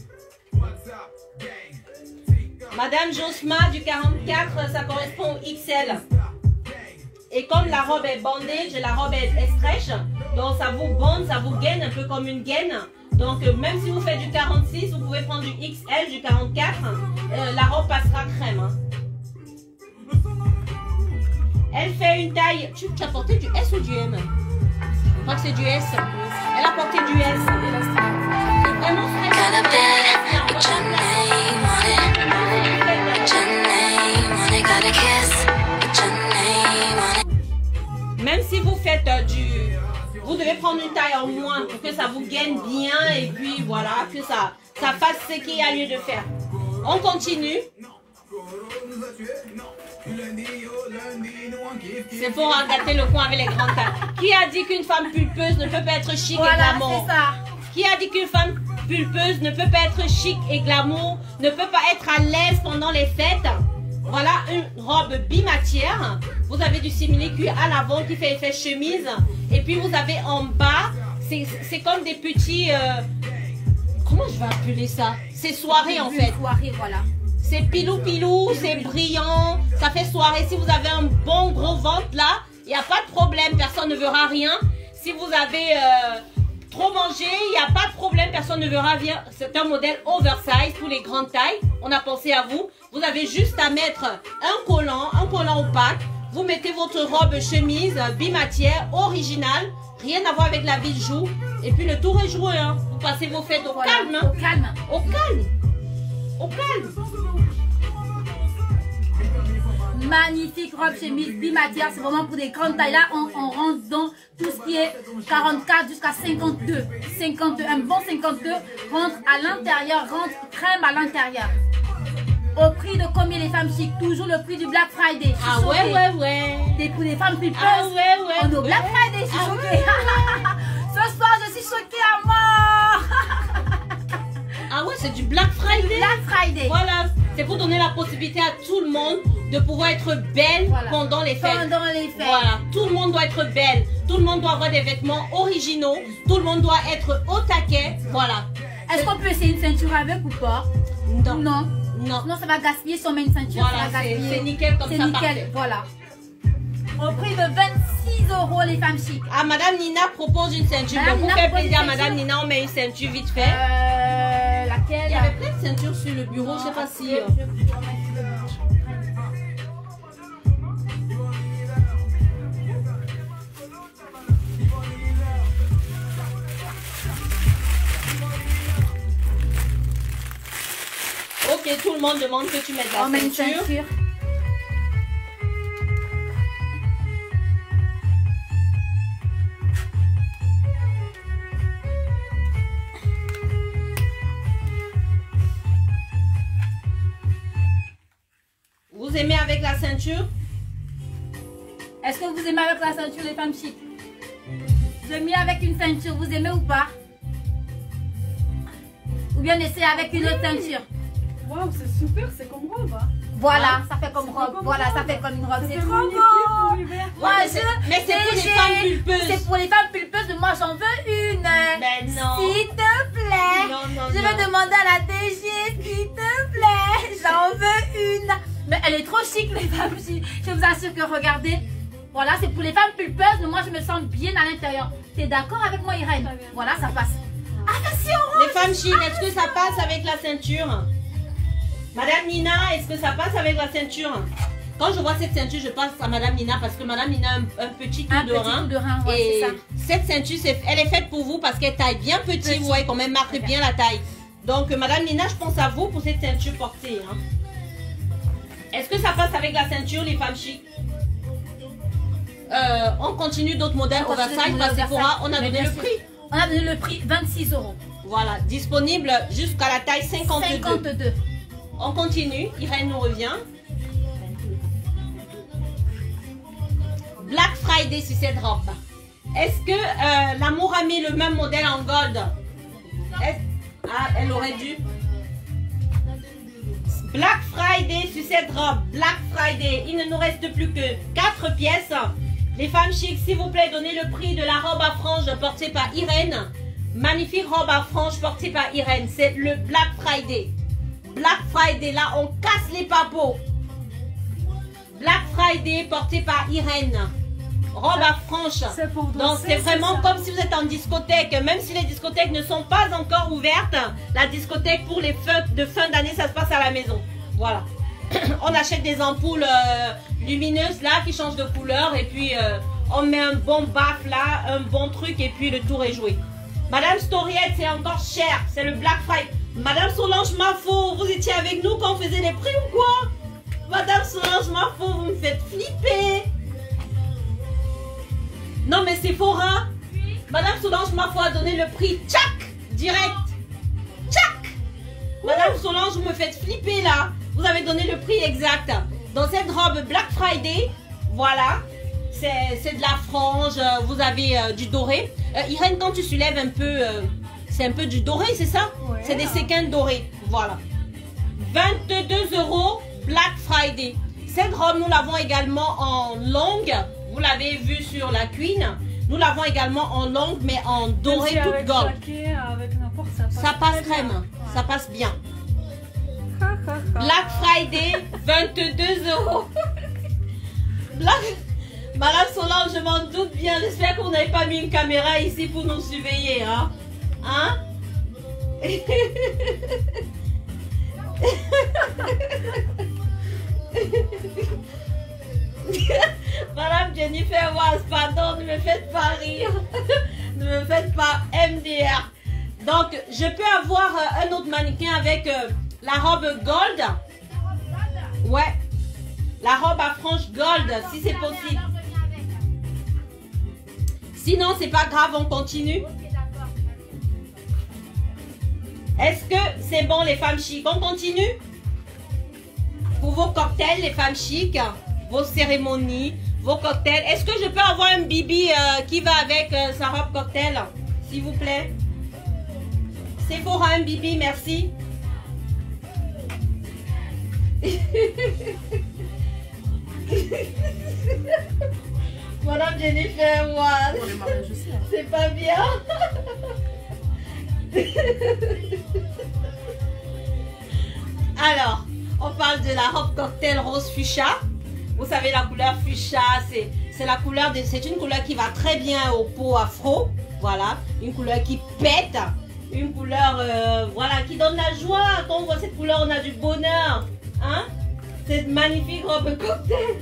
Madame Josma du 44, ça correspond au XL. Et comme la robe est bandée, la robe est stretch, donc ça vous bande, ça vous gaine un peu comme une gaine. Donc même si vous faites du 46, vous pouvez prendre du XL, du 44, la robe passera crème. Hein. Elle fait une taille... Tu as porté du S ou du M? Je crois que c'est du S. Elle a porté du S. Vraiment même si vous faites vous devez prendre une taille en moins pour que ça vous gaine bien et puis voilà, que ça fasse ce qu'il y a lieu de faire. On continue. C'est pour gâter le coin avec les grandes tailles. Qui a dit qu'une femme pulpeuse ne peut pas être chic et glamour? Voilà, c'est ça. Qui a dit qu'une femme pulpeuse ne peut pas être chic et glamour, ne peut pas être à l'aise pendant les fêtes. Voilà une robe bimatière. Vous avez du simili-cuir à l'avant qui fait effet chemise. Et puis vous avez en bas, c'est comme des petits... comment je vais appeler ça? C'est soirée en fait. Soirée, voilà. C'est pilou-pilou, c'est brillant. Ça fait soirée. Si vous avez un bon gros ventre là, il n'y a pas de problème. Personne ne verra rien. Si vous avez trop mangé, il n'y a pas de problème. Personne ne verra rien. C'est un modèle oversize pour les grandes tailles. On a pensé à vous. Vous avez juste à mettre un collant opaque. Vous mettez votre robe chemise bimatière originale. Rien à voir avec la ville joue. Et puis le tour est joué. Hein. Vous passez vos fêtes au calme. Hein. Au calme. Au calme. Au calme. Magnifique robe chemise bimatière. C'est vraiment pour des grandes tailles. Là, on rentre dans tout ce qui est 44 jusqu'à 52. 52. Un bon 52 rentre à l'intérieur. Rentre crème à l'intérieur. Au prix de combien les femmes chic? Toujours le prix du Black Friday. Ah ouais. Pour les femmes pulpeuses. Ah ouais. On est au Black Friday, je suis choquée. Ce soir, je suis choquée à mort. Ah ouais, c'est du Black Friday. Black Friday. Voilà, c'est pour donner la possibilité à tout le monde de pouvoir être belle pendant les fêtes. Pendant les fêtes. Voilà, tout le monde doit être belle. Tout le monde doit avoir des vêtements originaux. Tout le monde doit être au taquet. Voilà. Est-ce qu'on peut essayer une ceinture avec ou pas? Non. Sinon, ça va gaspiller si on met une ceinture. Voilà, c'est nickel comme ça. C'est nickel, parfait. voilà. Au prix de 26 € les femmes chic. Ah, Madame Nina propose une ceinture. Madame Donc, Nina pour faire propose plaisir à une Madame ceinture. Nina, on met une ceinture vite fait. Laquelle? Il y avait plein de ceintures sur le bureau, je sais pas si... Ok, tout le monde demande que tu mettes la On met une ceinture. ceinture. Vous aimez avec la ceinture? Est-ce que vous aimez avec la ceinture les femmes chic? Vous aimez avec une ceinture, vous aimez ou pas? Ou bien essayer avec une autre ceinture? Waouh, c'est super, c'est comme robe. Hein. Voilà, ça fait comme Ça fait robe. comme Voilà, robe. ça fait comme une robe. C'est C'est trop magnifique beau. pour l'hiver. Moi, mais c'est pour les femmes pulpeuses. C'est pour les femmes pulpeuses, mais moi j'en veux une. Mais non. S'il te plaît. Non, Je vais demander à la DG, s'il te plaît. J'en veux une. Mais elle est trop chic, les femmes chic. Je vous assure que regardez. Voilà, c'est pour les femmes pulpeuses, mais moi je me sens bien à l'intérieur. T'es d'accord avec moi, Irène? Très bien. Voilà, ça passe. Attention. Les femmes chic, est-ce que ça passe avec la ceinture? Madame Nina, est-ce que ça passe avec la ceinture? Quand je vois cette ceinture, je pense à Madame Nina parce que Madame Nina a un petit tour de rein. Tour de rein, ouais, Et c'est ça. cette ceinture, elle est faite pour vous parce qu'elle taille bien petit. Vous voyez quand même marque bien la taille. Donc, Madame Nina, je pense à vous pour cette ceinture portée. Hein. Est-ce que ça passe avec la ceinture, les femmes chic? On continue d'autres modèles On continue oversize d'autres parce modèles qu'on on a mais donné bien le sûr. prix. On a donné le prix 26 €. Voilà, disponible jusqu'à la taille 52. 52. On continue, Irène nous revient. Black Friday sur cette robe. Est-ce que l'amour a mis le même modèle en gold? Ah, elle aurait dû. Black Friday sur cette robe. Black Friday. Il ne nous reste plus que 4 pièces. Les femmes chics, s'il vous plaît, donnez le prix de la robe à franges portée par Irène. Magnifique robe à franges portée par Irène. C'est le Black Friday. Black Friday, là, on casse les papeaux. Black Friday porté par Irène. Robe à franges. C'est pour Donc, danser, c'est vraiment ça. comme si vous êtes en discothèque. Même si les discothèques ne sont pas encore ouvertes, la discothèque pour les fêtes de fin d'année, ça se passe à la maison. Voilà. On achète des ampoules lumineuses là qui changent de couleur et puis on met un bon baf là, un bon truc et puis le tour est joué. Madame Storiette, c'est encore cher. C'est le Black Friday. Madame Solange Mafo, vous étiez avec nous quand on faisait les prix ou quoi? Madame Solange Mafo, vous me faites flipper. Non mais c'est fort hein. Madame Solange Mafo a donné le prix tchac, direct. Tchac. Madame Solange, vous me faites flipper là. Vous avez donné le prix exact. Dans cette robe Black Friday, voilà. C'est de la frange, vous avez du doré. Irène, quand tu soulèves un peu C'est un peu du doré, c'est ça? Ouais. C'est des séquins dorés. Voilà. 22 € Black Friday. Cette robe, nous l'avons également en longue. Vous l'avez vu sur la Queen. Nous l'avons également en longue, mais en doré toute avec gold. jaquet, avec n'importe, Ça passe très crème. bien. Ça passe bien. Ouais. Black Friday, 22 €. Madame Solange, je m'en doute bien. J'espère qu'on n'avait pas mis une caméra ici pour nous surveiller. Hein? Hein? Madame Jennifer Was, pardon, ne me faites pas rire. Ne me faites pas MDR. Donc, je peux avoir un autre mannequin avec la robe gold. Ouais. La robe à franges gold, si c'est possible. Sinon, c'est pas grave, on continue. Est-ce que c'est bon, les femmes chics? On continue? Pour vos cocktails, les femmes chics, vos cérémonies, vos cocktails. Est-ce que je peux avoir un bibi qui va avec sa robe cocktail? S'il vous plaît. Sephora, un bibi, merci. Madame Jennifer, Pour les mariages aussi. Hein. c'est pas bien. Alors, on parle de la robe cocktail rose fuchsia. Vous savez, la couleur fuchsia, c'est la couleur c'est une couleur qui va très bien aux peaux afro. Voilà, une couleur qui pète, une couleur voilà, qui donne la joie. Quand on voit cette couleur, on a du bonheur. Hein? Cette magnifique robe cocktail.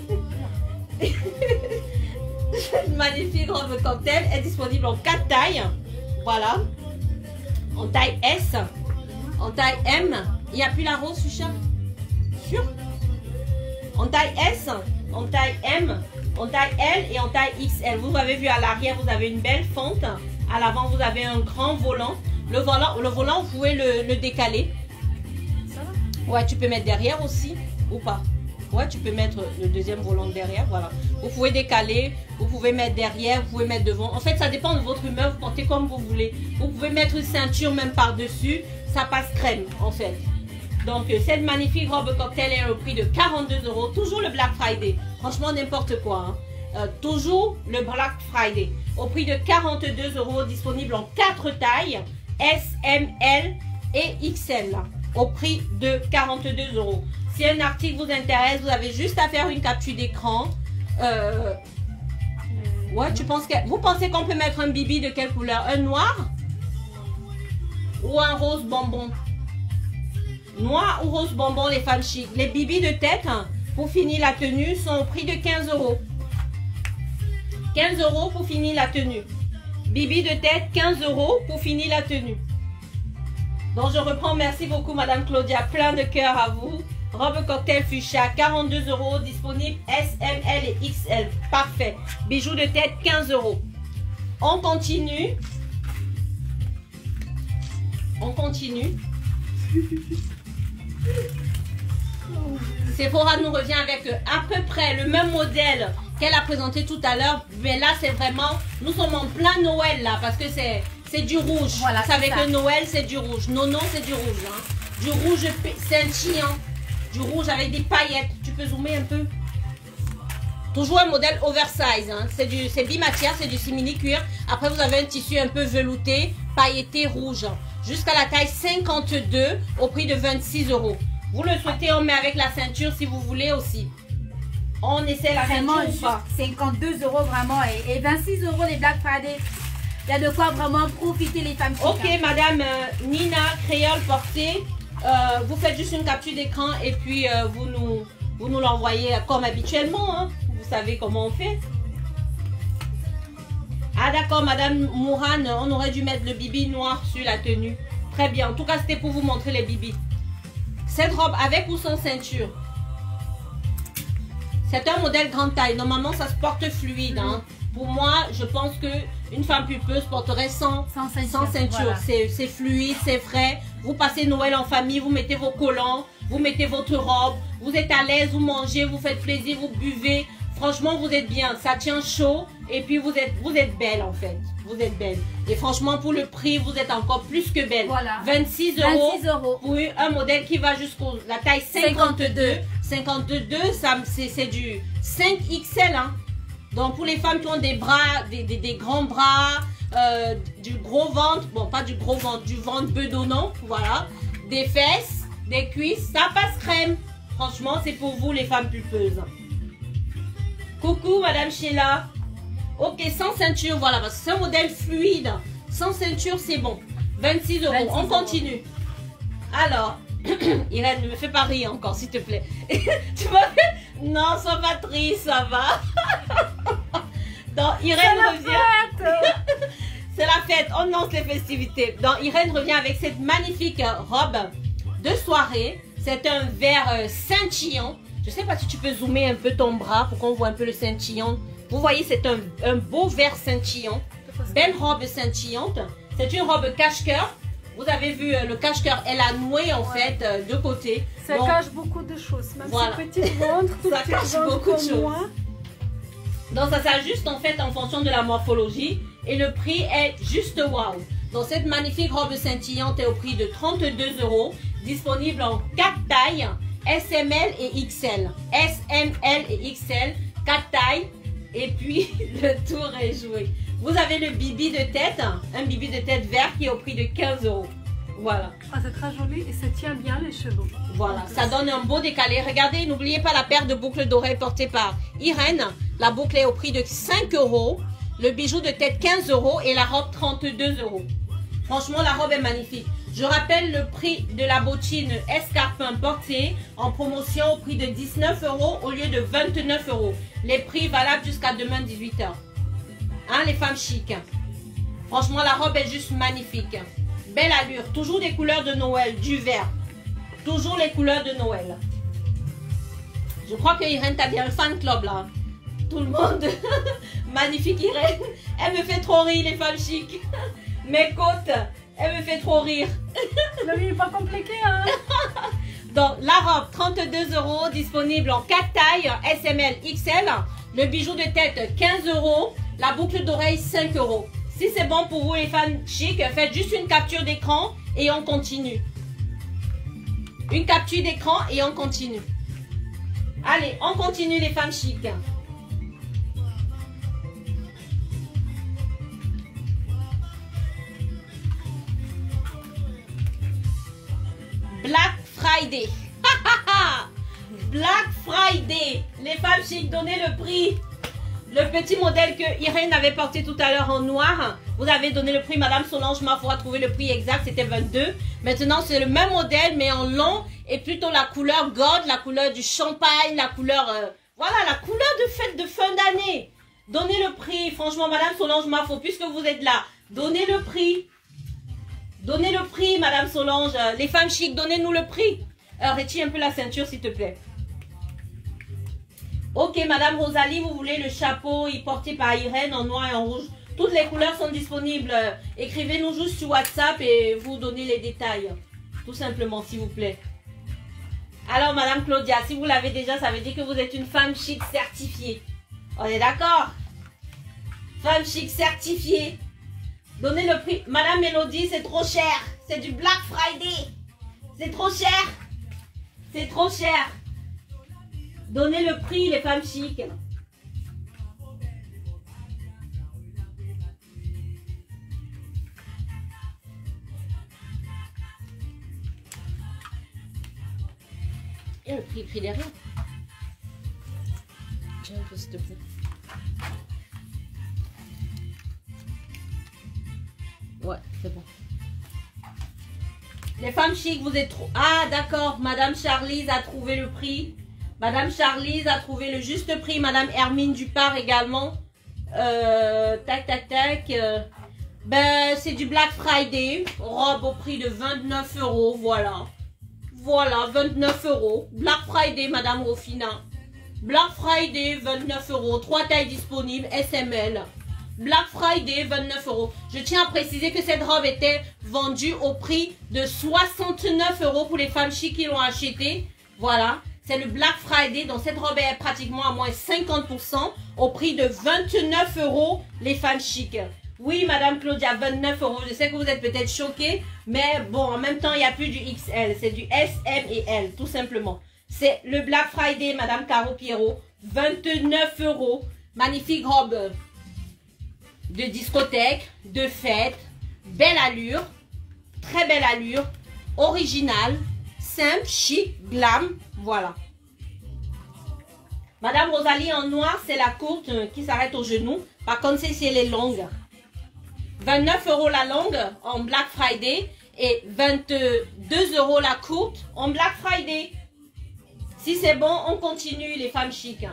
Cette magnifique robe cocktail est disponible en 4 tailles. Voilà. En taille S, en taille M. Il n'y a plus la rose fuchsia. Sûr? En taille S, en taille M, en taille L et en taille XL. Vous avez vu à l'arrière, vous avez une belle fente. À l'avant, vous avez un grand volant. Le volant, vous pouvez le décaler. Ça va? Ouais, tu peux mettre derrière aussi ou pas. Ouais, tu peux mettre le deuxième volant derrière, voilà. Vous pouvez décaler, vous pouvez mettre derrière, vous pouvez mettre devant. En fait, ça dépend de votre humeur, vous portez comme vous voulez. Vous pouvez mettre une ceinture même par-dessus, ça passe crème en fait. Donc, cette magnifique robe cocktail est au prix de 42 €. Toujours le Black Friday, franchement n'importe quoi. Hein. Toujours le Black Friday. Au prix de 42 €, disponible en 4 tailles, S, M, L et XL. Au prix de 42 €. Si un article vous intéresse, vous avez juste à faire une capture d'écran. Ouais, vous pensez qu'on peut mettre un bibi de quelle couleur? Un noir? Ou un rose bonbon? Noir ou rose bonbon, les femmes chics. Les bibis de tête, hein, pour finir la tenue, sont au prix de 15 €. 15 € pour finir la tenue. Bibi de tête, 15 € pour finir la tenue. Donc je reprends, merci beaucoup Madame Claudia, plein de cœur à vous. Robe cocktail fuchsia, 42 €, disponible S, M, L et XL. Parfait. Bijoux de tête, 15 €. On continue. On continue. Sephora nous revient avec à peu près le même modèle qu'elle a présenté tout à l'heure. Mais là, c'est vraiment... Nous sommes en plein Noël là, parce que c'est du rouge. Voilà, vous savez c'est ça. que Noël, c'est du rouge. Non, c'est du rouge. Hein. Du rouge scintillant. Du rouge avec des paillettes. Tu peux zoomer un peu? Toujours un modèle oversize. Hein. C'est bimatière, c'est du simili cuir. Après, vous avez un tissu un peu velouté, pailleté rouge. Jusqu'à la taille 52 au prix de 26 €. Vous le souhaitez, on met avec la ceinture si vous voulez aussi. On essaie la Vraiment, ceinture ou pas? 52 € vraiment et 26 € les Black Friday. Il y a de quoi vraiment profiter les femmes chics. Ok, madame Nina Créole Portée, vous faites juste une capture d'écran et puis vous nous l'envoyez comme habituellement. Hein. Vous savez comment on fait. Ah d'accord, madame Mourane, on aurait dû mettre le bibi noir sur la tenue. Très bien, en tout cas c'était pour vous montrer les bibis. Cette robe avec ou sans ceinture? C'est un modèle grande taille. Normalement, ça se porte fluide. Hein. Pour moi, je pense qu'une femme pulpeuse porterait sans ceinture. Voilà. C'est fluide, c'est frais. Vous passez Noël en famille, vous mettez vos collants, vous mettez votre robe. Vous êtes à l'aise, vous mangez, vous faites plaisir, vous buvez. Franchement, vous êtes bien. Ça tient chaud et puis vous êtes belle en fait. vous êtes belle. Et franchement, pour le prix, vous êtes encore plus que belle. Voilà. 26 € pour un modèle qui va jusqu'au la taille 52. 52, c'est du 5XL. Hein. Donc, pour les femmes qui ont des bras, des grands bras, du gros ventre, bon, pas du gros ventre, du ventre bedonnant, voilà. Des fesses, des cuisses, ça passe crème. Franchement, c'est pour vous, les femmes pulpeuses. Coucou, Madame Sheila. Ok, sans ceinture, voilà, parce que c'est un modèle fluide. Sans ceinture, c'est bon. 26 €. On continue. Alors, Irène, ne me fais pas rire encore, s'il te plaît. Tu m'as fait... Non, sois pas triste, ça va. Donc, Irène revient. C'est la fête, on lance les festivités. Donc, Irène revient avec cette magnifique robe de soirée. C'est un vert scintillant. Je ne sais pas si tu peux zoomer un peu ton bras pour qu'on voit un peu le scintillon. Vous voyez, c'est un beau vert scintillant. Belle robe scintillante. C'est une robe cache-cœur. Vous avez vu le cache-cœur, elle a noué en fait de côté. Ça Donc, cache beaucoup de choses. Même voilà. ce petit ventre, tout Ça petit cache ventre beaucoup de comme choses. moi. Donc ça s'ajuste en fait en fonction de la morphologie. Et le prix est juste waouh. Donc cette magnifique robe scintillante est au prix de 32 €. Disponible en 4 tailles. SML et XL. SML et XL. 4 tailles. Et puis le tour est joué. Vous avez le bibi de tête. Un bibi de tête vert qui est au prix de 15 €. Voilà. Ah, c'est très joli et ça tient bien les cheveux. Voilà, ça donne un beau décalé. Regardez, n'oubliez pas la paire de boucles d'oreilles portée par Irène. La boucle est au prix de 5 €. Le bijou de tête 15 € et la robe 32 €. Franchement, la robe est magnifique. Je rappelle le prix de la bottine escarpin portée en promotion au prix de 19 € au lieu de 29 €. Les prix valables jusqu'à demain 18 h. Hein, les femmes chic. Franchement, la robe est juste magnifique. Belle allure. Toujours des couleurs de Noël, du vert. Toujours les couleurs de Noël. Je crois que Irène, t'as bien un fan club là. Tout le monde. Magnifique Irène. Elle me fait trop rire, les femmes chic. Mes côtes, elle me fait trop rire. La vie n'est pas compliquée, hein. Donc, la robe, 32 €, disponible en 4 tailles, SML, XL. Le bijou de tête, 15 €. La boucle d'oreille, 5 €. Si c'est bon pour vous, les femmes chic, faites juste une capture d'écran et on continue. Une capture d'écran et on continue. Allez, on continue, les femmes chic. Black Friday. Black Friday. Les femmes chic, donnez le prix. Le petit modèle que Irène avait porté tout à l'heure en noir. Vous avez donné le prix. Madame Solange m'a fait trouver le prix exact. C'était 22. Maintenant, c'est le même modèle, mais en long. Et plutôt la couleur gold, la couleur du champagne, la couleur... voilà, la couleur de fête de fin d'année. Donnez le prix. Franchement, Madame Solange m'a fait, puisque vous êtes là, donnez le prix. Donnez le prix, Madame Solange. Les femmes chic, donnez-nous le prix. Retire un peu la ceinture, s'il te plaît. Ok, Madame Rosalie, vous voulez le chapeau porté par Irène en noir et en rouge. Toutes les couleurs sont disponibles. Écrivez-nous juste sur WhatsApp et vous donnez les détails. Tout simplement, s'il vous plaît. Alors, Madame Claudia, si vous l'avez déjà, ça veut dire que vous êtes une femme chic certifiée. On est d'accord? Femme chic certifiée. Donnez le prix. Madame Mélodie, c'est trop cher. C'est du Black Friday. C'est trop cher. C'est trop cher. Donnez le prix, les femmes chic. Et le prix écrit derrière. Tiens un peu, s'il te plaît. Ouais, c'est bon. Les femmes chic, vous êtes trop... Ah, d'accord. Madame Charlize a trouvé le prix. Madame Charlize a trouvé le juste prix. Madame Hermine Dupart également. Tac, tac, tac. Ben, c'est du Black Friday. Robe au prix de 29 €. Voilà. Voilà, 29 €. Black Friday, Madame Rofina. Black Friday, 29 €. 3 tailles disponibles. SML. Black Friday, 29 €. Je tiens à préciser que cette robe était vendue au prix de 69 € pour les femmes chic qui l'ont achetée. Voilà. C'est le Black Friday. Donc, cette robe est pratiquement à moins 50% au prix de 29 € les femmes chic. Oui, Madame Claudia, 29 €. Je sais que vous êtes peut-être choqués, mais bon, en même temps, il n'y a plus du XL. C'est du S, M et L, tout simplement. C'est le Black Friday, Madame Caro Pierrot. 29 €. Magnifique robe de discothèque, de fête. Belle allure. Très belle allure. Originale. Simple, chic, glam. Voilà. Madame Rosalie en noir, c'est la courte qui s'arrête au genou. Par contre, c'est les longues. 29 € la longue en Black Friday et 22 € la courte en Black Friday. Si c'est bon, on continue les femmes chics.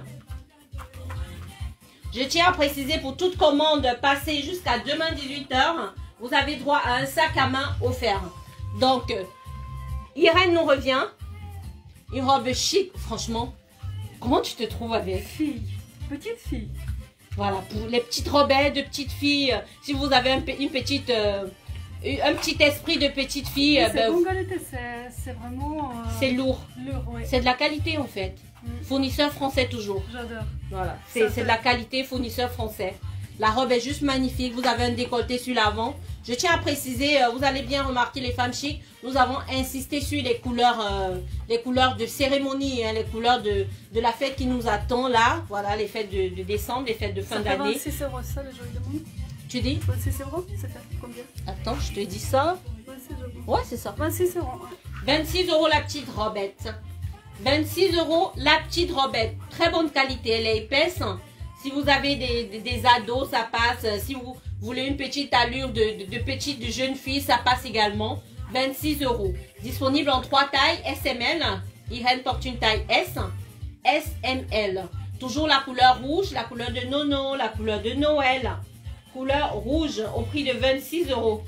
Je tiens à préciser pour toute commande passée jusqu'à demain 18 h, vous avez droit à un sac à main offert. Donc, Irène nous revient. Une robe chic, franchement. Comment tu te trouves avec? Fille, petite fille. Voilà, pour les petites robettes de petites filles, si vous avez un petit esprit de petite fille, C'est bonne qualité, c'est vraiment... c'est lourd. Ouais. C'est de la qualité en fait. Fournisseur français toujours. J'adore. Voilà, c'est de la qualité, fournisseur français. La robe est juste magnifique, vous avez un décolleté sur l'avant. Je tiens à préciser, vous allez bien remarquer les femmes chics, nous avons insisté sur les couleurs de cérémonie, hein, les couleurs de la fête qui nous attend là. Voilà, les fêtes de décembre, les fêtes de fin d'année. 26 € ça, les gens ils demandent. Tu dis? 26 €, ça fait combien? Attends, je te dis ça. 26 €. Ouais, c'est ça. 26 €. 26 € la petite robette. 26 € la petite robette. Très bonne qualité, elle est épaisse. Si vous avez des ados, ça passe. Si vous voulez une petite allure de jeune fille, ça passe également. 26 €. Disponible en 3 tailles SML. Irène porte une taille S. SML. Toujours la couleur rouge, la couleur de Nono, la couleur de Noël. Couleur rouge au prix de 26 €.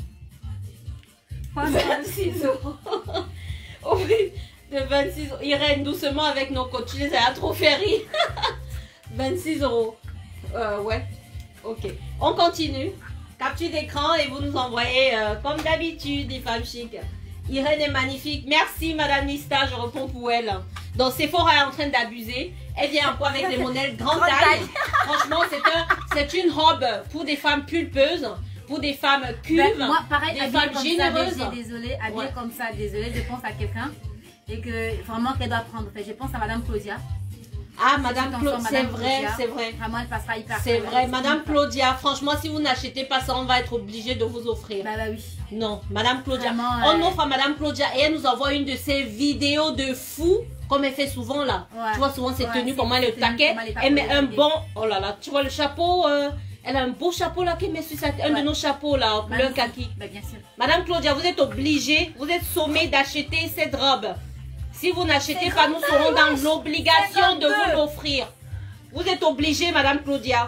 26 €. Au prix de 26 €. Irène, doucement avec nos coachs. Tu les as trop fait rire. 26 €. Ouais. Ok. On continue. Capture d'écran et vous nous envoyez comme d'habitude des femmes chics. Irène est magnifique. Merci Madame Nista, je réponds pour elle. Donc Sephora est en train d'abuser. Elle vient un peu avec les modèles grande taille. Franchement, c'est une robe pour des femmes pulpeuses, pour des femmes cuves, Moi, pareil, des femmes généreuses. Désolée, habillée Ouais. comme ça, désolée, je pense à quelqu'un et que vraiment qu'elle doit prendre. Je pense à Madame Claudia. Ah, Madame Madame Claudia, c'est vrai, Claudia. c'est vrai. Vraiment, elle passera hyper C'est bien. vrai, Madame Claudia, franchement, si vous n'achetez pas ça, on va être obligé de vous offrir. Bah oui. Non, Madame Claudia. Vraiment, On offre à Madame Claudia et elle nous envoie une de ses vidéos de fou, comme elle fait souvent là. Ouais. Tu vois souvent ses Ouais, tenues, c'est comment elle est au ses taquet. tenues, comment elle est Elle met un taquée. bon, oh là là, tu vois le chapeau, elle a un beau chapeau là qu'elle met sur sa tête, un de Ouais. nos chapeaux là, en couleur kaki. Bah bien sûr. Madame Claudia, vous êtes obligée, vous êtes sommée d'acheter cette robe. Si vous n'achetez pas, nous serons dans l'obligation de vous l'offrir. Vous êtes obligée, Madame Claudia.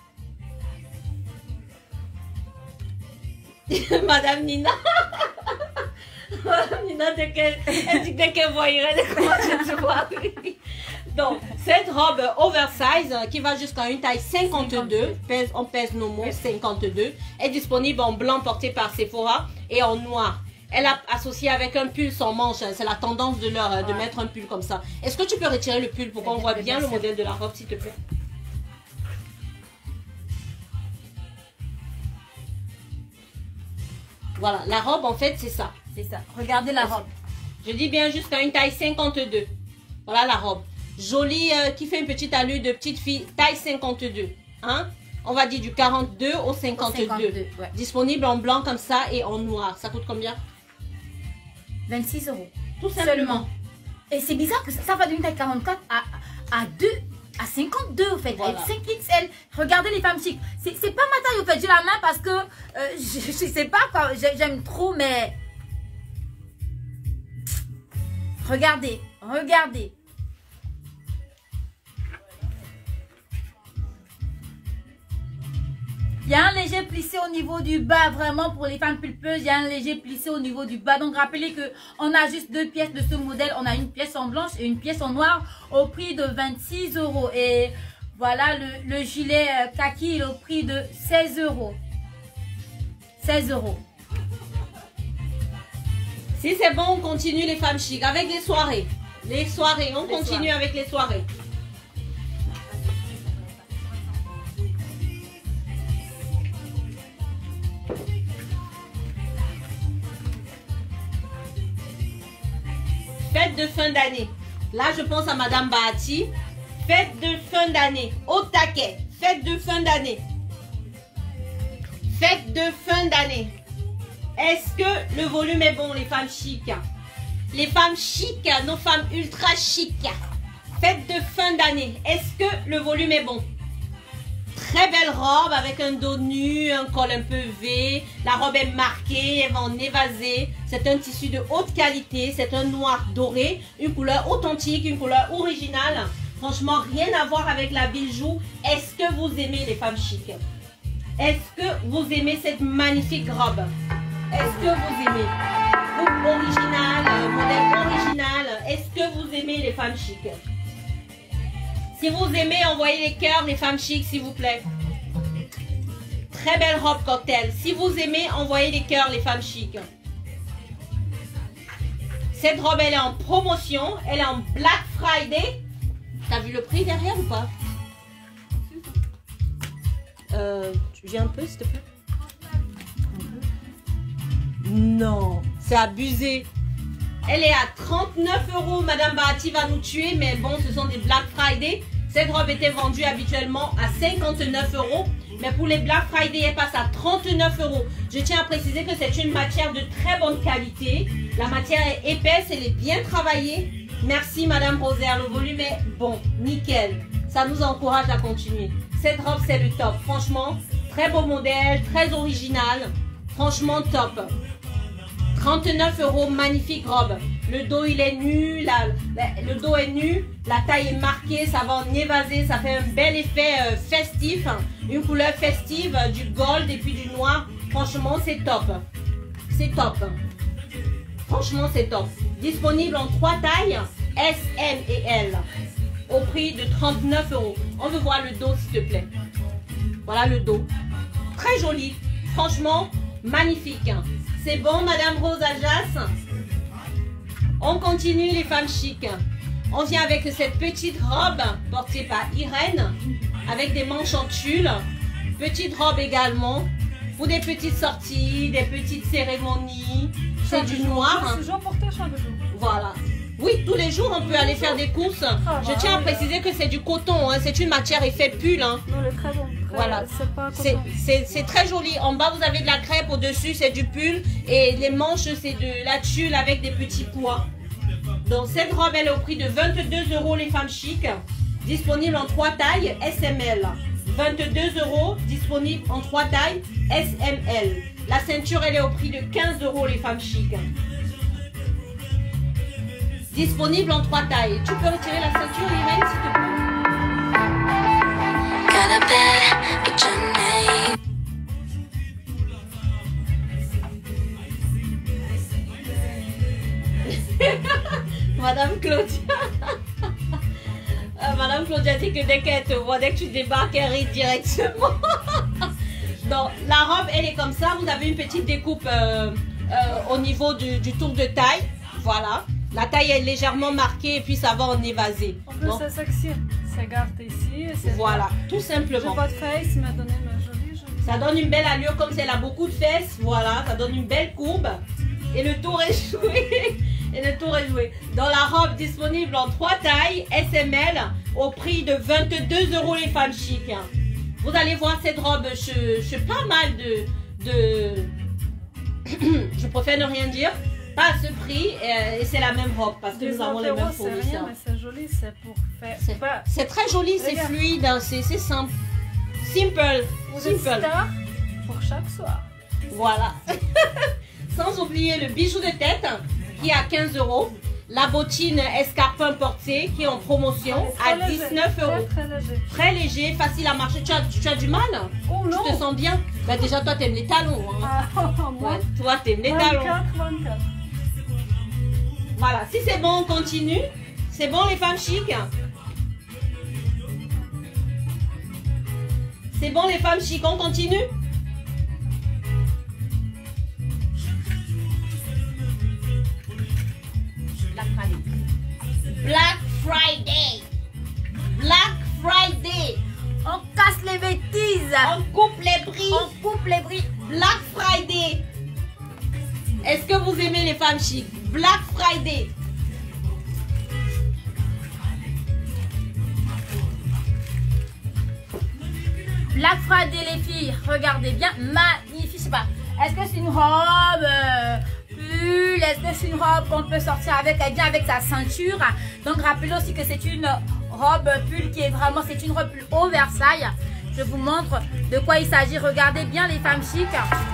Madame Nina. Madame Nina, dès qu'elle voit Irène, elle commence à se voir. Donc, cette robe oversize qui va jusqu'à une taille 52, on pèse nos mots, 52, est disponible en blanc porté par Sephora et en noir. Elle a associé avec un pull sans manche, c'est la tendance de l'heure de mettre un pull comme ça. Est-ce que tu peux retirer le pull pour qu'on voit bien le modèle de la robe, s'il te plaît? Voilà, la robe en fait c'est ça. C'est ça. Regardez la robe. Je dis bien jusqu'à une taille 52. Voilà la robe. Jolie, qui fait une petite allure de petite fille, taille 52. Hein? On va dire du 42 au 52. 52, ouais. Disponible en blanc comme ça et en noir. Ça coûte combien? 26 €. Tout simplement. Et c'est bizarre que ça va d'une taille 44 à 52 au fait. Voilà. 5XL. Regardez les femmes chics. C'est pas ma taille au fait. J'ai la main parce que je sais pas quoi. J'aime trop mais... Regardez. Regardez. Il y a un léger plissé au niveau du bas, vraiment pour les femmes pulpeuses, il y a un léger plissé au niveau du bas. Donc rappelez que on a juste 2 pièces de ce modèle, on a une pièce en blanche et une pièce en noir au prix de 26 €. Et voilà le gilet kaki il est au prix de 16 €. 16 €. Si c'est bon, on continue les femmes chics avec les soirées. Les soirées, on continue avec les soirées. fête de fin d'année. Là, je pense à Madame Bahati. Fête de fin d'année. Au taquet. Fête de fin d'année. Fête de fin d'année. Est-ce que le volume est bon, les femmes chic? Les femmes chic, nos femmes ultra chic. Fête de fin d'année. Est-ce que le volume est bon? Très belle robe avec un dos nu, un col un peu V. La robe est marquée, elle va en évaser. C'est un tissu de haute qualité. C'est un noir doré. Une couleur authentique, une couleur originale. Franchement, rien à voir avec la bijou. Est-ce que vous aimez les femmes chic? Est-ce que vous aimez cette magnifique robe? Est-ce que vous aimez? Coupe originale, modèle original. Est-ce que vous aimez les femmes chic? Si vous aimez, envoyez les cœurs, les femmes chic, s'il vous plaît. Très belle robe cocktail. Si vous aimez, envoyez les cœurs, les femmes chic. Cette robe, elle est en promotion. Elle est en Black Friday. T'as vu le prix derrière ou pas? Tu viens un peu, s'il te plaît? Non, c'est abusé. Elle est à 39 €. Madame Bahati va nous tuer, mais bon, ce sont des Black Friday. Cette robe était vendue habituellement à 59 €. Mais pour les Black Friday, elle passe à 39 €. Je tiens à préciser que c'est une matière de très bonne qualité. La matière est épaisse, elle est bien travaillée. Merci Madame Rosaire, le volume est bon, nickel. Ça nous encourage à continuer. Cette robe, c'est le top. Franchement, très beau modèle, très original. Franchement, top. 39 €, magnifique robe. Le dos, il est nu, le dos est nu, la taille est marquée, ça va en évaser, ça fait un bel effet festif. Une couleur festive, du gold et puis du noir. Franchement, c'est top. C'est top. Franchement, c'est top. Disponible en 3 tailles, S, M et L. Au prix de 39 €. On veut voir le dos, s'il te plaît. Voilà le dos. Très joli. Franchement, magnifique. C'est bon, Madame Rose Ajas? On continue, les femmes chic. On vient avec cette petite robe portée par Irène, avec des manches en tulle. Petite robe également, pour des petites sorties, des petites cérémonies. C'est du noir. C'est toujours porté chaque jour. Voilà. Oui, tous les jours, on peut aller faire des courses. Je tiens à préciser que c'est du coton. Hein. C'est une matière effet pull. Hein. Non, elle est très bon. Voilà. C'est très joli. En bas, vous avez de la crêpe. Au-dessus, c'est du pull. Et les manches, c'est de la tulle avec des petits pois. Donc, cette robe, elle est au prix de 22 €, les femmes chic. Disponible en 3 tailles, SML. 22 €, disponible en 3 tailles, SML. La ceinture, elle est au prix de 15 €, les femmes chic. Disponible en 3 tailles. Tu peux retirer la ceinture, Irène, s'il te plaît? Madame Claudia. Madame Claudia dit que dès qu'elle te voit, dès que tu débarques, elle rit directement. Donc, la robe, elle est comme ça. Vous avez une petite découpe au niveau du tour de taille. Voilà. La taille est légèrement marquée et puis ça va en évaser. En plus, c'est sexy. C'est gardé ici. Voilà, tout simplement. J'ai pas de face, mais donné ma jolie. Ça donne une belle allure comme si elle a beaucoup de fesses. Voilà, ça donne une belle courbe. Et le tour est joué. Et le tour est joué. Dans la robe disponible en 3 tailles, SML, au prix de 22 € les femmes chic. Vous allez voir cette robe, je pas mal de je préfère ne rien dire. Pas à ce prix et c'est la même robe parce que nous avons les mêmes fournisseurs. C'est rien, mais c'est joli, c'est pour faire. C'est très joli, c'est fluide, c'est simple. Simple. Vous êtes star pour chaque soir. Voilà. Sans oublier le bijou de tête qui est à 15 €. La bottine escarpin portée qui est en promotion à 19 €. Très léger. Très léger, facile à marcher. Tu as du mal? Oh non. Tu te sens bien? Bah déjà, toi, t'aimes les talons. Hein. Moi, ouais, toi, t'aimes les talons. 24. Voilà, si c'est bon, on continue. C'est bon, les femmes chic? C'est bon, les femmes chic, on continue? Black Friday. Black Friday. On casse les bêtises. On coupe les prix. On coupe les prix. Black Friday. Est-ce que vous aimez les femmes chic? Black Friday. Black Friday les filles, regardez bien, magnifique, je sais pas, est-ce que c'est une robe pull, est-ce que c'est une robe qu'on peut sortir avec, elle vient avec sa ceinture, donc rappelez aussi que c'est une robe pull qui est vraiment, c'est une robe pull oversize, je vous montre de quoi il s'agit, regardez bien les femmes chics.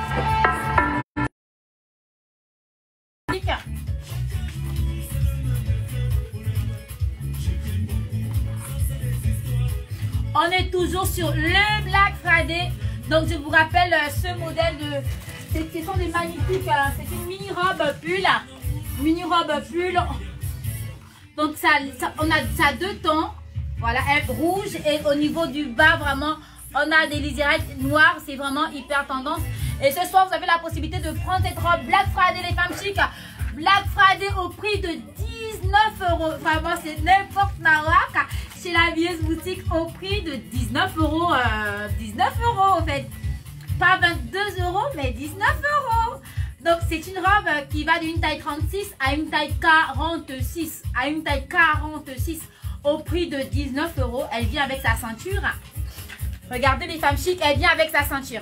On est toujours sur le Black Friday. Donc, je vous rappelle ce modèle de... Ce sont des magnifiques... c'est une mini-robe pull. Mini-robe pull. Donc, on a ça deux tons. Voilà, elle rouge. Et au niveau du bas, vraiment, on a des lisérettes noires. C'est vraiment hyper tendance. Et ce soir, vous avez la possibilité de prendre cette robe Black Friday, les femmes chics. Black Friday au prix de 19 €. Vraiment, c'est n'importe quoi. Chez la Habilleuse Boutique au prix de 19 €. 19 € en fait. Pas 22 €, mais 19 €. Donc, c'est une robe qui va d'une taille 36 à une taille 46. À une taille 46 au prix de 19 €. Elle vient avec sa ceinture. Regardez les femmes chics, elle vient avec sa ceinture.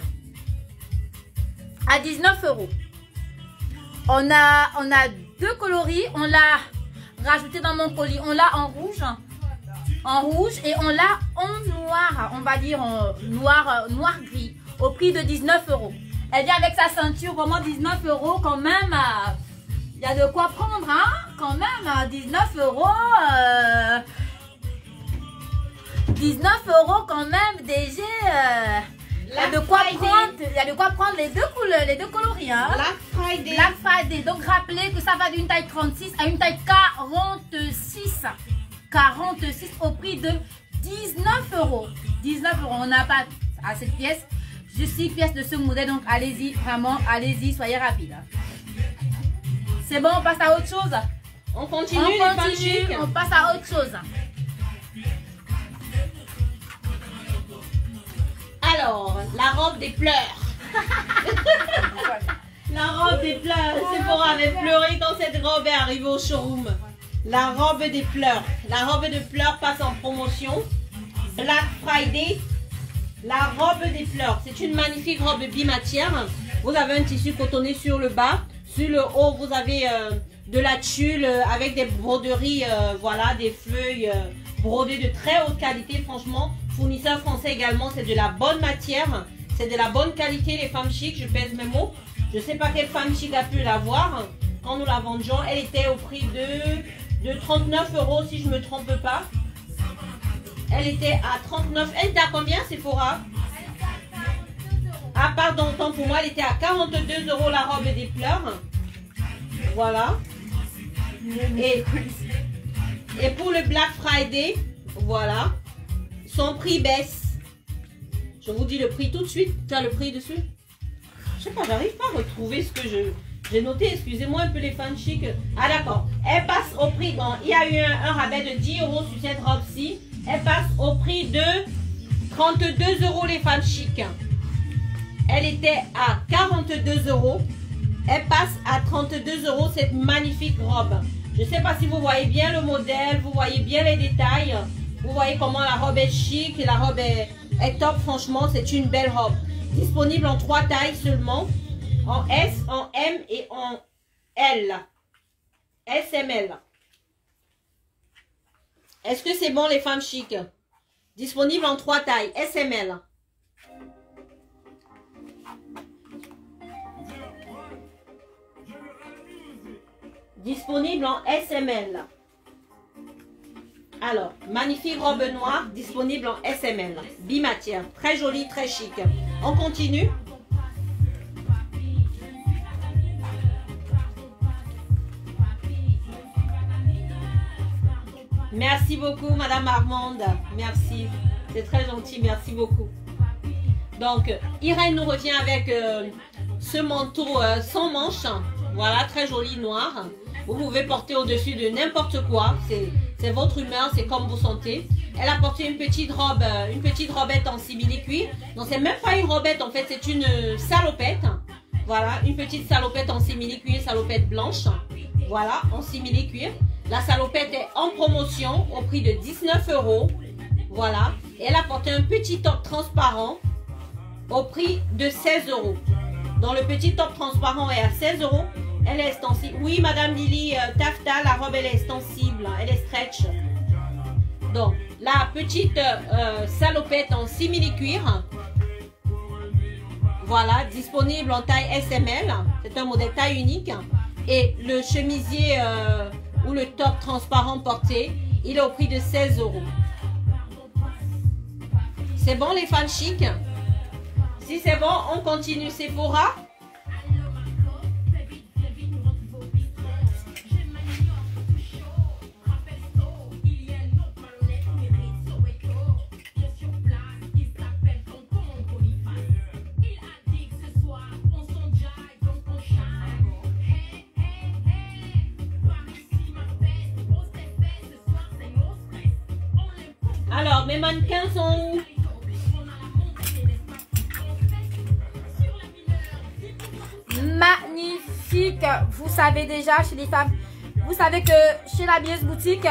À 19 €. On a deux coloris. On l'a rajouté dans mon colis. On l'a en rouge. En rouge et on l'a en noir. On va dire en noir gris. Au prix de 19 €. Elle vient avec sa ceinture. Vraiment 19 € quand même. Il y a de quoi prendre. Hein, quand même. 19 €. 19 € quand même. Déjà. Il y a de quoi prendre les deux couleurs, les deux coloris. Hein? Black Friday. Black Friday. Donc rappelez que ça va d'une taille 36 à une taille 46. 46 au prix de 19 €. 19 €. On n'a pas à cette pièce. Juste 6 pièces de ce modèle. Donc allez-y, vraiment, allez-y, soyez rapide. C'est bon, on passe à autre chose. On continue, les femmes chics. On passe à autre chose. Alors, la robe des pleurs. La robe des pleurs. Sephora avait pleuré quand cette robe est arrivée au showroom. La robe des pleurs. La robe de pleurs passe en promotion. Black Friday. La robe des pleurs. C'est une magnifique robe bimatière. Vous avez un tissu cotonné sur le bas. Sur le haut, vous avez de la tulle avec des broderies, voilà, des feuilles brodées de très haute qualité, franchement. Fournisseur français également, c'est de la bonne matière. C'est de la bonne qualité, les femmes chics. Je pèse mes mots. Je ne sais pas quelle femme chic a pu l'avoir. Quand nous la vendions, elle était au prix de 39 € si je ne me trompe pas. Elle était à 39. Elle était à combien, Sephora? Ah pardon, autant pour moi, elle était à 42 € la robe des pleurs. Voilà. Et pour le Black Friday, voilà, son prix baisse. Je vous dis le prix tout de suite. Tu as le prix dessus? Je sais pas, j'arrive pas à retrouver ce que j'ai noté. Excusez-moi un peu les fans chics. Ah d'accord. Elle passe au prix. Bon, il y a eu un rabais de 10 € sur cette robe-ci. Elle passe au prix de 32 € les fans chics. Elle était à 42 €. Elle passe à 32 € cette magnifique robe. Je ne sais pas si vous voyez bien le modèle, vous voyez bien les détails. Vous voyez comment la robe est chic et la robe est top. Franchement, c'est une belle robe. Disponible en 3 tailles seulement. En S, en M et en L. SML. Est-ce que c'est bon les femmes chics? Disponible en 3 tailles. SML. Disponible en SML. Alors, magnifique robe noire, disponible en SML. Bimatière, très jolie, très chic. On continue. Merci beaucoup, Madame Armande. Merci. C'est très gentil, merci beaucoup. Donc, Irène nous revient avec ce manteau sans manches. Voilà, très joli, noir. Vous pouvez porter au-dessus de n'importe quoi. C'est votre humeur, c'est comme vous sentez. Elle a porté une petite robette en simili-cuir. Donc, c'est même pas une robette, en fait, c'est une salopette. Voilà, une petite salopette en simili-cuir, salopette blanche. Voilà, en simili-cuir. La salopette est en promotion au prix de 19 €. Voilà. Et elle a porté un petit top transparent. au prix de 16 €. Donc le petit top transparent est à 16 €. Elle est extensible. Oui, Madame Lily, taffetas, la robe elle est extensible, elle est stretch. Donc la petite salopette en simili-cuir. Voilà, disponible en taille SML. C'est un modèle taille unique. Et le chemisier ou le top transparent porté, il est au prix de 16 €. C'est bon les fans chic? Si c'est bon, on continue. Sephora. Alors, mes mannequins sont où? Magnifique. Vous savez déjà chez les femmes, vous savez que chez la Bieuse Boutique,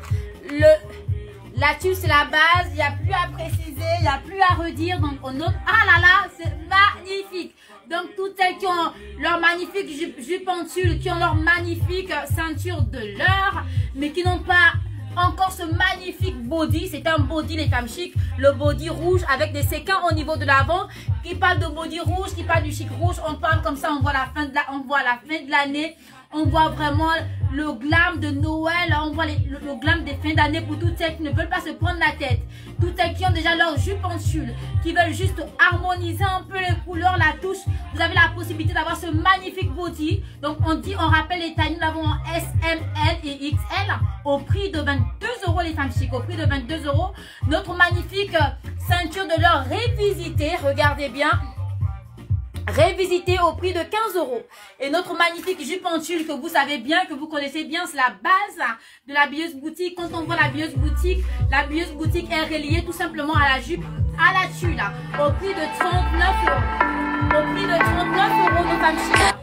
la tulle c'est la base, il n'y a plus à préciser, il n'y a plus à redire. Donc on note, ah là là, c'est magnifique. Donc toutes celles qui ont leur magnifique jupe en tulle, qui ont leur magnifique ceinture de l'heure, mais qui n'ont pas encore ce magnifique body, c'est un body les femmes chic, le body rouge avec des séquins au niveau de l'avant. Qui parle de body rouge, qui parle du chic rouge, on parle comme ça, on voit la fin de l'année, on voit vraiment le glam de Noël, on voit le glam des fins d'année pour toutes celles qui ne veulent pas se prendre la tête, toutes celles qui ont déjà leur jupe en tulle, qui veulent juste harmoniser un peu les couleurs, la touche. Vous avez la possibilité d'avoir ce magnifique body. Donc on rappelle les tailles, nous l'avons en S, M, L et XL au prix de 22 € les femmes chic, au prix de 22 €. Notre magnifique ceinture de l'or révisitée, regardez bien, révisité au prix de 15 €. Et notre magnifique jupe en tulle que vous savez bien, que vous connaissez bien, c'est la base de la Bieuse Boutique. Quand on voit la Bieuse Boutique est reliée tout simplement à la jupe, à la tulle, au prix de 39 €. Au prix de 39 € nos femmes chic.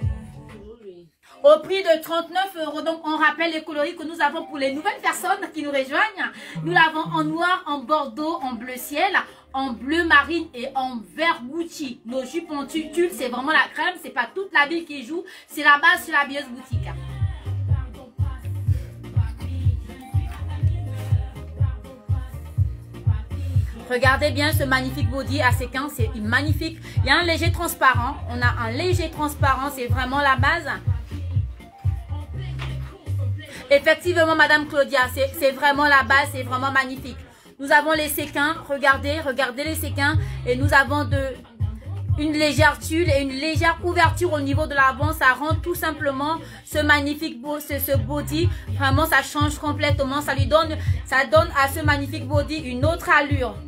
Au prix de 39 €. Donc, on rappelle les coloris que nous avons pour les nouvelles personnes qui nous rejoignent. Nous l'avons en noir, en bordeaux, en bleu ciel, en bleu marine et en vert Gucci. Nos jupes en tulle, c'est vraiment la crème. C'est pas toute la ville qui joue. C'est la base sur la Bieuse Boutique. Regardez bien ce magnifique body à séquence. C'est magnifique. Il y a un léger transparent. On a un léger transparent. C'est vraiment la base. Effectivement, Madame Claudia, c'est vraiment la base, c'est vraiment magnifique. Nous avons les séquins, regardez les séquins. Et nous avons une légère tulle et une légère ouverture au niveau de l'avant. Ça rend tout simplement ce magnifique ce body. Vraiment, ça change complètement. Ça donne à ce magnifique body une autre allure.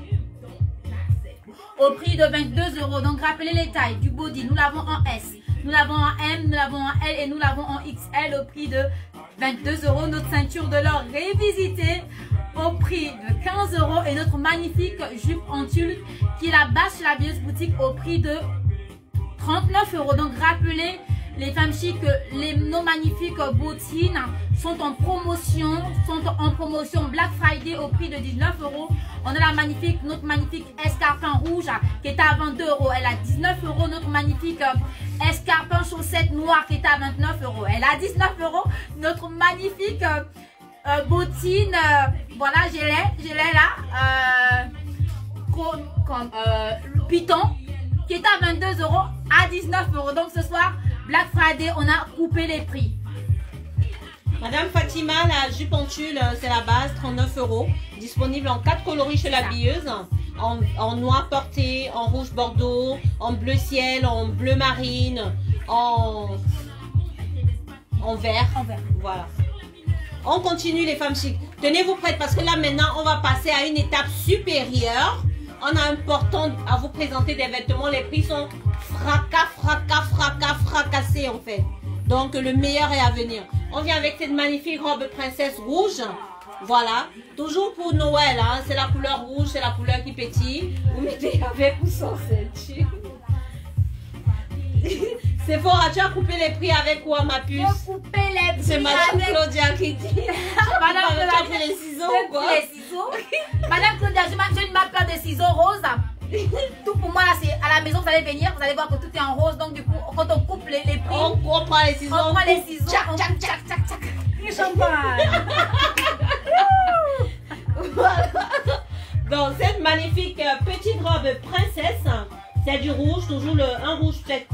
Au prix de 22 €. Donc, rappelez les tailles du body. Nous l'avons en S, nous l'avons en M, nous l'avons en L et nous l'avons en XL au prix de 22 €. Notre ceinture de l'or révisitée au prix de 15 € et notre magnifique jupe en tulle qui est la base chez la Bieuse Boutique au prix de 39 €. Donc rappelez les femmes chic que nos magnifiques bottines sont en promotion Black Friday au prix de 19 €. On a notre magnifique escarpin rouge qui est à 22 €. Elle a 19 €. Notre magnifique escarpin chaussette noire qui est à 29 €. Elle a 19 €. Notre magnifique bottine, voilà, je l'ai là, Python qui est à 22 € à 19 €. Donc ce soir, Black Friday, on a coupé les prix. Madame Fatima, la jupe en tulle, c'est la base, 39 €. Disponible en 4 coloris chez la Bieuse. En noir porté, en rouge bordeaux, en bleu ciel, en bleu marine, en vert. Voilà. On continue les femmes chic. Tenez-vous prêtes parce que là maintenant, on va passer à une étape supérieure. On a important à vous présenter des vêtements. Les prix sont fracassés en fait. Donc le meilleur est à venir. On vient avec cette magnifique robe princesse rouge. Voilà. Toujours pour Noël. Hein. C'est la couleur rouge, c'est la couleur qui pétille. Vous mettez avec ou sans ceinture. C'est fort, tu as coupé les prix avec quoi ma puce? C'est Madame Claudia qui dit. Madame Claudia, tu as pris les ciseaux ou quoi? Les ciseaux. Madame Claudia, j'ai une marque de ciseaux roses. Tout pour moi, là, c'est à la maison, vous allez venir, vous allez voir que tout est en rose. Donc, du coup, quand on coupe les prix, on prend les ciseaux. on prend les ciseaux. Tchac, on tchac, coupe, tchac. tchac, tchac, tchac. Et champagne. Voilà. Donc, cette magnifique petite robe princesse, c'est du rouge, toujours un rouge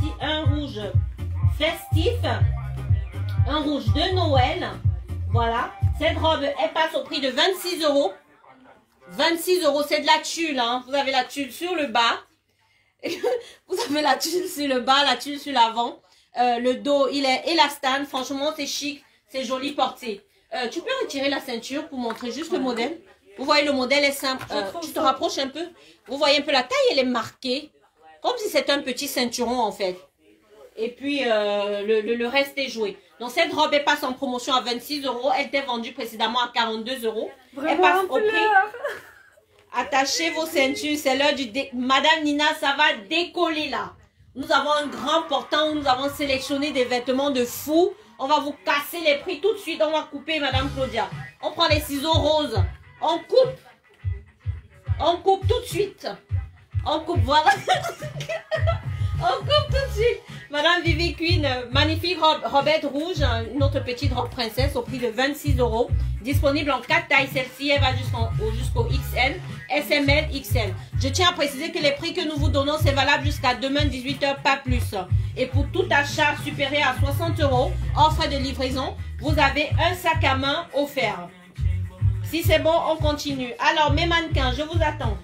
festif, un rouge de Noël. Voilà. Cette robe, elle passe au prix de 26 €. 26 €, c'est de la tulle. Hein. Vous avez la tulle sur le bas. Vous avez la tulle sur le bas, la tulle sur l'avant. Le dos, il est élastane. Franchement, c'est chic. C'est joli porté. Tu peux retirer la ceinture pour montrer juste le modèle. Vous voyez, le modèle est simple. Tu te rapproches un peu. Vous voyez un peu la taille, elle est marquée. Comme si c'était un petit ceinturon, en fait. Et puis, le reste est joué. Donc, cette robe, elle passe en promotion à 26 €. Elle était vendue précédemment à 42 €. Elle passe au prix. Attachez vos ceintures. C'est l'heure du... Madame Nina, ça va décoller là. Nous avons un grand portant où nous avons sélectionné des vêtements de fou. On va vous casser les prix tout de suite. On va couper, Madame Claudia. On prend les ciseaux roses. On coupe. On coupe tout de suite. On coupe, voilà. On coupe tout de suite. Madame Vivi Queen, magnifique robette rouge, une autre petite robe princesse au prix de 26 €. Disponible en 4 tailles. Celle-ci, elle va jusqu'au XL, SML, XL. Je tiens à préciser que les prix que nous vous donnons, c'est valable jusqu'à demain 18 h, pas plus. Et pour tout achat supérieur à 60 €, hors frais de livraison, vous avez un sac à main offert. Si c'est bon, on continue. Alors, mes mannequins, je vous attends.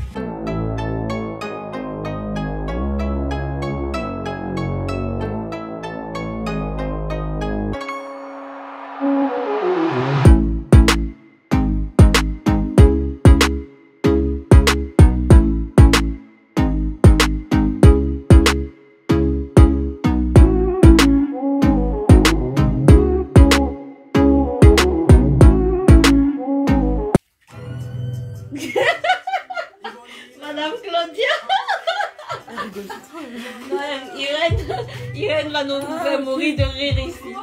Madame Claudia. Irène va nous faire mourir de rire ici.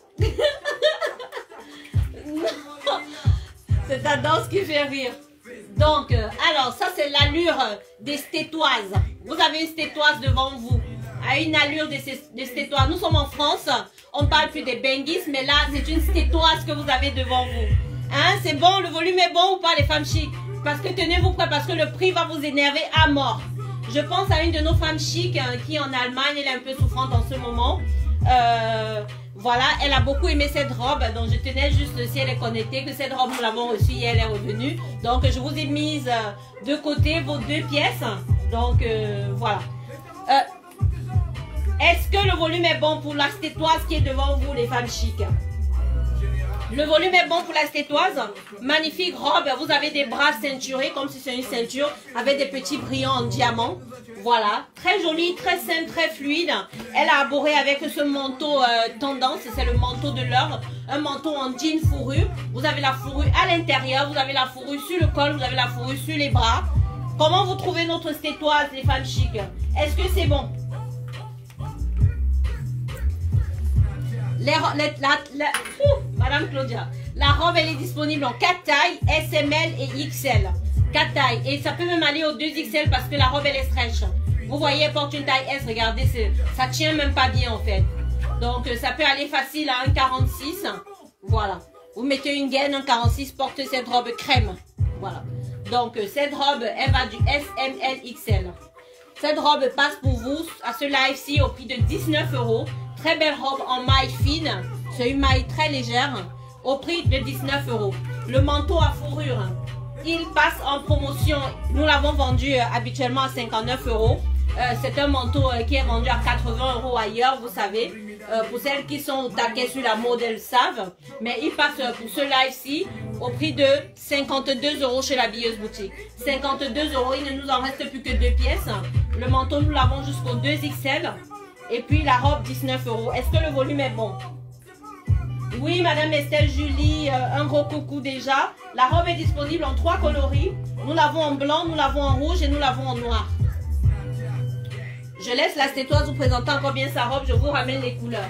C'est ta danse qui fait rire. Donc, alors, ça c'est l'allure des stétoises. Vous avez une stétoise devant vous, à une allure de stétoise. Nous sommes en France, on ne parle plus des bengis, mais là, c'est une stétoise que vous avez devant vous. Hein, c'est bon, le volume est bon ou pas, les femmes chic? Parce que tenez-vous prêts, parce que le prix va vous énerver à mort. Je pense à une de nos femmes chic qui est en Allemagne, elle est un peu souffrante en ce moment. Voilà, elle a beaucoup aimé cette robe, donc je tenais juste, si elle est connectée, que cette robe, nous l'avons reçue et elle est revenue. Donc, je vous ai mise de côté vos 2 pièces. Donc, voilà. Est-ce que le volume est bon pour la stétoise qui est devant vous, les femmes chic? Le volume est bon pour la stétoise. Magnifique robe. Vous avez des bras ceinturés comme si c'est une ceinture avec des petits brillants en diamant. Voilà. Très jolie, très simple, très fluide. Elle a arboré avec ce manteau tendance. C'est le manteau de l'heure. Un manteau en jean fourrure. Vous avez la fourrure à l'intérieur. Vous avez la fourrure sur le col. Vous avez la fourrure sur les bras. Comment vous trouvez notre stétoise, les femmes chic? Est-ce que c'est bon? Madame Claudia, la robe elle est disponible en 4 tailles, SML et XL. 4 tailles, et ça peut même aller au 2XL parce que la robe elle est stretch. Vous voyez, elle porte une taille S, regardez, ça tient même pas bien en fait. Donc ça peut aller facile à 1,46. Voilà, vous mettez une gaine, 1,46, portez cette robe crème. Voilà, donc cette robe elle va du SML XL. Cette robe passe pour vous à ce live-ci au prix de 19 €. Très belle robe en maille fine. C'est une maille très légère au prix de 19 €. Le manteau à fourrure, il passe en promotion. Nous l'avons vendu habituellement à 59 €. C'est un manteau qui est vendu à 80 € ailleurs, vous savez. Pour celles qui sont au taquet sur la mode, elles savent. Mais il passe pour ce live-ci au prix de 52 € chez la billeuse boutique. 52 €, il ne nous en reste plus que 2 pièces. Le manteau, nous l'avons jusqu'au 2XL. Et puis la robe, 19 €. Est-ce que le volume est bon? Oui, Madame Estelle Julie, un gros coucou déjà. La robe est disponible en 3 coloris. Nous l'avons en blanc, nous l'avons en rouge et nous l'avons en noir. Je laisse la stétoise vous présenter encore bien sa robe. Je vous ramène les couleurs.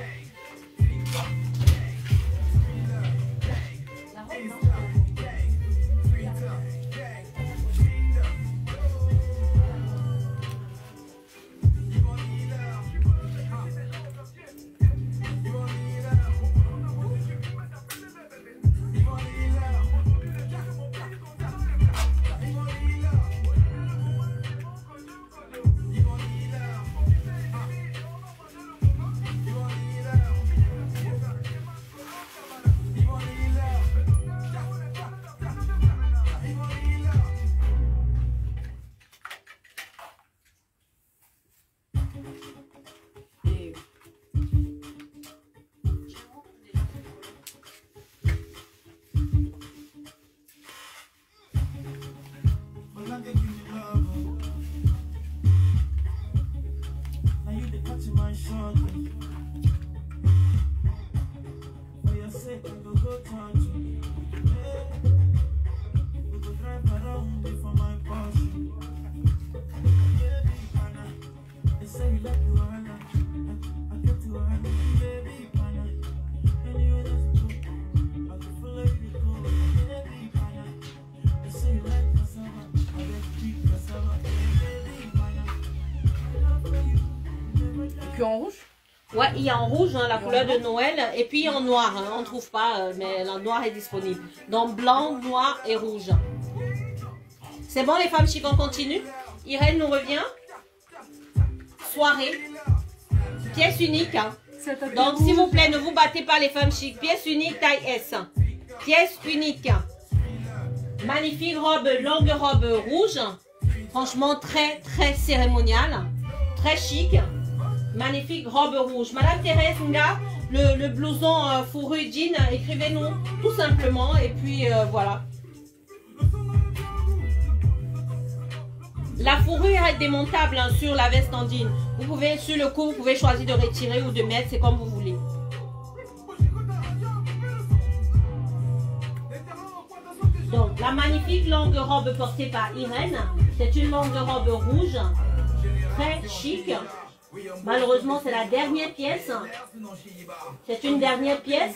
Ouais, il y a en rouge, hein, la couleur de Noël, et puis en noir. Hein, on ne trouve pas, mais la noir est disponible. Donc blanc, noir et rouge. C'est bon les femmes chic, on continue. Irène nous revient. Soirée. Pièce unique. Hein. Donc s'il vous plaît, ne vous battez pas les femmes chic. Pièce unique, taille S. Pièce unique. Magnifique robe, longue robe rouge. Franchement, très cérémoniale. Très chic. Magnifique robe rouge. Madame Thérèse Nga, le blouson fourrure jean, écrivez-nous tout simplement. Et puis voilà. La fourrure est démontable hein, sur la veste en jean. Vous pouvez, sur le coup, vous pouvez choisir de retirer ou de mettre, c'est comme vous voulez. Donc, la magnifique longue robe portée par Irène, c'est une longue robe rouge, très chic. Malheureusement, c'est la dernière pièce. C'est une dernière pièce.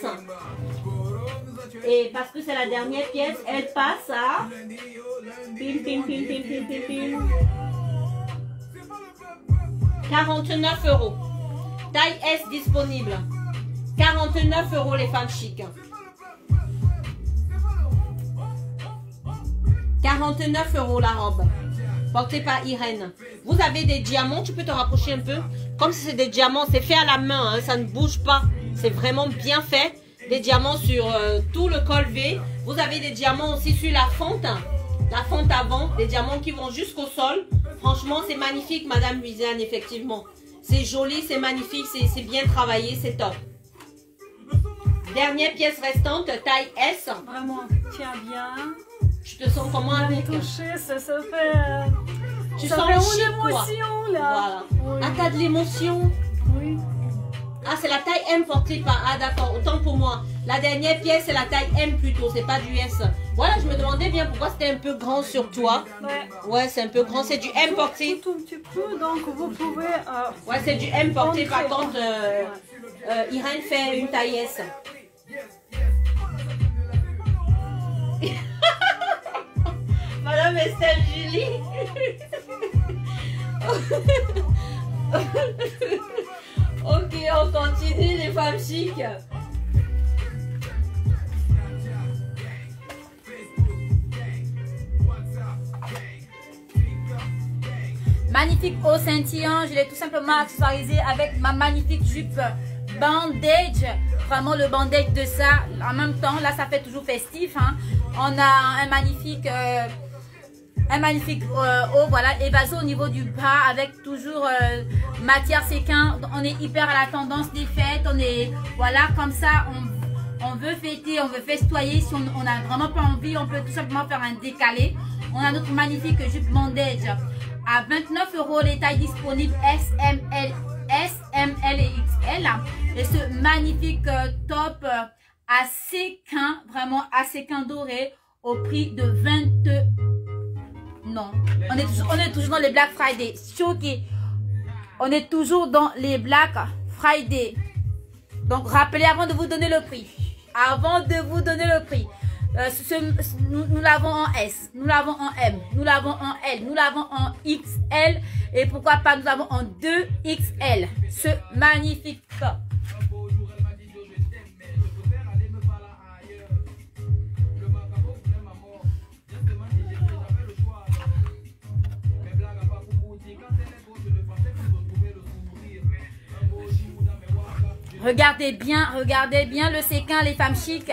Et parce que c'est la dernière pièce, elle passe à... Pim, pim, pim, pim, pim, pim, pim. 49 €. Taille S disponible. 49 € les femmes chic. 49 € la robe. Portée par Irène. Vous avez des diamants, tu peux te rapprocher un peu. Comme si c'est des diamants, c'est fait à la main, hein, ça ne bouge pas. C'est vraiment bien fait. Des diamants sur tout le col V. Vous avez des diamants aussi sur la fente avant. Des diamants qui vont jusqu'au sol. Franchement, c'est magnifique, Madame Louisiane, effectivement. C'est joli, c'est magnifique, c'est bien travaillé, c'est top. Dernière pièce restante, taille S. Vraiment, tiens bien. Tu te sens comment avec? Toucher, ça fait... Tu ça sens fait chic, une émotion, là. Voilà. Oui. Ah, t'as de l'émotion. Oui. Ah, c'est la taille M portée par... Ah, d'accord, autant pour moi. La dernière pièce, c'est la taille M plutôt, c'est pas du S. Voilà, je me demandais bien pourquoi c'était un peu grand sur toi. Ouais. Ouais, c'est un peu grand, c'est du M porté. Tout petit peu, donc vous pouvez... Ouais, c'est du M porté, par contre, Irène fait une taille S. Madame Estelle Julie. Ok, on continue les femmes chic. Magnifique haut scintillant, je l'ai tout simplement accessoirisé avec ma magnifique jupe bandage. Vraiment le bandage de ça. En même temps, là ça fait toujours festif. Hein. On a un magnifique haut, voilà, évasé au niveau du bas avec toujours matière séquin. On est hyper à la tendance des fêtes. On est, voilà, comme ça, on veut fêter, on veut festoyer. Si on n'a vraiment pas envie, on peut tout simplement faire un décalé. On a notre magnifique jupe bandage à 29 €, les tailles disponibles SML et XL. Et ce magnifique top à séquin, vraiment à séquin doré au prix de 20... Non, on est toujours dans les Black Friday. Choqué. On est toujours dans les Black Friday. Donc rappelez avant de vous donner le prix. Avant de vous donner le prix. Nous l'avons en S, nous l'avons en M, nous l'avons en L, nous l'avons en XL et pourquoi pas nous l'avons en 2XL. Ce magnifique top. Regardez bien le séquin, les femmes chic.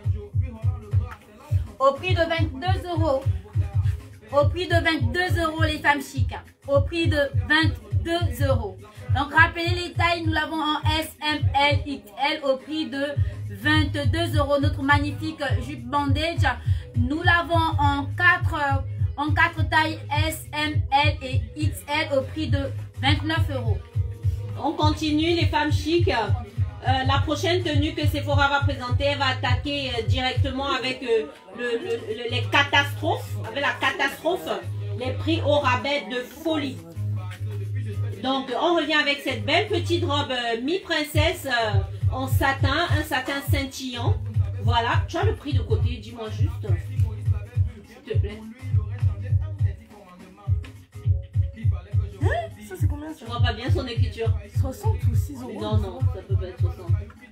Au prix de 22 €. Au prix de 22 € les femmes chic. Au prix de 22 €. Donc rappelez les tailles, nous l'avons en S, M, L, XL au prix de 22 €. Notre magnifique jupe bandage, nous l'avons en 4 tailles S, M, L et XL au prix de 29 €. On continue les femmes chic. La prochaine tenue que Sephora va présenter, elle va attaquer directement avec les catastrophes, avec la catastrophe, les prix au rabais de folie. Donc on revient avec cette belle petite robe mi-princesse en satin, un satin scintillant. Voilà, tu as le prix de côté, dis-moi juste, s'il te plaît. Hein? Ça, c'est combien Je ça? vois pas bien son écriture. 60 ou 6 euros? Non, non, ça peut pas être 60.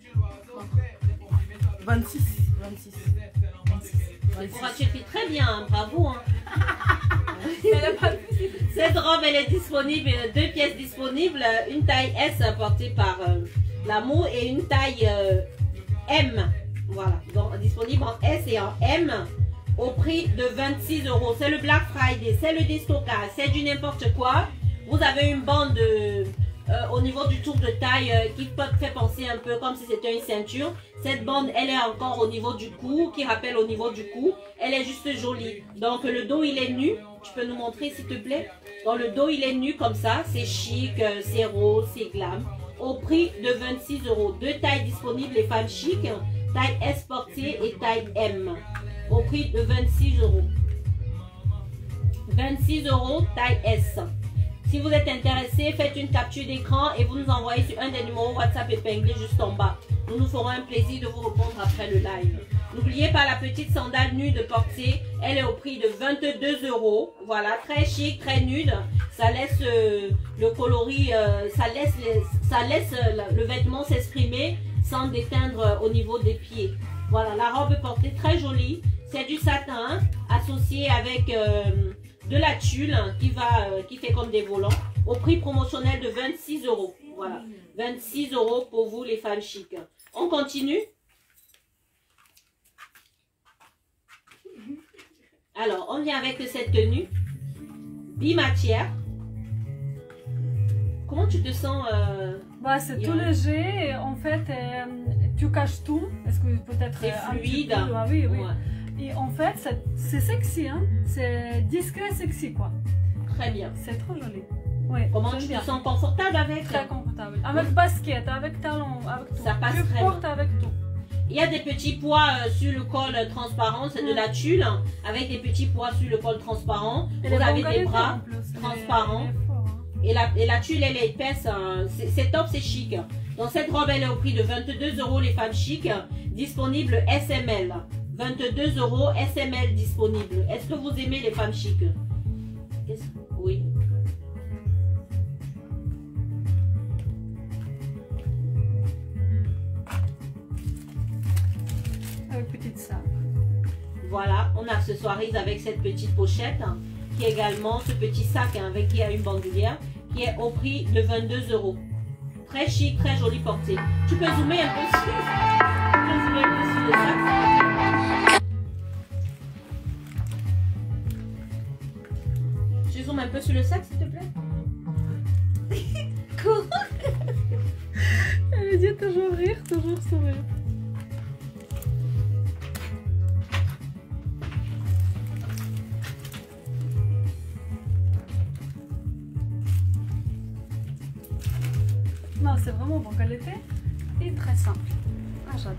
26. 26. Tu écris très bien, hein, bravo. Hein. Elle a pas Cette robe, elle est disponible, 2 pièces disponibles, une taille S portée par l'amour et une taille M. Voilà, donc disponible en S et en M au prix de 26 euros. C'est le Black Friday, c'est le déstockage, c'est du n'importe quoi. Vous avez une bande au niveau du tour de taille qui peut faire penser un peu comme si c'était une ceinture. Cette bande, elle est encore au niveau du cou, qui rappelle au niveau du cou. Elle est juste jolie. Donc le dos, il est nu. Tu peux nous montrer s'il te plaît? Dans le dos, il est nu comme ça. C'est chic, c'est rose, c'est glam. Au prix de 26 euros. 2 tailles disponibles, les femmes chic. Taille S portée et taille M. Au prix de 26 euros. 26 euros, taille S. Si vous êtes intéressé, faites une capture d'écran et vous nous envoyez sur un des numéros WhatsApp épinglés juste en bas. Nous nous ferons un plaisir de vous répondre après le live. N'oubliez pas la petite sandale nude portée. Elle est au prix de 22 euros. Voilà, très chic, très nude. Ça laisse le coloris, ça laisse le vêtement s'exprimer sans déteindre au niveau des pieds. Voilà, la robe portée très jolie. C'est du satin associé avec de la tulle qui fait comme des volants au prix promotionnel de 26 euros. Voilà, 26 euros pour vous les femmes chic. On continue. Alors, on vient avec cette tenue bimatière. Comment tu te sens Bah, c'est tout léger. Et en fait, tu caches tout. Est-ce que peut-être c'est fluide. Ah, oui, oui. Ouais. Et en fait, c'est sexy, hein. C'est discret, sexy, quoi. Très bien. C'est trop joli. Ouais, comment tu te sens confortable avec? Très confortable. Avec basket, avec talon, avec tout. Ça passe tu très portes bien. avec tout. Il y a des petits pois sur le col transparent, c'est de la tulle, avec des petits pois sur le col transparent. Et vous les avez bons des bras plus. transparents. Elle est fort, hein. Et la tulle, elle est épaisse. Hein. C'est top, c'est chic. Donc cette robe, elle est au prix de 22 euros, les femmes chic. Disponible SML. 22 euros, SML disponible. Est-ce que vous aimez les femmes chic? Oui. Avec petite sac. Voilà, on accessoirise avec cette petite pochette qui est également ce petit sac avec qui a une bandoulière qui est au prix de 22 euros. Très chic, très jolie portée. Tu peux zoomer un peu sur, le sac. Tu zoomes un peu sur le sac s'il te plaît. Cool. Elle dit toujours rire, toujours sourire. Non, c'est vraiment bon qualité et très simple. Ah, j'adore.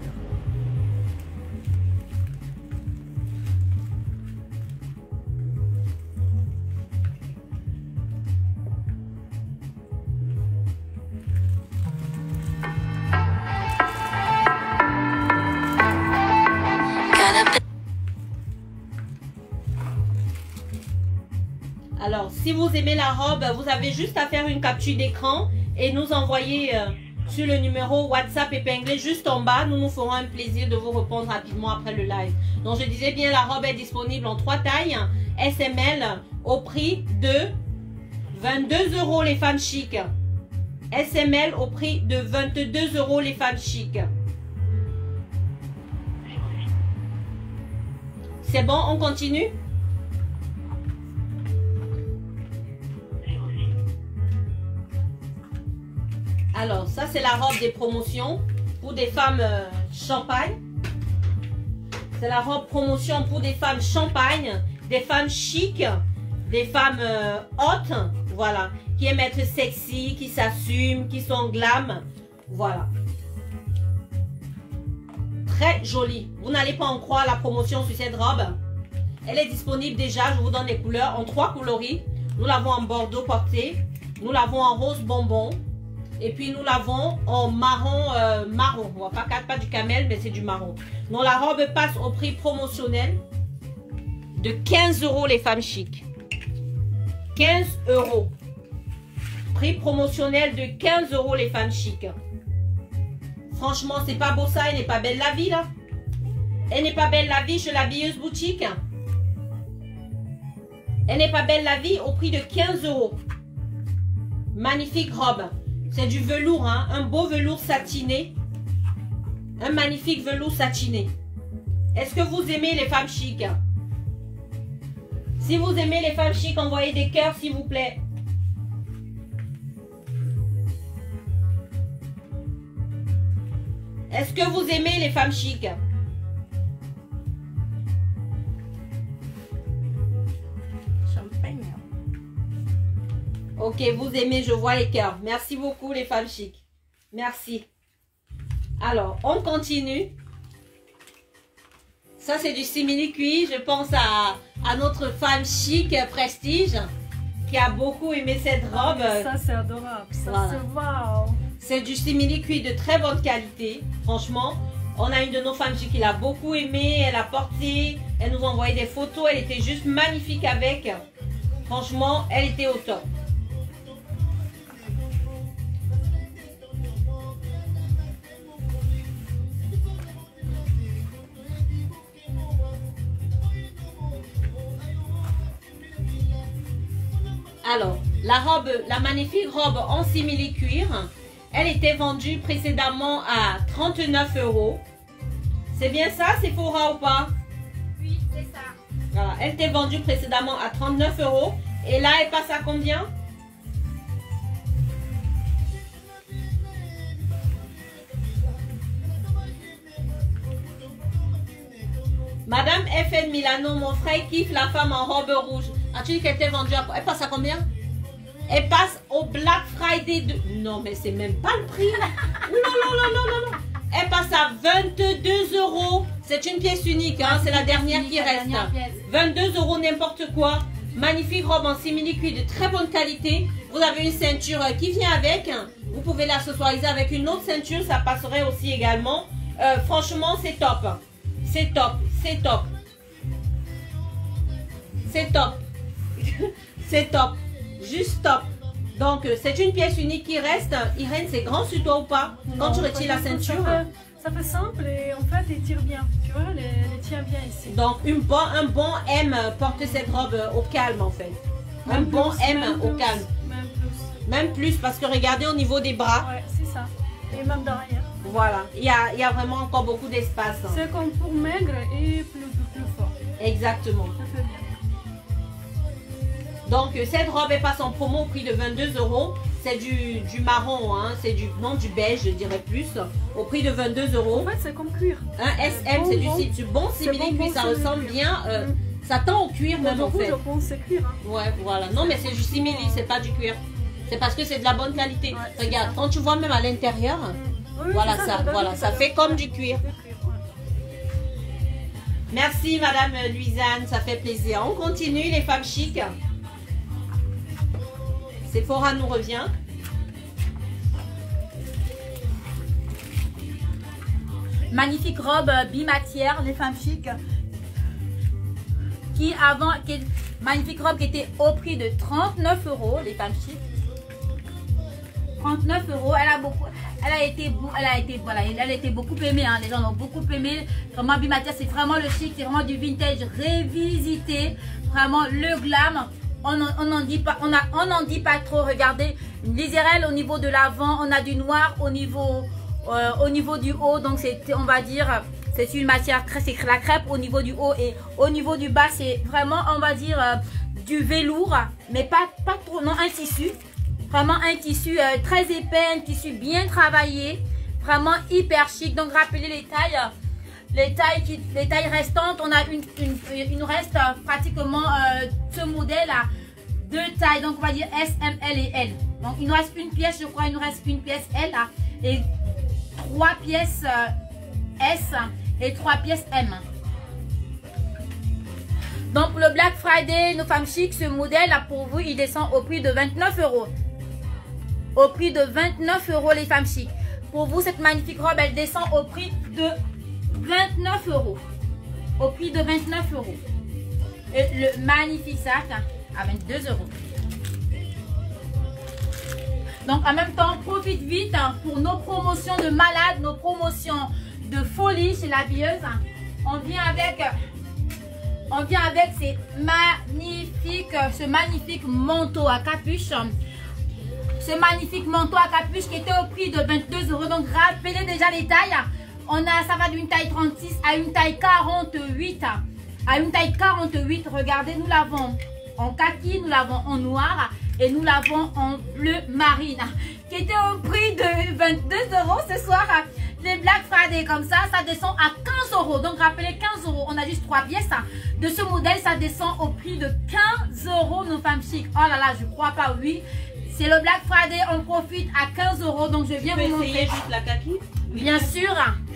Alors, si vous aimez la robe, vous avez juste à faire une capture d'écran et nous envoyer sur le numéro WhatsApp épinglé juste en bas. Nous nous ferons un plaisir de vous répondre rapidement après le live. Donc, je disais bien, la robe est disponible en 3 tailles SML au prix de 22 euros les femmes chic. SML au prix de 22 euros les femmes chic. C'est bon, on continue? Alors, ça, c'est la robe des promotions pour des femmes champagne. C'est la robe promotion pour des femmes champagne, des femmes chic, des femmes hautes, voilà, qui aiment être sexy, qui s'assument, qui sont glam, voilà. Très jolie. Vous n'allez pas en croire la promotion sur cette robe. Elle est disponible déjà, je vous donne les couleurs, en 3 coloris. Nous l'avons en bordeaux porté, nous l'avons en rose bonbon. Et puis nous l'avons en marron, marron. On va pas du camel, mais c'est du marron. Donc la robe passe au prix promotionnel de 15 euros les femmes chic. 15 euros. Prix promotionnel de 15 € les femmes chic. Franchement, c'est pas beau ça, elle n'est pas belle la vie là. Elle n'est pas belle la vie chez l'habilleuse boutique. Elle n'est pas belle la vie au prix de 15 €. Magnifique robe. C'est du velours, hein? Un beau velours satiné. Un magnifique velours satiné. Est-ce que vous aimez les femmes chic? Si vous aimez les femmes chic, envoyez des cœurs s'il vous plaît. Est-ce que vous aimez les femmes chic? Champagne. Ok, vous aimez, je vois les cœurs. Merci beaucoup les femmes chic. Merci. Alors, on continue. Ça, c'est du simili-cuir. Je pense à notre femme chic prestige qui a beaucoup aimé cette robe. Ça, c'est adorable. Ça, Voilà. c'est waouh. C'est du simili-cuir de très bonne qualité. Franchement, on a une de nos femmes chic qui l'a beaucoup aimé. Elle a porté. Elle nous a envoyé des photos. Elle était juste magnifique avec. Franchement, elle était au top. Alors, la magnifique robe en simili-cuir, elle était vendue précédemment à 39 €. C'est bien ça, Sephora ou pas? Oui, c'est ça. Voilà, elle était vendue précédemment à 39 €. Et là, elle passe à combien? Madame FN Milano, mon frère kiffe la femme en robe rouge. As-tu dit qu'elle était vendue à quoi? Elle passe à combien? Elle passe au Black Friday de... Non, mais c'est même pas le prix. Non. Elle passe à 22 €. C'est une pièce unique, hein? C'est la dernière qui reste. 22 € n'importe quoi. Magnifique robe en simili-cuir de très bonne qualité. Vous avez une ceinture qui vient avec. Vous pouvez l'accessoiriser avec une autre ceinture. Ça passerait aussi également. Franchement, c'est top. C'est top. C'est top. C'est top. C'est top. Juste top. Donc, c'est une pièce unique qui reste. Irène, c'est grand sur toi ou pas? Quand Non, tu retires la pas du tout. ceinture. Ça fait simple et en fait, il tire bien. Tu vois, elle tient bien ici. Donc, un bon M porte cette robe au calme en fait. Un Même bon plus, M même au plus, calme. Même plus. Même plus parce que regardez au niveau des bras. Ouais, c'est ça. Et même derrière. Voilà. Il y a vraiment encore beaucoup d'espace. C'est comme pour maigre et plus fort. Exactement. Ça fait bien. Donc, cette robe elle passe en promo au prix de 22 €. C'est du marron, hein. C'est du beige, je dirais plus. Au prix de 22 €. En fait, c'est comme cuir. Un SM, c'est du bon simili-cuir. Ça ressemble bien. Ça tend au cuir même en Aujourd'hui, fait. je pense que c'est cuir. Hein. Ouais, voilà. Non, mais c'est du simili, c'est pas du cuir. C'est parce que c'est de la bonne qualité. Ouais, Regarde, quand tu vois même à l'intérieur, Oui, voilà c'est ça, donne voilà, tout ça à l'heure. fait comme du cuir. C'est cuir, ouais. Merci Madame Luisanne, ça fait plaisir. On continue les femmes chic. Sephora nous revient. Magnifique robe bimatière, les femmes chic. Magnifique robe qui était au prix de 39 €, les femmes chic. 39 €, elle a été beaucoup aimée, hein. Les gens l'ont beaucoup aimée. Vraiment bimatière, c'est vraiment le chic, c'est vraiment du vintage révisité. Vraiment le glam. On n'en dit pas trop. Regardez, une lisérelle au niveau de l'avant, on a du noir au niveau du haut. Donc on va dire, c'est une matière très, c'est la crêpe au niveau du haut et au niveau du bas, c'est vraiment, on va dire, du velours, mais pas trop, non, un tissu. Vraiment un tissu très épais, un tissu bien travaillé, vraiment hyper chic. Donc rappelez les tailles restantes, on a il nous reste pratiquement ce modèle à 2 tailles, donc on va dire S, M, L et L. Donc il nous reste une pièce, je crois, il nous reste une pièce L là, et 3 pièces S et 3 pièces M. Donc pour le Black Friday, nos femmes chic, ce modèle là pour vous, il descend au prix de 29 €. Au prix de 29 € les femmes chic. Pour vous, cette magnifique robe, elle descend au prix de 29 €. Au prix de 29 €. Et le magnifique sac à 22 €. Donc en même temps, profite vite pour nos promotions de malade, nos promotions de folie chez l'habilleuse. On vient avec ce magnifique manteau à capuche. Ce magnifique manteau à capuche qui était au prix de 22 €. Donc rappelez déjà les tailles. Ça va d'une taille 36 à une taille 48. À une taille 48, regardez, nous l'avons en kaki, nous l'avons en noir et nous l'avons en bleu marine. Qui était au prix de 22 € ce soir. Les Black Friday comme ça descend à 15 €. Donc rappelez 15 €, on a juste 3 pièces. De ce modèle, ça descend au prix de 15 € nos femmes chic. Oh là là, je crois pas, oui. C'est le Black Friday, on profite à 15 €. Donc je viens vous montrer. Essayer juste la kaki? Bien sûr.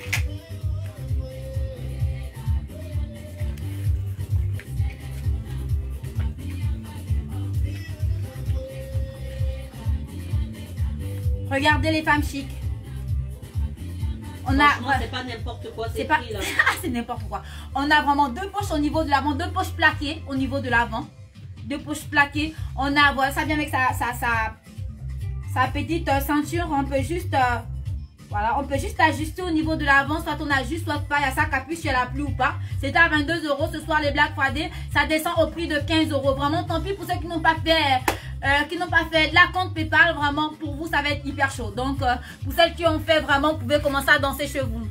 Regardez les femmes chic. On a, c'est pas n'importe quoi, c'est pas, pris là. c'est n'importe quoi. On a vraiment deux poches au niveau de l'avant, deux poches plaquées au niveau de l'avant. Deux poches plaquées. On a, voilà, ça vient avec sa petite ceinture. On peut juste, voilà, on peut juste ajuster au niveau de l'avant. Soit on ajuste, soit pas. Il y a sa capuche, si elle a plu ou pas. C'était à 22 € ce soir les Black Friday. Ça descend au prix de 15 €. Vraiment, tant pis pour ceux qui n'ont pas fait. De la compte PayPal, vraiment pour vous ça va être hyper chaud. Donc pour celles qui ont fait, vraiment vous pouvez commencer à danser chez vous.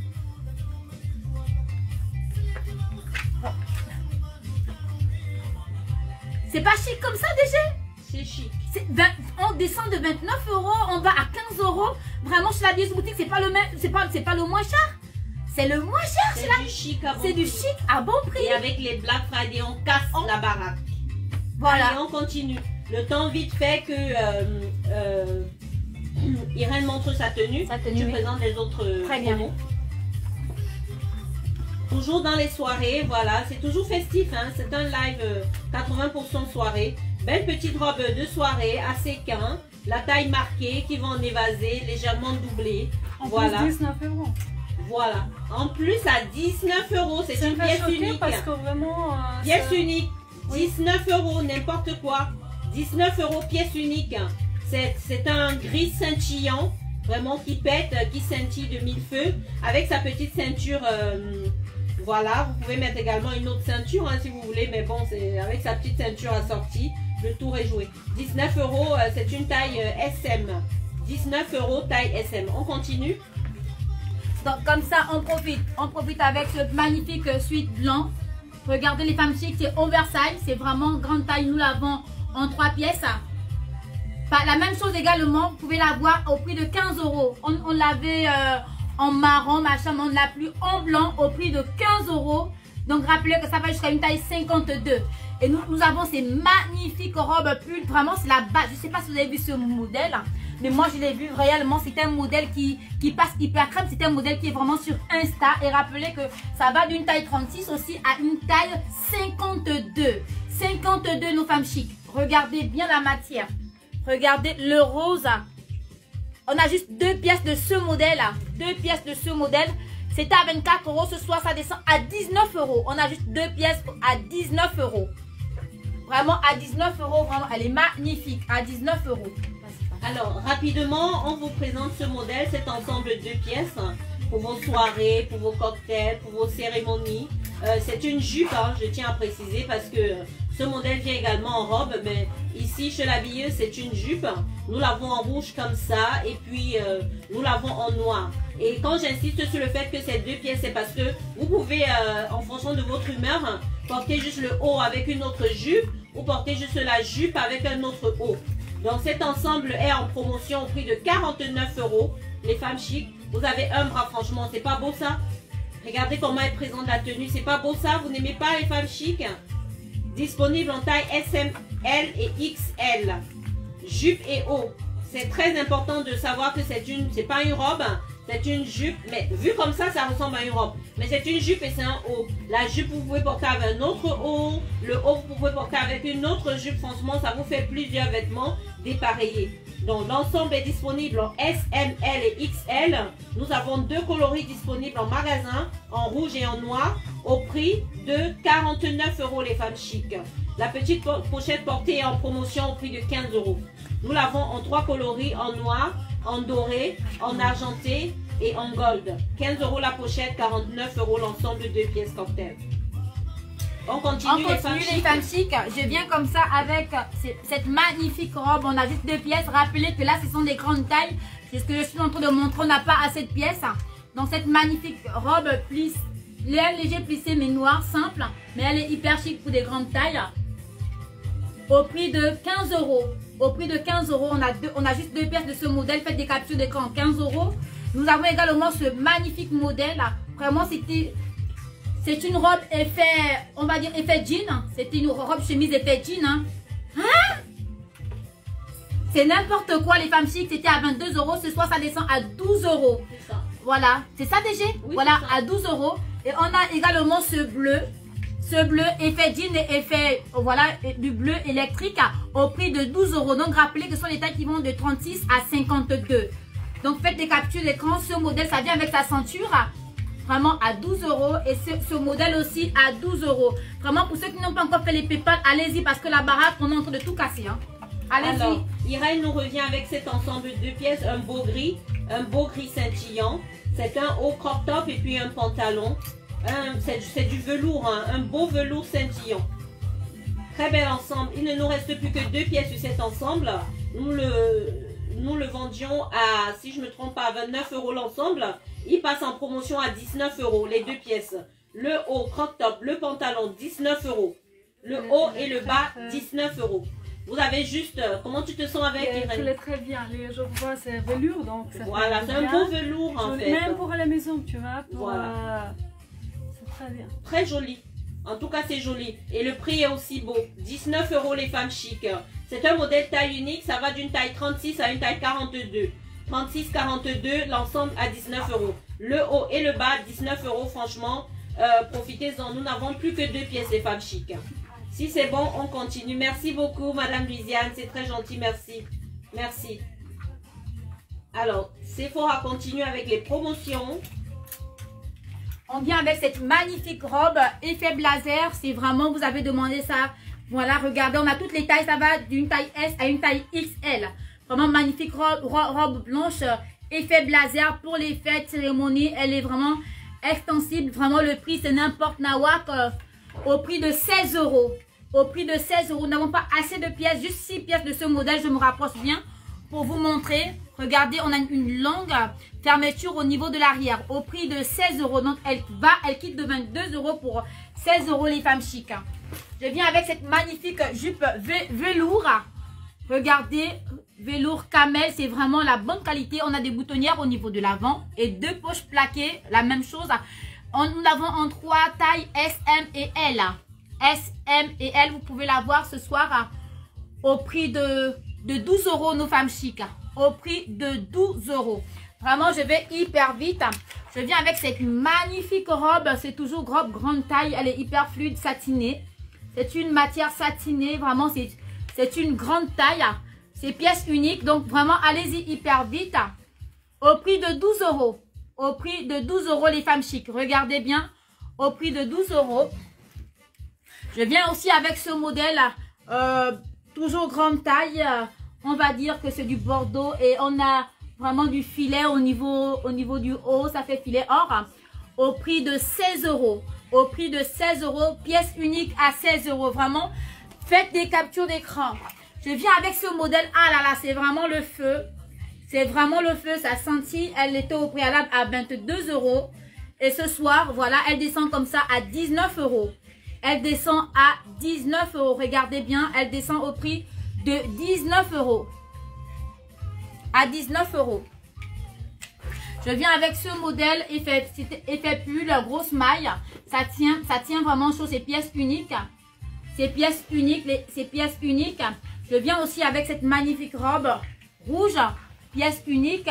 C'est pas chic comme ça déjà? C'est chic. On descend de 29 €, on va à 15 €. Vraiment chez la Bies Boutique, c'est pas le même, c'est pas le moins cher. C'est le moins cher. C'est du chic à bon prix. C'est du chic à bon prix. Et avec les Black Friday, on casse la baraque. Voilà. Allez, on continue. Le temps vite fait que Irène montre sa tenue. Je présente les autres promos. Toujours dans les soirées, voilà, c'est toujours festif, hein, c'est un live 80% soirée. Belle petite robe de soirée à séquin, la taille marquée qui va en évasé, légèrement doublée. Voilà. En plus 19 €. Voilà, en plus à 19 €, c'est une pièce unique. Parce que vraiment, pièce unique, 19 €, n'importe quoi. 19 € pièce unique. C'est un gris scintillant, vraiment qui pète, qui scintille de mille feux, avec sa petite ceinture. Voilà, vous pouvez mettre également une autre ceinture hein, si vous voulez, mais bon, c'est avec sa petite ceinture assortie, le tour est joué. 19 €, c'est une taille SM. 19 € taille SM. On continue. Donc comme ça, on profite avec ce magnifique suite blanc. Regardez les femmes chic, c'est oversize, c'est vraiment grande taille. Nous l'avons en 3 pièces. La même chose également, vous pouvez l'avoir au prix de 15 €. On l'avait en marron, machin, mais on l'a plus en blanc au prix de 15 €. Donc rappelez que ça va jusqu'à une taille 52. Et nous avons ces magnifiques robes pull. Vraiment, c'est la base. Je ne sais pas si vous avez vu ce modèle, mais moi je l'ai vu réellement. C'est un modèle qui passe hyper crème. C'est un modèle qui est vraiment sur Insta. Et rappelez que ça va d'une taille 36 aussi à une taille 52. 52 nos femmes chic. Regardez bien la matière. Regardez le rose. On a juste 2 pièces de ce modèle. 2 pièces de ce modèle. C'était à 24 €. Ce soir, ça descend à 19 €. On a juste 2 pièces à 19 €. Vraiment à 19 €. Vraiment, elle est magnifique. À 19 €. Alors, rapidement, on vous présente ce modèle, cet ensemble de 2 pièces pour vos soirées, pour vos cocktails, pour vos cérémonies. C'est une jupe, hein, je tiens à préciser, parce que ce modèle vient également en robe, mais ici chez l'habilleuse c'est une jupe. Nous l'avons en rouge comme ça, et puis nous l'avons en noir. Et quand j'insiste sur le fait que c'est 2 pièces, c'est parce que vous pouvez, en fonction de votre humeur, porter juste le haut avec une autre jupe, ou porter juste la jupe avec un autre haut. Donc cet ensemble est en promotion au prix de 49 €. Les femmes chic, vous avez un bras, franchement, c'est pas beau ça? Regardez comment elle présente la tenue, c'est pas beau ça? Vous n'aimez pas les femmes chic? Disponible en taille SM, L et XL. Jupe et haut. C'est très important de savoir que c'est pas une robe, c'est une jupe. Mais vu comme ça, ça ressemble à une robe. Mais c'est une jupe et c'est un haut. La jupe, vous pouvez porter avec un autre haut. Le haut, vous pouvez porter avec une autre jupe. Franchement, ça vous fait plusieurs vêtements dépareillés. Donc l'ensemble est disponible en S, M, L et XL. Nous avons 2 coloris disponibles en magasin, en rouge et en noir, au prix de 49 € les femmes chic. La petite pochette portée est en promotion au prix de 15 €. Nous l'avons en 3 coloris, en noir, en doré, en argenté et en gold. 15 € la pochette, 49 € l'ensemble de 2 pièces cocktail. On continue, les femmes chic. Je viens comme ça avec cette magnifique robe. On a juste 2 pièces. Rappelez que là, ce sont des grandes tailles. C'est ce que je suis en train de montrer. On n'a pas assez de pièces. Donc, cette magnifique robe plisse, léger plissé mais noir, simple. Mais elle est hyper chic pour des grandes tailles. Au prix de 15 €. Au prix de 15 €, on a juste 2 pièces de ce modèle. Faites des captures d'écran, 15 €. Nous avons également ce magnifique modèle. Vraiment, c'est une robe effet, on va dire effet jean. C'était une robe chemise effet jean. Hein? C'est n'importe quoi, les femmes chic. C'était à 22 €. Ce soir, ça descend à 12 €. Voilà. C'est ça, DG? Oui, voilà, à 12 €. Et on a également ce bleu. Ce bleu effet jean et effet, voilà, du bleu électrique au prix de 12 €. Donc, rappelez que ce sont les tailles qui vont de 36 à 52. Donc, faites des captures d'écran. Ce modèle, ça vient avec sa ceinture. Vraiment à 12 € et ce modèle aussi à 12 €. Vraiment, pour ceux qui n'ont pas encore fait les PayPal, allez-y parce que la baraque, on est en train de tout casser. Hein. Allez-y. Irène nous revient avec cet ensemble de 2 pièces, un beau gris scintillant. C'est un haut crop top et puis un pantalon. C'est du velours, hein, un beau velours scintillant. Très bel ensemble. Il ne nous reste plus que 2 pièces sur cet ensemble. Nous le vendions à, si je ne me trompe pas, à 29 € l'ensemble. Il passe en promotion à 19 €, les 2 pièces. Le haut, crop top, le pantalon, 19 €. Le haut et le bas, 19 €. Vous avez juste, comment tu te sens avec, Irène? Je l'ai très bien, je vois c'est velours donc ça. Voilà, c'est un beau velours en fait. Même pour la maison, tu vois, voilà. C'est très bien. Très joli. En tout cas, c'est joli. Et le prix est aussi beau. 19 € les femmes chic. C'est un modèle taille unique, ça va d'une taille 36 à une taille 42. 36-42, l'ensemble à 19 €. Le haut et le bas, 19 €. Franchement, profitez-en. Nous n'avons plus que 2 pièces, les femmes chic. Si c'est bon, on continue. Merci beaucoup, Madame Louisiane. C'est très gentil. Merci. Merci. Alors, Sephora continue avec les promotions. On vient avec cette magnifique robe effet blazer. C'est vraiment, vous avez demandé ça. Voilà, regardez, on a toutes les tailles. Ça va d'une taille S à une taille XL. Vraiment magnifique robe blanche, effet blazer pour les fêtes, cérémonies. Elle est vraiment extensible. Vraiment, le prix, c'est n'importe nawak. Au prix de 16 €. Au prix de 16 €. Nous n'avons pas assez de pièces, juste 6 pièces de ce modèle. Je me rapproche bien pour vous montrer. Regardez, on a une longue fermeture au niveau de l'arrière. Au prix de 16 €. Donc, elle quitte de 22 € pour 16 € les femmes chic. Je viens avec cette magnifique jupe velours. Regardez, velours camel, c'est vraiment la bonne qualité. On a des boutonnières au niveau de l'avant et 2 poches plaquées, la même chose. Nous l'avons en 3 tailles S, M et L. S, M et L, vous pouvez la voir ce soir au prix de 12 € nos femmes chic. Au prix de 12 €. Vraiment, je vais hyper vite. Je viens avec cette magnifique robe. C'est toujours robe grande taille. Elle est hyper fluide, satinée. C'est une matière satinée. Vraiment, c'est une grande taille. C'est pièce unique. Donc, vraiment, allez-y hyper vite. Au prix de 12 €. Au prix de 12 € les femmes chic. Regardez bien. Au prix de 12 €. Je viens aussi avec ce modèle. Toujours grande taille. On va dire que c'est du bordeaux. Et on a vraiment du filet au niveau du haut. Ça fait filet or. Au prix de 16 €. Au prix de 16 €. Pièce unique à 16 €. Vraiment, faites des captures d'écran. Je viens avec ce modèle. Ah là là, c'est vraiment le feu. C'est vraiment le feu. Ça sentit. Elle était au préalable à 22 €. Et ce soir, voilà, elle descend comme ça à 19 €. Elle descend à 19 €. Regardez bien, elle descend au prix de 19 €. À 19 €. Je viens avec ce modèle effet pull, grosse maille. Ça tient vraiment sur ces pièces uniques. Ces pièces uniques, Je viens aussi avec cette magnifique robe rouge, pièce unique.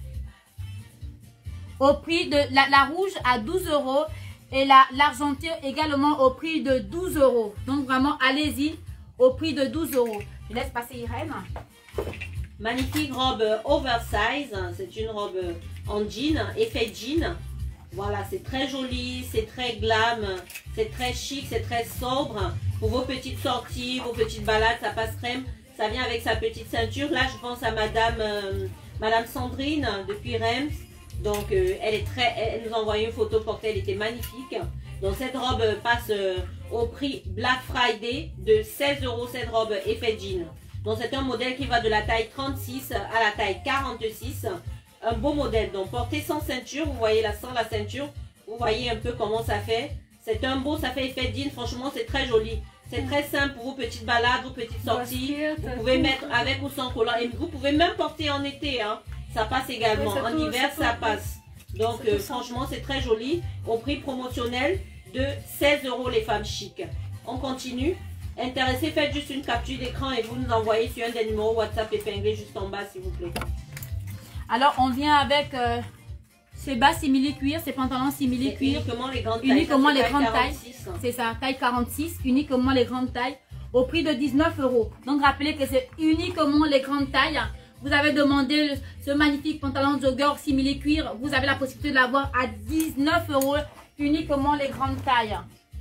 Au prix de la rouge à 12 € et l'argenté également au prix de 12 €. Donc vraiment, allez-y au prix de 12 €. Je laisse passer Irène. Magnifique robe oversize. C'est une robe en jean, effet jean. Voilà, c'est très joli, c'est très glam, c'est très chic, c'est très sobre. Pour vos petites sorties, vos petites balades, ça passe crème. Ça vient avec sa petite ceinture. Là, je pense à Madame Sandrine depuis Reims. Donc, elle nous a envoyé une photo portée, elle était magnifique. Donc, cette robe passe au prix Black Friday de 16 €. Cette robe effet jean. Donc, c'est un modèle qui va de la taille 36 à la taille 46. Un beau modèle. Donc, porté sans ceinture. Vous voyez là, sans la ceinture. Vous voyez un peu comment ça fait. C'est un beau, ça fait effet jean. Franchement, c'est très joli. C'est très simple pour vos petites balades, vos petites sorties. Vous pouvez mettre avec ou sans collant. Et vous pouvez même porter en été. Hein. Ça passe également. Oui, en hiver, ça passe. Donc, franchement, c'est très joli. Au prix promotionnel de 16 € les femmes chic. On continue. Intéressé, faites juste une capture d'écran et vous nous envoyez sur un des numéros WhatsApp épinglé juste en bas, s'il vous plaît. Alors, on vient avec ces bas simili-cuir, ces pantalons simili-cuir. Uniquement les grandes tailles. Uniquement les grandes tailles. Hein. C'est ça, taille 46. Uniquement les grandes tailles au prix de 19 €. Donc, rappelez que c'est uniquement les grandes tailles. Vous avez demandé ce magnifique pantalon jogger simili-cuir. Vous avez la possibilité de l'avoir à 19 €. Uniquement les grandes tailles.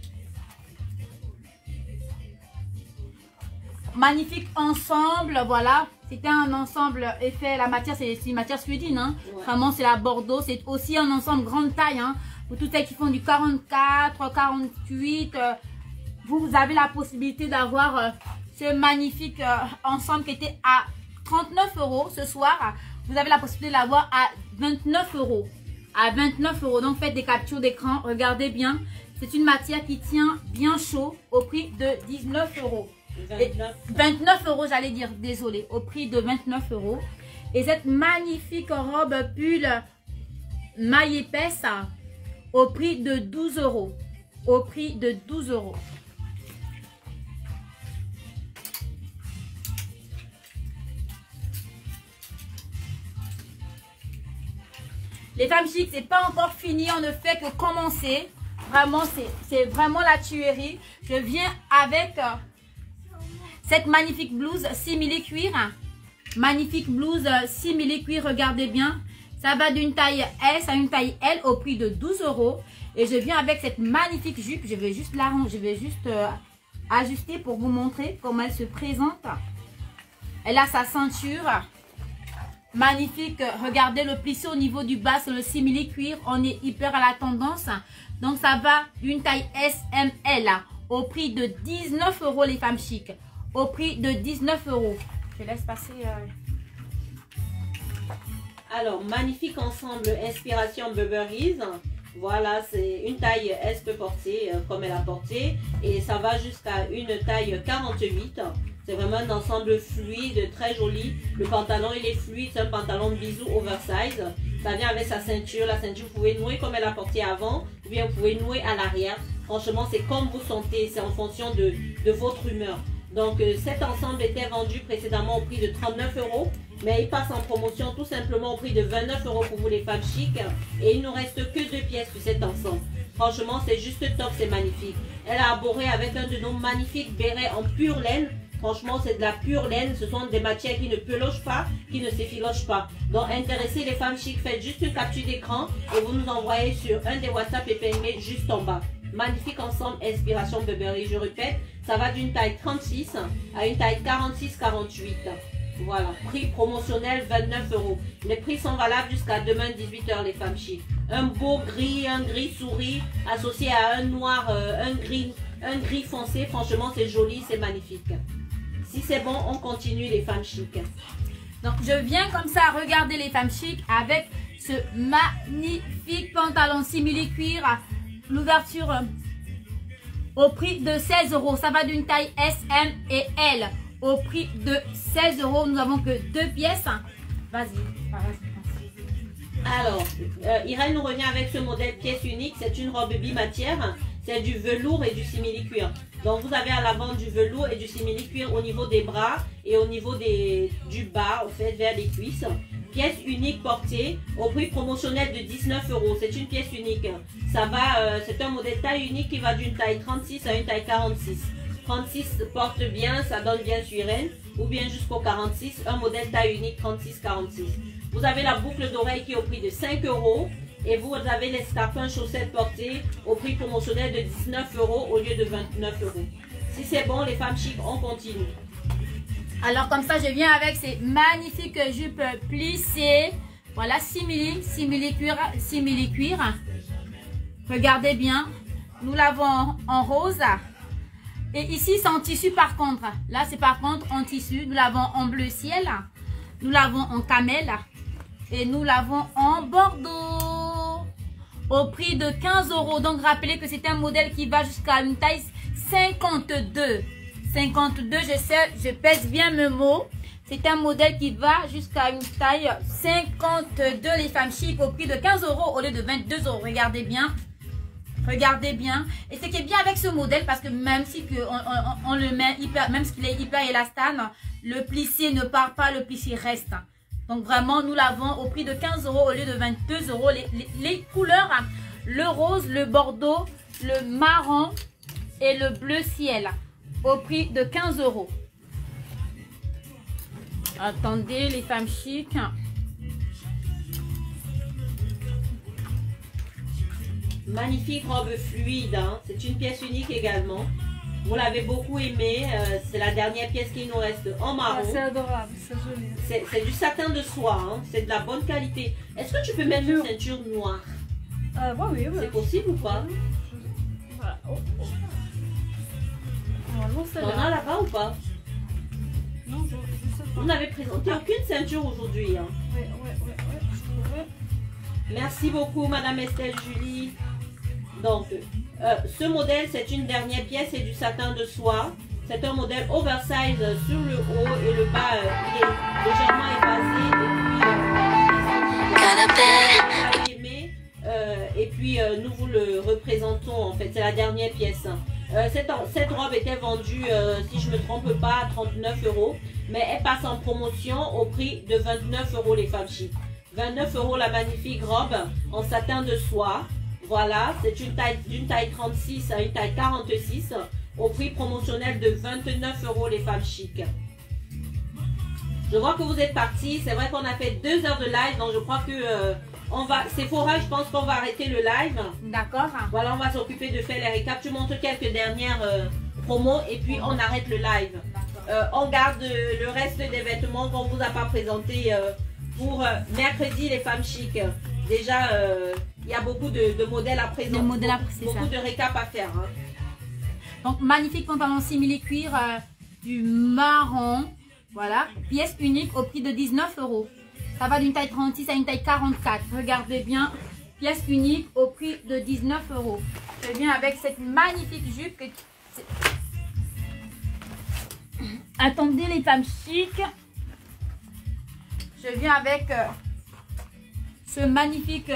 Magnifique ensemble, voilà. C'était un ensemble effet, la matière c'est une matière suédine, hein. Ouais. Vraiment c'est la Bordeaux, c'est aussi un ensemble grande taille, hein. Pour toutes celles qui font du 44, 48, vous avez la possibilité d'avoir ce magnifique ensemble qui était à 39 € ce soir. Vous avez la possibilité de l'avoir à 29 €. À 29 €, donc faites des captures d'écran, regardez bien. C'est une matière qui tient bien chaud au prix de 19 €. 29 € j'allais dire, désolé, au prix de 29 €. Et cette magnifique robe pull maille épaisse au prix de 12 €. Au prix de 12 €. Les femmes chics, c'est pas encore fini, on ne fait que commencer. Vraiment, c'est vraiment la tuerie. Je viens avec cette magnifique blouse simili-cuir. Magnifique blouse simili-cuir, regardez bien. Ça va d'une taille S à une taille L au prix de 12 €. Et je viens avec cette magnifique jupe. Je vais juste l'arranger, je vais juste ajuster pour vous montrer comment elle se présente. Elle a sa ceinture. Magnifique, regardez le plissé au niveau du bas, c'est le simili-cuir. On est hyper à la tendance. Donc ça va d'une taille S, M, L au prix de 19 € les femmes chics. Au prix de 19 €. Je laisse passer. Alors, magnifique ensemble inspiration Burberry's. Voilà, c'est une taille S peut porter comme elle a porté. Et ça va jusqu'à une taille 48. C'est vraiment un ensemble fluide, très joli. Le pantalon, il est fluide, c'est un pantalon bisou oversize. Ça vient avec sa ceinture. La ceinture, vous pouvez nouer comme elle a porté avant. Ou bien vous pouvez nouer à l'arrière. Franchement, c'est comme vous sentez. C'est en fonction de votre humeur. Donc, cet ensemble était vendu précédemment au prix de 39 €. Mais il passe en promotion tout simplement au prix de 29 € pour vous les femmes chics. Et il ne nous reste que 2 pièces sur cet ensemble. Franchement, c'est juste top, c'est magnifique. Elle a arboré avec un de nos magnifiques bérets en pure laine. Franchement, c'est de la pure laine. Ce sont des matières qui ne pelochent pas, qui ne s'effilochent pas. Donc, intéressez les femmes chics, faites juste une capture d'écran et vous nous envoyez sur un des WhatsApp épinglés juste en bas. Magnifique ensemble, inspiration Burberry. Je répète, ça va d'une taille 36 à une taille 46-48. Voilà, prix promotionnel 29 €. Les prix sont valables jusqu'à demain 18 h les femmes chics. Un beau gris, un gris souris associé à un noir, un gris foncé. Franchement, c'est joli, c'est magnifique. Si c'est bon, on continue les femmes chics. Donc, je viens comme ça regarder les femmes chics avec ce magnifique pantalon simili-cuir. L'ouverture au prix de 16 €. Ça va d'une taille S, M et L. Au prix de 16 €. Nous n'avons que 2 pièces. Vas-y. Alors, Irène nous revient avec ce modèle pièce unique. C'est une robe bimatière. C'est du velours et du simili-cuir. Donc, vous avez à l'avant du velours et du simili-cuir au niveau des bras et au niveau du bas, en fait, vers les cuisses. Pièce unique portée au prix promotionnel de 19 €. C'est une pièce unique. Ça va, c'est un modèle taille unique qui va d'une taille 36 à une taille 46. 36 porte bien, ça donne bien sur Irène. Ou bien jusqu'au 46, un modèle taille unique 36-46. Vous avez la boucle d'oreille qui est au prix de 5 €. Et vous avez l'escarpin chaussettes portées au prix promotionnel de 19 € au lieu de 29 €. Si c'est bon, les femmes chic, on continue. Alors comme ça, je viens avec ces magnifiques jupes plissées. Voilà, simili-cuir. Regardez bien. Nous l'avons en rose. Et ici, c'est en tissu par contre. Là, c'est par contre en tissu. Nous l'avons en bleu ciel. Nous l'avons en camel. Et nous l'avons en bordeaux. Au prix de 15 €. Donc, rappelez que c'est un modèle qui va jusqu'à une taille 52. 52, je sais, je pèse bien mes mots. C'est un modèle qui va jusqu'à une taille 52, les femmes chic, au prix de 15 € au lieu de 22 €. Regardez bien. Regardez bien. Et ce qui est bien avec ce modèle, parce que même si on le met hyper, même s'il est hyper élastane, le plissé ne part pas, le plissé reste. Donc vraiment, nous l'avons au prix de 15 € au lieu de 22 €. Les couleurs, le rose, le bordeaux, le marron et le bleu ciel. Au prix de 15 €. Attendez, les femmes chic. Magnifique robe fluide, hein. C'est une pièce unique également. Vous l'avez beaucoup aimé. C'est la dernière pièce qui nous reste en marron. C'est adorable, c'est joli. C'est du satin de soie, hein. C'est de la bonne qualité. Est-ce que tu peux mettre une ceinture noire? Oui. C'est possible ou pas? Voilà. Normalement, c'est T'en as là-bas ou pas? Non, je sais pas. Vous n'avez présenté aucune ceinture aujourd'hui, hein. Oui, je trouvais. Merci beaucoup, Madame Estelle Julie. Donc, ce modèle, c'est une dernière pièce, c'est du satin de soie. C'est un modèle oversize sur le haut et le bas, il est légèrement évasé. Et puis, nous vous le représentons, en fait, c'est la dernière pièce. Cette robe était vendue, si je ne me trompe pas, à 39 €. Mais elle passe en promotion au prix de 29 € les femmes chic. 29 € la magnifique robe en satin de soie. Voilà, c'est d'une taille 36 à une taille 46 au prix promotionnel de 29 € les femmes chic. Je vois que vous êtes partis. C'est vrai qu'on a fait 2 heures de live, donc je crois que Sephora, je pense qu'on va arrêter le live. D'accord. Voilà, on va s'occuper de faire les récaps. Tu montres quelques dernières promos et puis on arrête le live. On garde le reste des vêtements qu'on ne vous a pas présenté pour mercredi les femmes chic. Déjà, il y a beaucoup de modèles à présenter. Beaucoup de récaps à faire. Hein. Donc, magnifique pantalon simili-cuir du marron. Voilà, pièce unique au prix de 19 €. Ça va d'une taille 36 à une taille 44. Regardez bien, pièce unique au prix de 19 €. Je viens avec cette magnifique jupe. Attendez les femmes chic. Je viens avec ce magnifique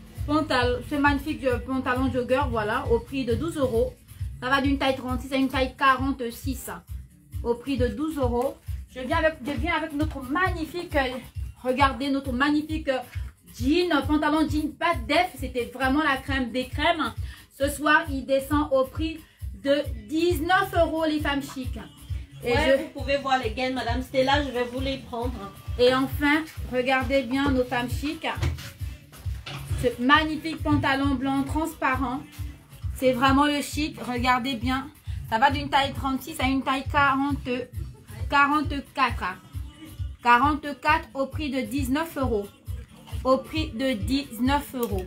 pantalon jogger, voilà, au prix de 12 €. Ça va d'une taille 36 à une taille 46 au prix de 12 €. Je viens avec notre magnifique, regardez notre magnifique jean, pantalon jean pas def, c'était vraiment la crème des crèmes. Ce soir, il descend au prix de 19 € les femmes chic. Et vous pouvez voir les gaines, Madame Stella, je vais vous les prendre. Et enfin, regardez bien nos femmes chic. Ce magnifique pantalon blanc transparent. C'est vraiment le chic, regardez bien. Ça va d'une taille 36 à une taille 44. 44 au prix de 19 €. Au prix de 19 €.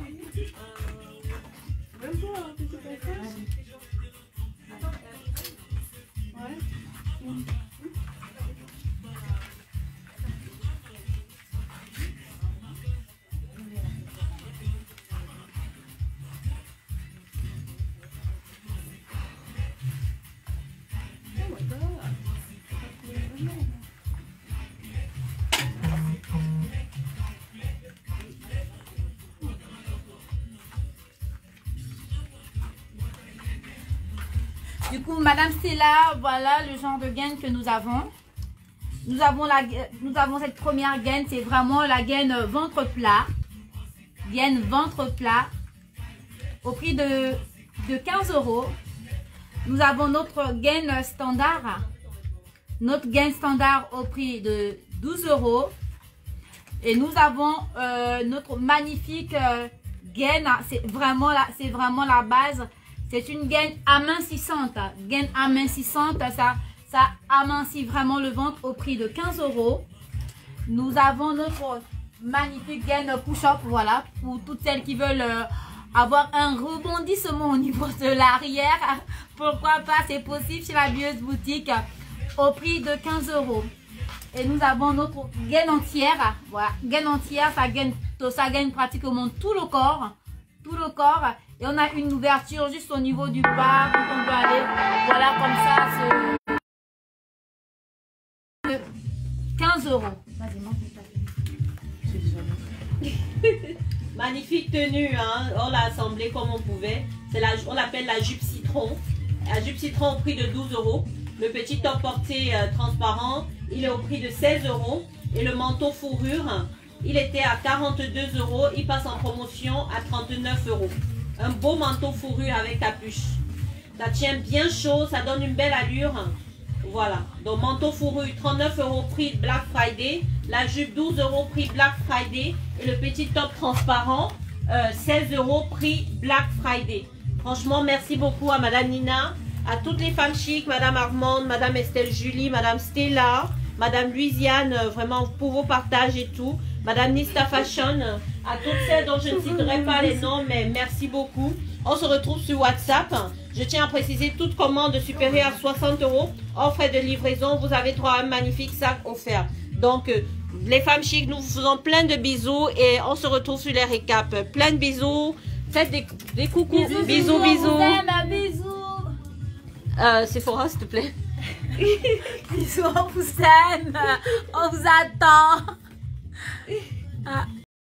Du coup, Madame Stella, voilà le genre de gaine que nous avons. Nous avons cette première gaine, c'est vraiment la gaine ventre plat. Gaine ventre plat au prix de 15 €. Nous avons notre gaine standard. Notre gaine standard au prix de 12 €. Et nous avons notre magnifique gaine. C'est vraiment la base. C'est une gaine amincissante. Gaine amincissante, ça amincit vraiment le ventre au prix de 15 €. Nous avons notre magnifique gaine push-up, voilà, pour toutes celles qui veulent avoir un rebondissement au niveau de l'arrière. Pourquoi pas, c'est possible chez la Bieuse Boutique au prix de 15 €. Et nous avons notre gaine entière. Voilà, gaine entière, ça gaine pratiquement tout le corps. Tout le corps. Et on a une ouverture juste au niveau du bas. Quand on peut aller, voilà, comme ça. 15 €. Vas-y, monte. Magnifique tenue, hein? On l'a assemblée comme on pouvait. On l'appelle la jupe citron. La jupe citron au prix de 12 €. Le petit top porté transparent, il est au prix de 16 €. Et le manteau fourrure, il était à 42 €. Il passe en promotion à 39 €. Un beau manteau fourrure avec capuche. Ça tient bien chaud, ça donne une belle allure. Voilà. Donc manteau fourrure, 39 € prix Black Friday. La jupe, 12 € prix Black Friday. Et le petit top transparent, 16 € prix Black Friday. Franchement, merci beaucoup à Madame Nina, à toutes les femmes chic, Madame Armande, Madame Estelle Julie, Madame Stella, Madame Louisiane, vraiment pour vos partages et tout. Madame Nista Fashion, à toutes celles dont je ne citerai pas les noms, mais merci beaucoup. On se retrouve sur WhatsApp. Je tiens à préciser, toute commande supérieure à 60 €, hors frais de livraison, vous avez droit à un magnifique sac offert. Donc, les femmes chic, nous vous faisons plein de bisous et on se retrouve sur les récaps. Plein de bisous. Faites des coucous. Bisous, bisous. On vous aime, bisous. Sephora, s'il te plaît. Bisous, on vous aime. On vous attend. Ah.